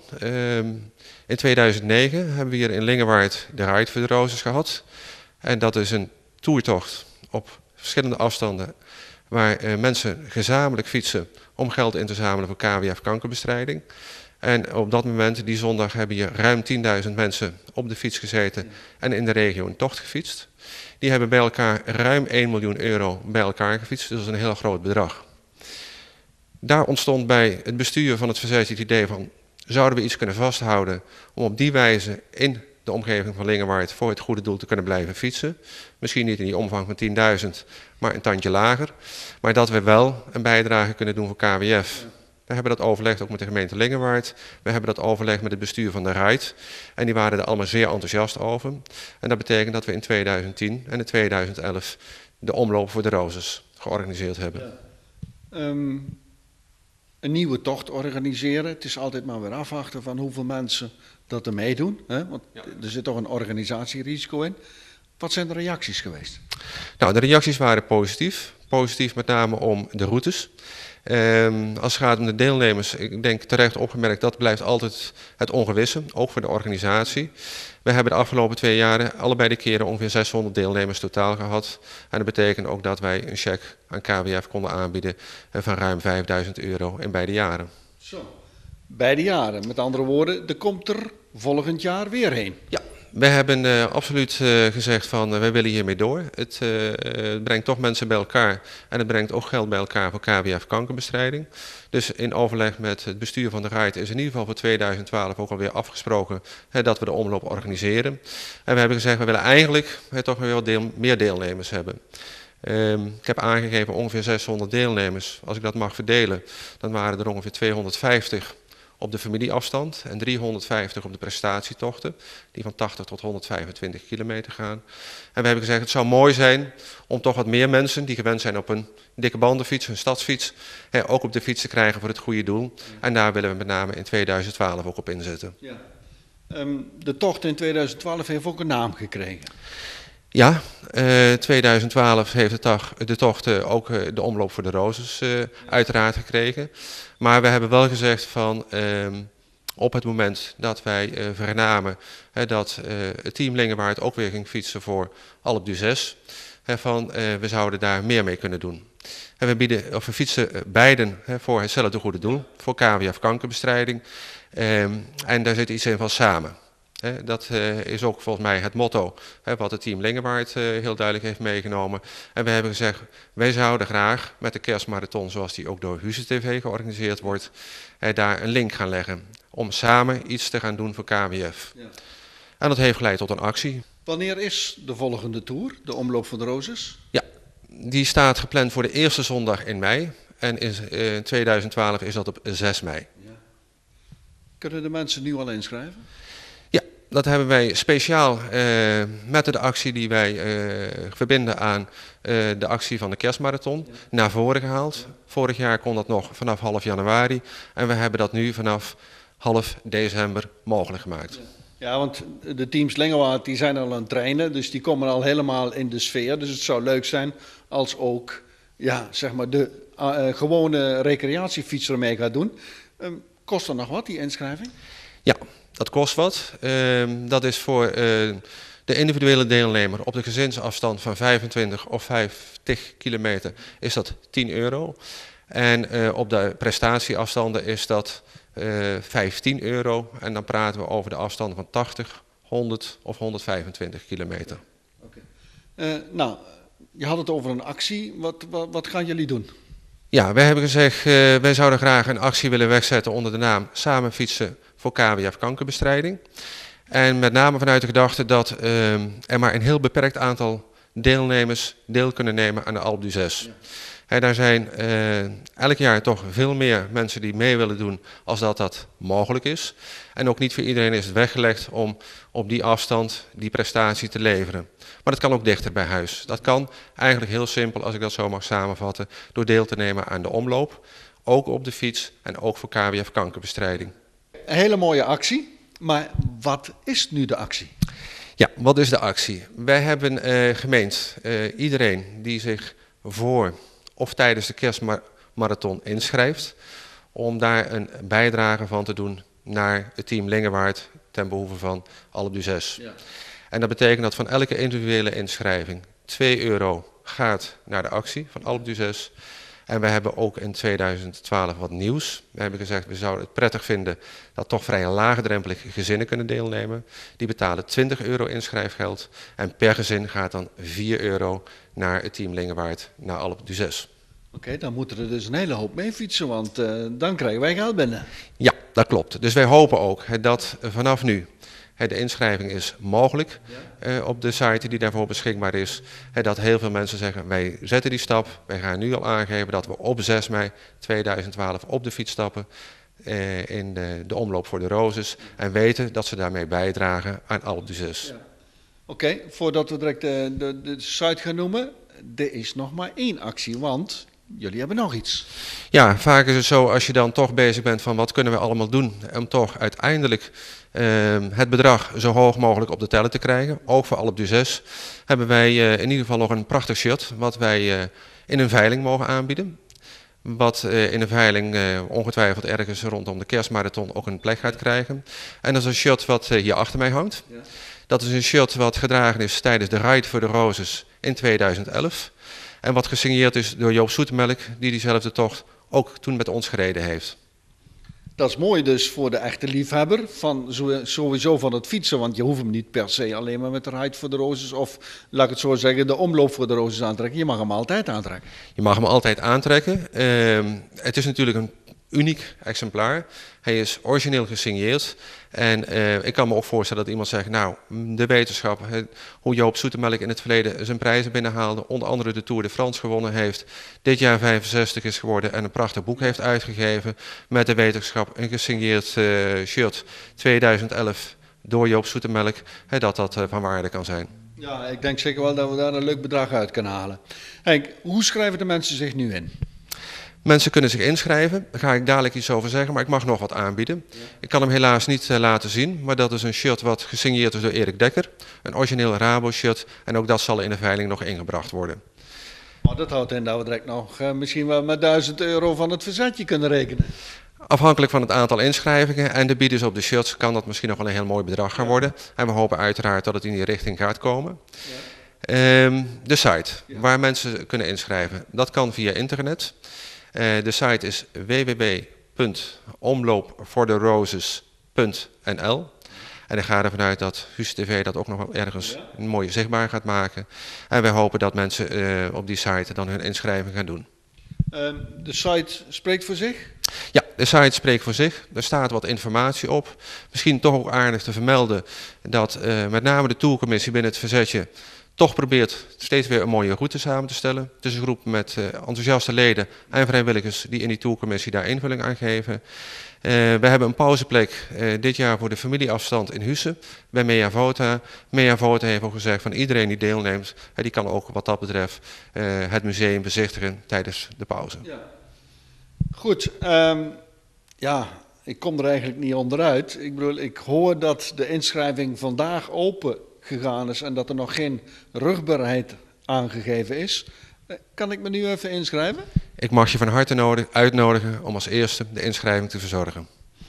In 2009 hebben we hier in Lingewaard de Ride for the Roses gehad. En dat is een toertocht op verschillende afstanden waar mensen gezamenlijk fietsen om geld in te zamelen voor KWF kankerbestrijding. En op dat moment, die zondag, hebben hier ruim 10.000 mensen op de fiets gezeten en in de regio een tocht gefietst. Die hebben bij elkaar ruim 1 miljoen euro bij elkaar gefietst, dus dat is een heel groot bedrag. Daar ontstond bij het bestuur van het Verzetje het idee van, zouden we iets kunnen vasthouden om op die wijze in de omgeving van Lingewaard voor het goede doel te kunnen blijven fietsen. Misschien niet in die omvang van 10.000, maar een tandje lager. Maar dat we wel een bijdrage kunnen doen voor KWF. We hebben dat overlegd ook met de gemeente Lingewaard. We hebben dat overlegd met het bestuur van de Ride. En die waren er allemaal zeer enthousiast over. En dat betekent dat we in 2010 en in 2011 de omloop voor de Roses georganiseerd hebben. Ja. Een nieuwe tocht organiseren. Het is altijd maar weer afwachten van hoeveel mensen dat er meedoen. Hè? Want er zit toch een organisatierisico in. Wat zijn de reacties geweest? Nou, de reacties waren positief. Positief met name om de routes. Als het gaat om de deelnemers, ik denk terecht opgemerkt, dat blijft altijd het ongewisse, ook voor de organisatie. We hebben de afgelopen 2 jaren allebei de keren ongeveer 600 deelnemers totaal gehad. En dat betekent ook dat wij een cheque aan KWF konden aanbieden van ruim 5.000 euro in beide jaren. Zo, beide jaren. Met andere woorden, er komt er volgend jaar weer heen. Ja. We hebben absoluut gezegd van wij willen hiermee door. Het brengt toch mensen bij elkaar en het brengt ook geld bij elkaar voor KWF kankerbestrijding. Dus in overleg met het bestuur van de Ride is in ieder geval voor 2012 ook alweer afgesproken dat we de omloop organiseren. En we hebben gezegd we willen eigenlijk toch weer wat meer deelnemers hebben. Ik heb aangegeven ongeveer 600 deelnemers. Als ik dat mag verdelen, dan waren er ongeveer 250 op de familieafstand en 350 op de prestatietochten, die van 80 tot 125 kilometer gaan. En we hebben gezegd, het zou mooi zijn om toch wat meer mensen die gewend zijn op een dikke bandenfiets, een stadsfiets, ook op de fiets te krijgen voor het goede doel. En daar willen we met name in 2012 ook op inzetten. Ja. De tocht in 2012 heeft ook een naam gekregen. Ja, 2012 heeft de tocht ook de omloop voor de Roses uiteraard gekregen. Maar we hebben wel gezegd van op het moment dat wij vernamen dat het team Lingewaard ook weer ging fietsen voor Alpe d'Huez, we zouden daar meer mee kunnen doen. En we fietsen beiden voor hetzelfde goede doel, voor KWF kankerbestrijding. En daar zit iets in van samen. Dat is ook volgens mij het motto wat het team Lingewaard heel duidelijk heeft meegenomen. En we hebben gezegd, wij zouden graag met de kerstmarathon zoals die ook door HUSE-TV georganiseerd wordt, daar een link gaan leggen. Om samen iets te gaan doen voor KWF. Ja. En dat heeft geleid tot een actie. Wanneer is de volgende tour, de omloop van de Roses? Ja, die staat gepland voor de eerste zondag in mei. En in 2012 is dat op 6 mei. Ja. Kunnen de mensen nu al inschrijven? Ja, dat hebben wij speciaal met de actie die wij verbinden aan de actie van de kerstmarathon naar voren gehaald. Vorig jaar kon dat nog vanaf half januari en we hebben dat nu vanaf half december mogelijk gemaakt. Ja, want de teams Lingewaard die zijn al aan het trainen, dus die komen al helemaal in de sfeer. Dus het zou leuk zijn als ook ja, zeg maar de gewone recreatiefietser mee gaat doen. Kost dat nog wat, die inschrijving? Ja, dat kost wat. Dat is voor de individuele deelnemer op de gezinsafstand van 25 of 50 kilometer is dat €10. En op de prestatieafstanden is dat €15. En dan praten we over de afstanden van 80, 100 of 125 kilometer. Nou, je had het over een actie. Wat gaan jullie doen? Ja, wij hebben gezegd, wij zouden graag een actie willen wegzetten onder de naam Samen fietsen voor KWF kankerbestrijding. En met name vanuit de gedachte dat er maar een heel beperkt aantal deelnemers deel kunnen nemen aan de Alpe d'Huez. Ja. Daar zijn elk jaar toch veel meer mensen die mee willen doen als dat mogelijk is. En ook niet voor iedereen is het weggelegd om op die afstand die prestatie te leveren. Maar dat kan ook dichter bij huis. Dat kan eigenlijk heel simpel, als ik dat zo mag samenvatten, door deel te nemen aan de omloop. Ook op de fiets en ook voor KWF kankerbestrijding. Een hele mooie actie, maar wat is nu de actie? Ja, wat is de actie? Wij hebben gemeend iedereen die zich voor of tijdens de kerstmarathon inschrijft, om daar een bijdrage van te doen naar het team Lingewaard ten behoeve van Alpe d'Huez. Ja. En dat betekent dat van elke individuele inschrijving €2 gaat naar de actie van Alpe d'Huez. En we hebben ook in 2012 wat nieuws. We hebben gezegd, we zouden het prettig vinden dat toch vrij laagdrempelige gezinnen kunnen deelnemen. Die betalen €20 inschrijfgeld. En per gezin gaat dan €4 naar het team Lingewaard, naar Alpe d'Huez. Oké, dan moeten er dus een hele hoop mee fietsen, want dan krijgen wij geld binnen. Ja, dat klopt. Dus wij hopen ook dat vanaf nu de inschrijving is mogelijk op de site die daarvoor beschikbaar is. Dat heel veel mensen zeggen, wij zetten die stap. Wij gaan nu al aangeven dat we op 6 mei 2012 op de fiets stappen in de omloop voor de Rozes. En weten dat ze daarmee bijdragen aan Alpe d'Huez. Ja. Oké, voordat we direct de site gaan noemen. Er is nog maar 1 actie, want jullie hebben nog iets. Ja, vaak is het zo als je dan toch bezig bent van wat kunnen we allemaal doen om toch uiteindelijk het bedrag zo hoog mogelijk op de teller te krijgen. Ook voor Alpe d'Huez hebben wij in ieder geval nog een prachtig shirt wat wij in een veiling mogen aanbieden. Wat in een veiling ongetwijfeld ergens rondom de kerstmarathon ook een plek gaat krijgen. En dat is een shirt wat hier achter mij hangt. Ja. Dat is een shirt wat gedragen is tijdens de Ride for the Roses in 2011. En wat gesigneerd is door Joop Zoetemelk, die diezelfde tocht ook toen met ons gereden heeft. Dat is mooi dus voor de echte liefhebber, van sowieso van het fietsen, want je hoeft hem niet per se alleen maar met de Ride for the Roses of, laat ik het zo zeggen, de omloop voor de Roses aantrekken. Je mag hem altijd aantrekken. Je mag hem altijd aantrekken. Het is natuurlijk een uniek exemplaar. Hij is origineel gesigneerd. En ik kan me ook voorstellen dat iemand zegt, nou, de wetenschap, hoe Joop Zoetemelk in het verleden zijn prijzen binnenhaalde, onder andere de Tour de France gewonnen heeft, dit jaar 65 is geworden en een prachtig boek heeft uitgegeven met de wetenschap, een gesigneerd shirt 2011 door Joop Zoetemelk, dat van waarde kan zijn. Ja, ik denk zeker wel dat we daar een leuk bedrag uit kunnen halen. Henk, hoe schrijven de mensen zich nu in? Mensen kunnen zich inschrijven, daar ga ik dadelijk iets over zeggen, maar ik mag nog wat aanbieden. Ja. Ik kan hem helaas niet laten zien, maar dat is een shirt wat gesigneerd is door Erik Dekker. Een origineel Rabo-shirt en ook dat zal in de veiling nog ingebracht worden. Maar dat houdt in dat we direct nog misschien wel met €1000 van het verzetje kunnen rekenen. Afhankelijk van het aantal inschrijvingen en de bieders op de shirts kan dat misschien nog wel een heel mooi bedrag gaan worden. En we hopen uiteraard dat het in die richting gaat komen. Ja. De site waar mensen kunnen inschrijven, dat kan via internet. De site is www.omloopvoorderoses.nl en ik ga ervan uit dat Husse TV dat ook nog wel ergens een mooie zichtbaar gaat maken. En wij hopen dat mensen op die site dan hun inschrijving gaan doen. De site spreekt voor zich? Ja, de site spreekt voor zich. Er staat wat informatie op. Misschien toch ook aardig te vermelden dat met name de Tourcommissie binnen het verzetje toch probeert steeds weer een mooie route samen te stellen. Het is een groep met enthousiaste leden en vrijwilligers die in die tourcommissie daar invulling aan geven. We hebben een pauzeplek dit jaar voor de familieafstand in Husse bij Mea Vota. Mea Vota heeft ook gezegd van iedereen die deelneemt, die kan ook wat dat betreft het museum bezichtigen tijdens de pauze. Ja. Goed, ja, ik kom er eigenlijk niet onderuit. Ik bedoel, ik hoor dat de inschrijving vandaag open gegaan is en dat er nog geen rugbaarheid aangegeven is. Kan ik me nu even inschrijven? Ik mag je van harte uitnodigen om als eerste de inschrijving te verzorgen.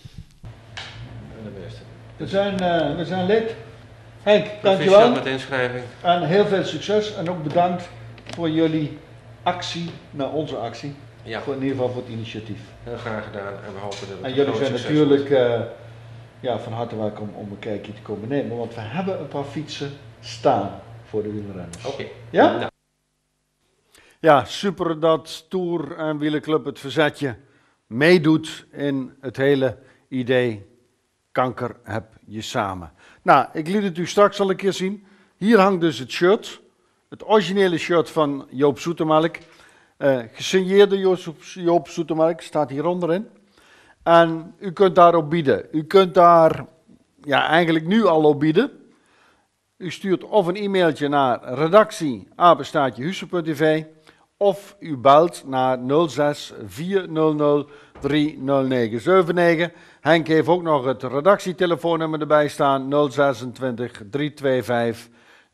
We zijn lid. Henk, dankjewel. Proficiat met de inschrijving. En heel veel succes en ook bedankt voor jullie actie, onze actie. Ja. Voor in ieder geval voor het initiatief. Heel graag gedaan en we hopen dat het en jullie zijn succes natuurlijk wordt. van harte welkom om een kijkje te komen nemen, want we hebben een paar fietsen staan voor de wielrenners. Oké. Ja? Nou. Ja, super dat Tour en Wielerclub Het Verzetje meedoet in het hele idee kanker heb je samen. Nou, ik liet het u straks al een keer zien. Hier hangt dus het shirt, het originele shirt van Joop Zoetemelk. Gesigneerde Joop Zoetemelk, staat hier onderin. En u kunt daarop bieden. U kunt daar eigenlijk nu al op bieden. U stuurt of een e-mailtje naar redactie@husse.tv of u belt naar 06 400 30979. Henk heeft ook nog het redactietelefoonnummer erbij staan, 026 325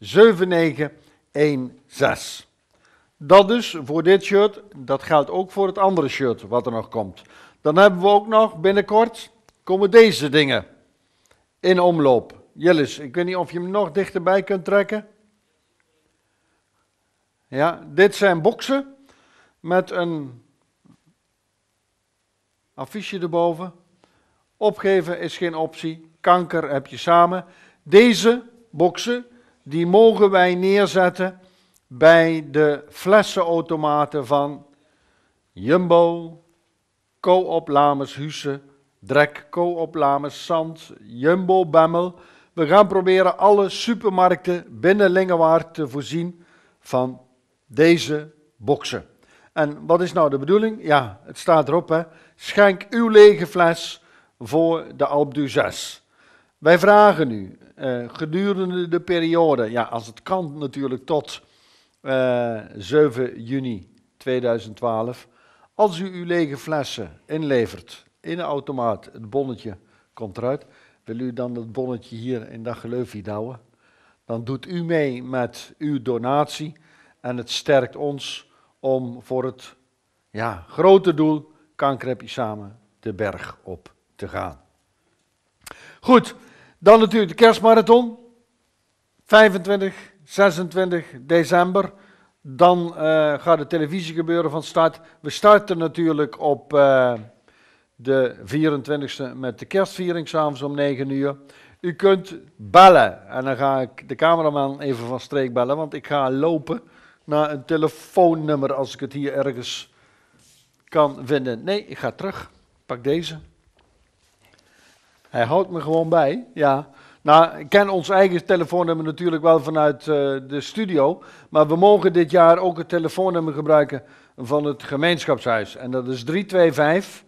7916. Dat dus voor dit shirt, dat geldt ook voor het andere shirt wat er nog komt. Dan hebben we ook nog binnenkort, komen deze dingen in omloop. Jillis, ik weet niet of je hem nog dichterbij kunt trekken. Ja, dit zijn boxen met een affiche erboven. Opgeven is geen optie, kanker heb je samen. Deze boxen, die mogen wij neerzetten bij de flessenautomaten van Jumbo, Coop Lamers Husse, Drek, Coop Lamers Zand, Jumbo Bemmel. We gaan proberen alle supermarkten binnen Lingewaard te voorzien van deze boxen. En wat is nou de bedoeling? Ja, het staat erop, hè. Schenk uw lege fles voor de Alpe d'Huez. Wij vragen u gedurende de periode, als het kan natuurlijk tot 7 juni 2012, als u uw lege flessen inlevert in de automaat, het bonnetje komt eruit, wil u dan het bonnetje hier in dat geleufje douwen? Dan doet u mee met uw donatie en het sterkt ons om voor het grote doel, kanker heb je samen, de berg op te gaan. Goed, dan natuurlijk de kerstmarathon, 25, 26 december. Dan gaat de televisie gebeuren van start. We starten natuurlijk op de 24e met de kerstviering, 's avonds om 9 uur. U kunt bellen en dan ga ik de cameraman even van streek bellen, want ik ga lopen naar een telefoonnummer als ik het hier ergens kan vinden. Nee, ik ga terug. Pak deze. Hij houdt me gewoon bij, ja. Nou, ik ken ons eigen telefoonnummer natuurlijk wel vanuit de studio, maar we mogen dit jaar ook het telefoonnummer gebruiken van het gemeenschapshuis. En dat is 325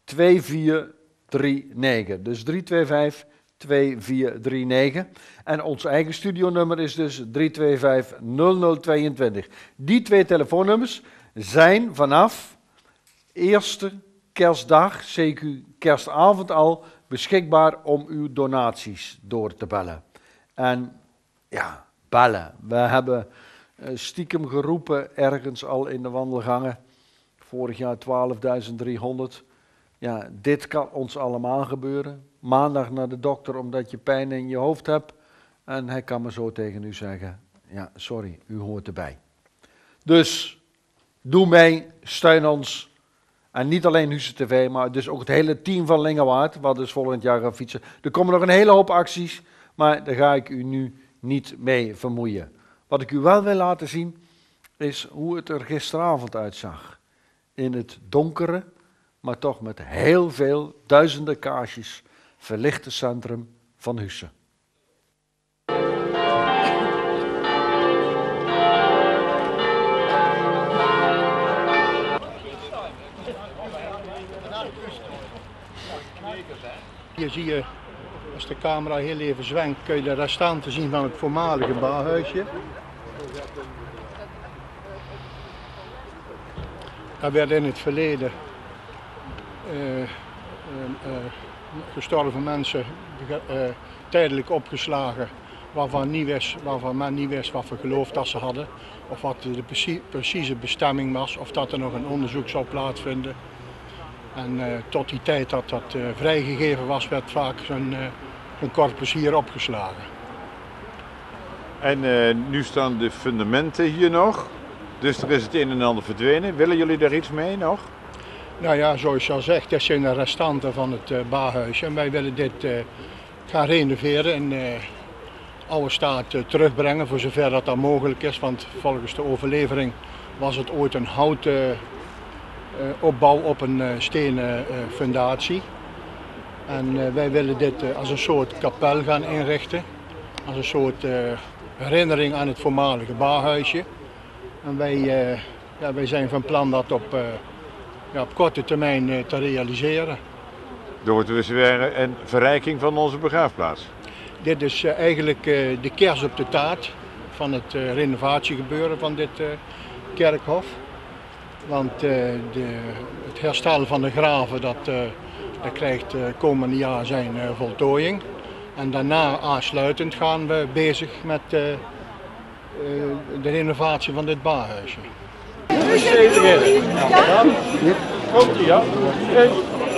2439. Dus 325 2439. En ons eigen studionummer is dus 325 0022. Die twee telefoonnummers zijn vanaf eerste kerstdag, CQ kerstavond al, beschikbaar om uw donaties door te bellen. En ja, bellen. We hebben stiekem geroepen ergens al in de wandelgangen. Vorig jaar 12.300. Ja, dit kan ons allemaal gebeuren. Maandag naar de dokter omdat je pijn in je hoofd hebt. En hij kan me zo tegen u zeggen, ja, sorry, u hoort erbij. Dus, doe mee, steun ons. En niet alleen Husse TV, maar dus ook het hele team van Lingewaard, wat dus volgend jaar gaat fietsen. Er komen nog een hele hoop acties, maar daar ga ik u nu niet mee vermoeien. Wat ik u wel wil laten zien, is hoe het er gisteravond uitzag. In het donkere, maar toch met heel veel duizenden kaarsjes verlichte centrum van Husse. zie je, als de camera heel even zwenkt, kun je de restanten zien van het voormalige barhuisje. Daar werden in het verleden gestorven mensen tijdelijk opgeslagen waarvan men niet wist wat voor geloof dat ze hadden. Of wat de precieze bestemming was, of dat er nog een onderzoek zou plaatsvinden. En tot die tijd dat dat vrijgegeven was, werd vaak zo'n corpus hier opgeslagen. En nu staan de fundamenten hier nog, dus er is het een en ander verdwenen. Willen jullie daar iets mee nog? Nou ja, zoals je al zegt, dit zijn de restanten van het barhuisje. En wij willen dit gaan renoveren en oude staat terugbrengen, voor zover dat mogelijk is. Want volgens de overlevering was het ooit een houten opbouw op een stenen fundatie. En wij willen dit als een soort kapel gaan inrichten. Als een soort herinnering aan het voormalige barhuisje. En wij zijn van plan dat op korte termijn te realiseren. Door dus weer een verrijking van onze begraafplaats. Dit is eigenlijk de kers op de taart van het renovatiegebeuren van dit kerkhof. Want het herstel van de graven dat krijgt komende jaar zijn voltooiing. En daarna aansluitend gaan we bezig met de renovatie van dit barhuisje. Komt ie, ja. 1,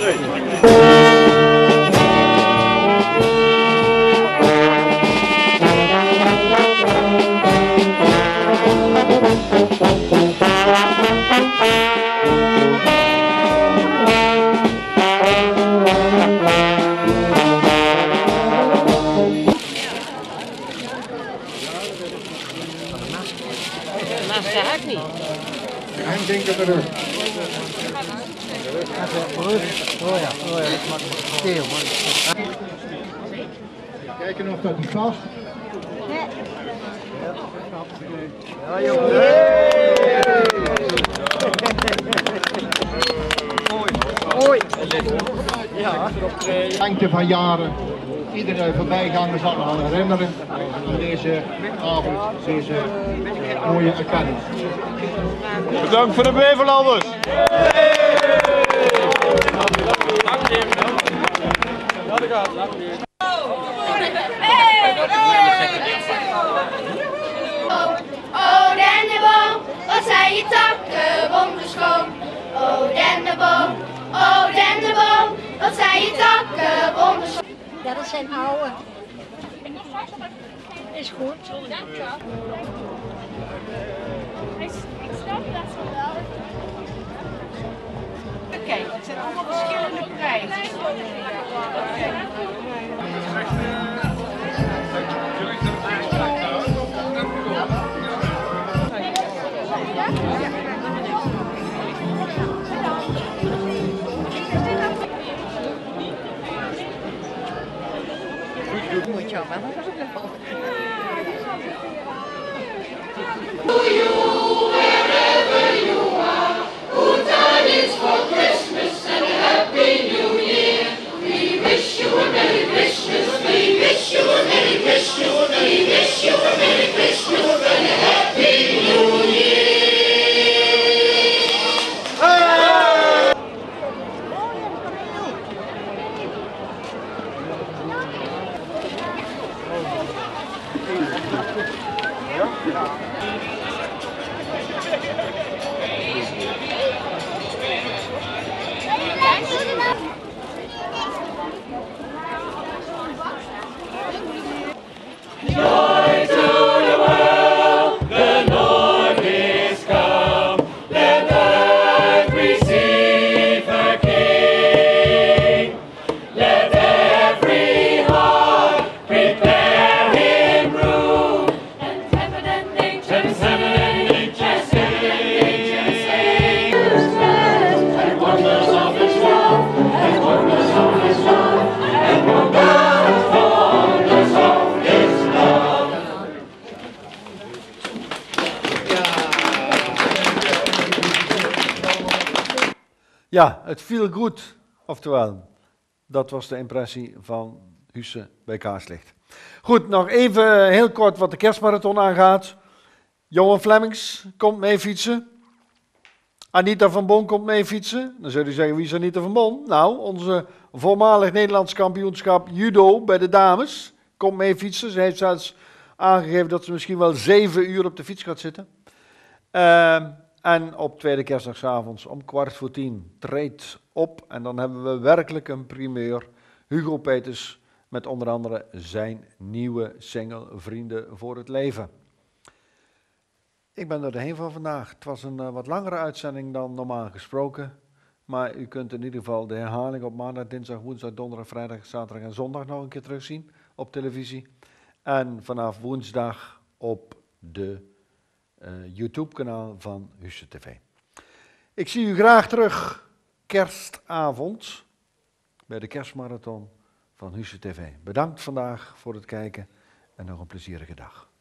Kijken of dat niet vast. Ja, jongen. Mooi. Ja. Lengte van jaren. Iedere voorbijganger zal eraan herinneren aan deze avond, deze mooie erkenning. Bedankt voor de Beverlanders. Oh dennenboom, wat zijn je takken wonderschoon. Oh dennenboom, wat zijn je takken wonderschoon. Ja, dat zijn oude. Is goed. Ik snap dat wel. Kijk, het zijn allemaal verschillende prijzen. Moet je wel. Wherever you are, good tidings for Christmas and a Happy New Year. We wish you a Merry Christmas, we wish you a Merry Christmas, we wish you a Merry Christmas and a Happy New Year. Joy to the world, the Lord is come. Let earth receive her King. Let every heart prepare him room. And heaven and nature sing. And wonders of his love, and wonders of his love, and wonders of his love. Ja, het viel goed, oftewel Dat was de impressie van Husse bij Kaarslicht. Goed, nog even heel kort wat de kerstmarathon aangaat. Johan Flemings komt mee fietsen. Anita van Bon komt mee fietsen. Dan zou je zeggen, wie is Anita van Bon? Nou, onze voormalig Nederlands kampioenschap judo bij de dames komt mee fietsen. Ze heeft zelfs aangegeven dat ze misschien wel 7 uur op de fiets gaat zitten. En op tweede kerstdagsavonds om 9:15 treedt op. En dan hebben we werkelijk een primeur. Hugo Peters met onder andere zijn nieuwe single Vrienden voor het Leven. Ik ben er doorheen van vandaag. Het was een wat langere uitzending dan normaal gesproken. Maar u kunt in ieder geval de herhaling op maandag, dinsdag, woensdag, donderdag, vrijdag, zaterdag en zondag nog een keer terugzien op televisie. En vanaf woensdag op de YouTube-kanaal van Husse TV. Ik zie u graag terug kerstavond bij de kerstmarathon van Husse TV. Bedankt vandaag voor het kijken en nog een plezierige dag.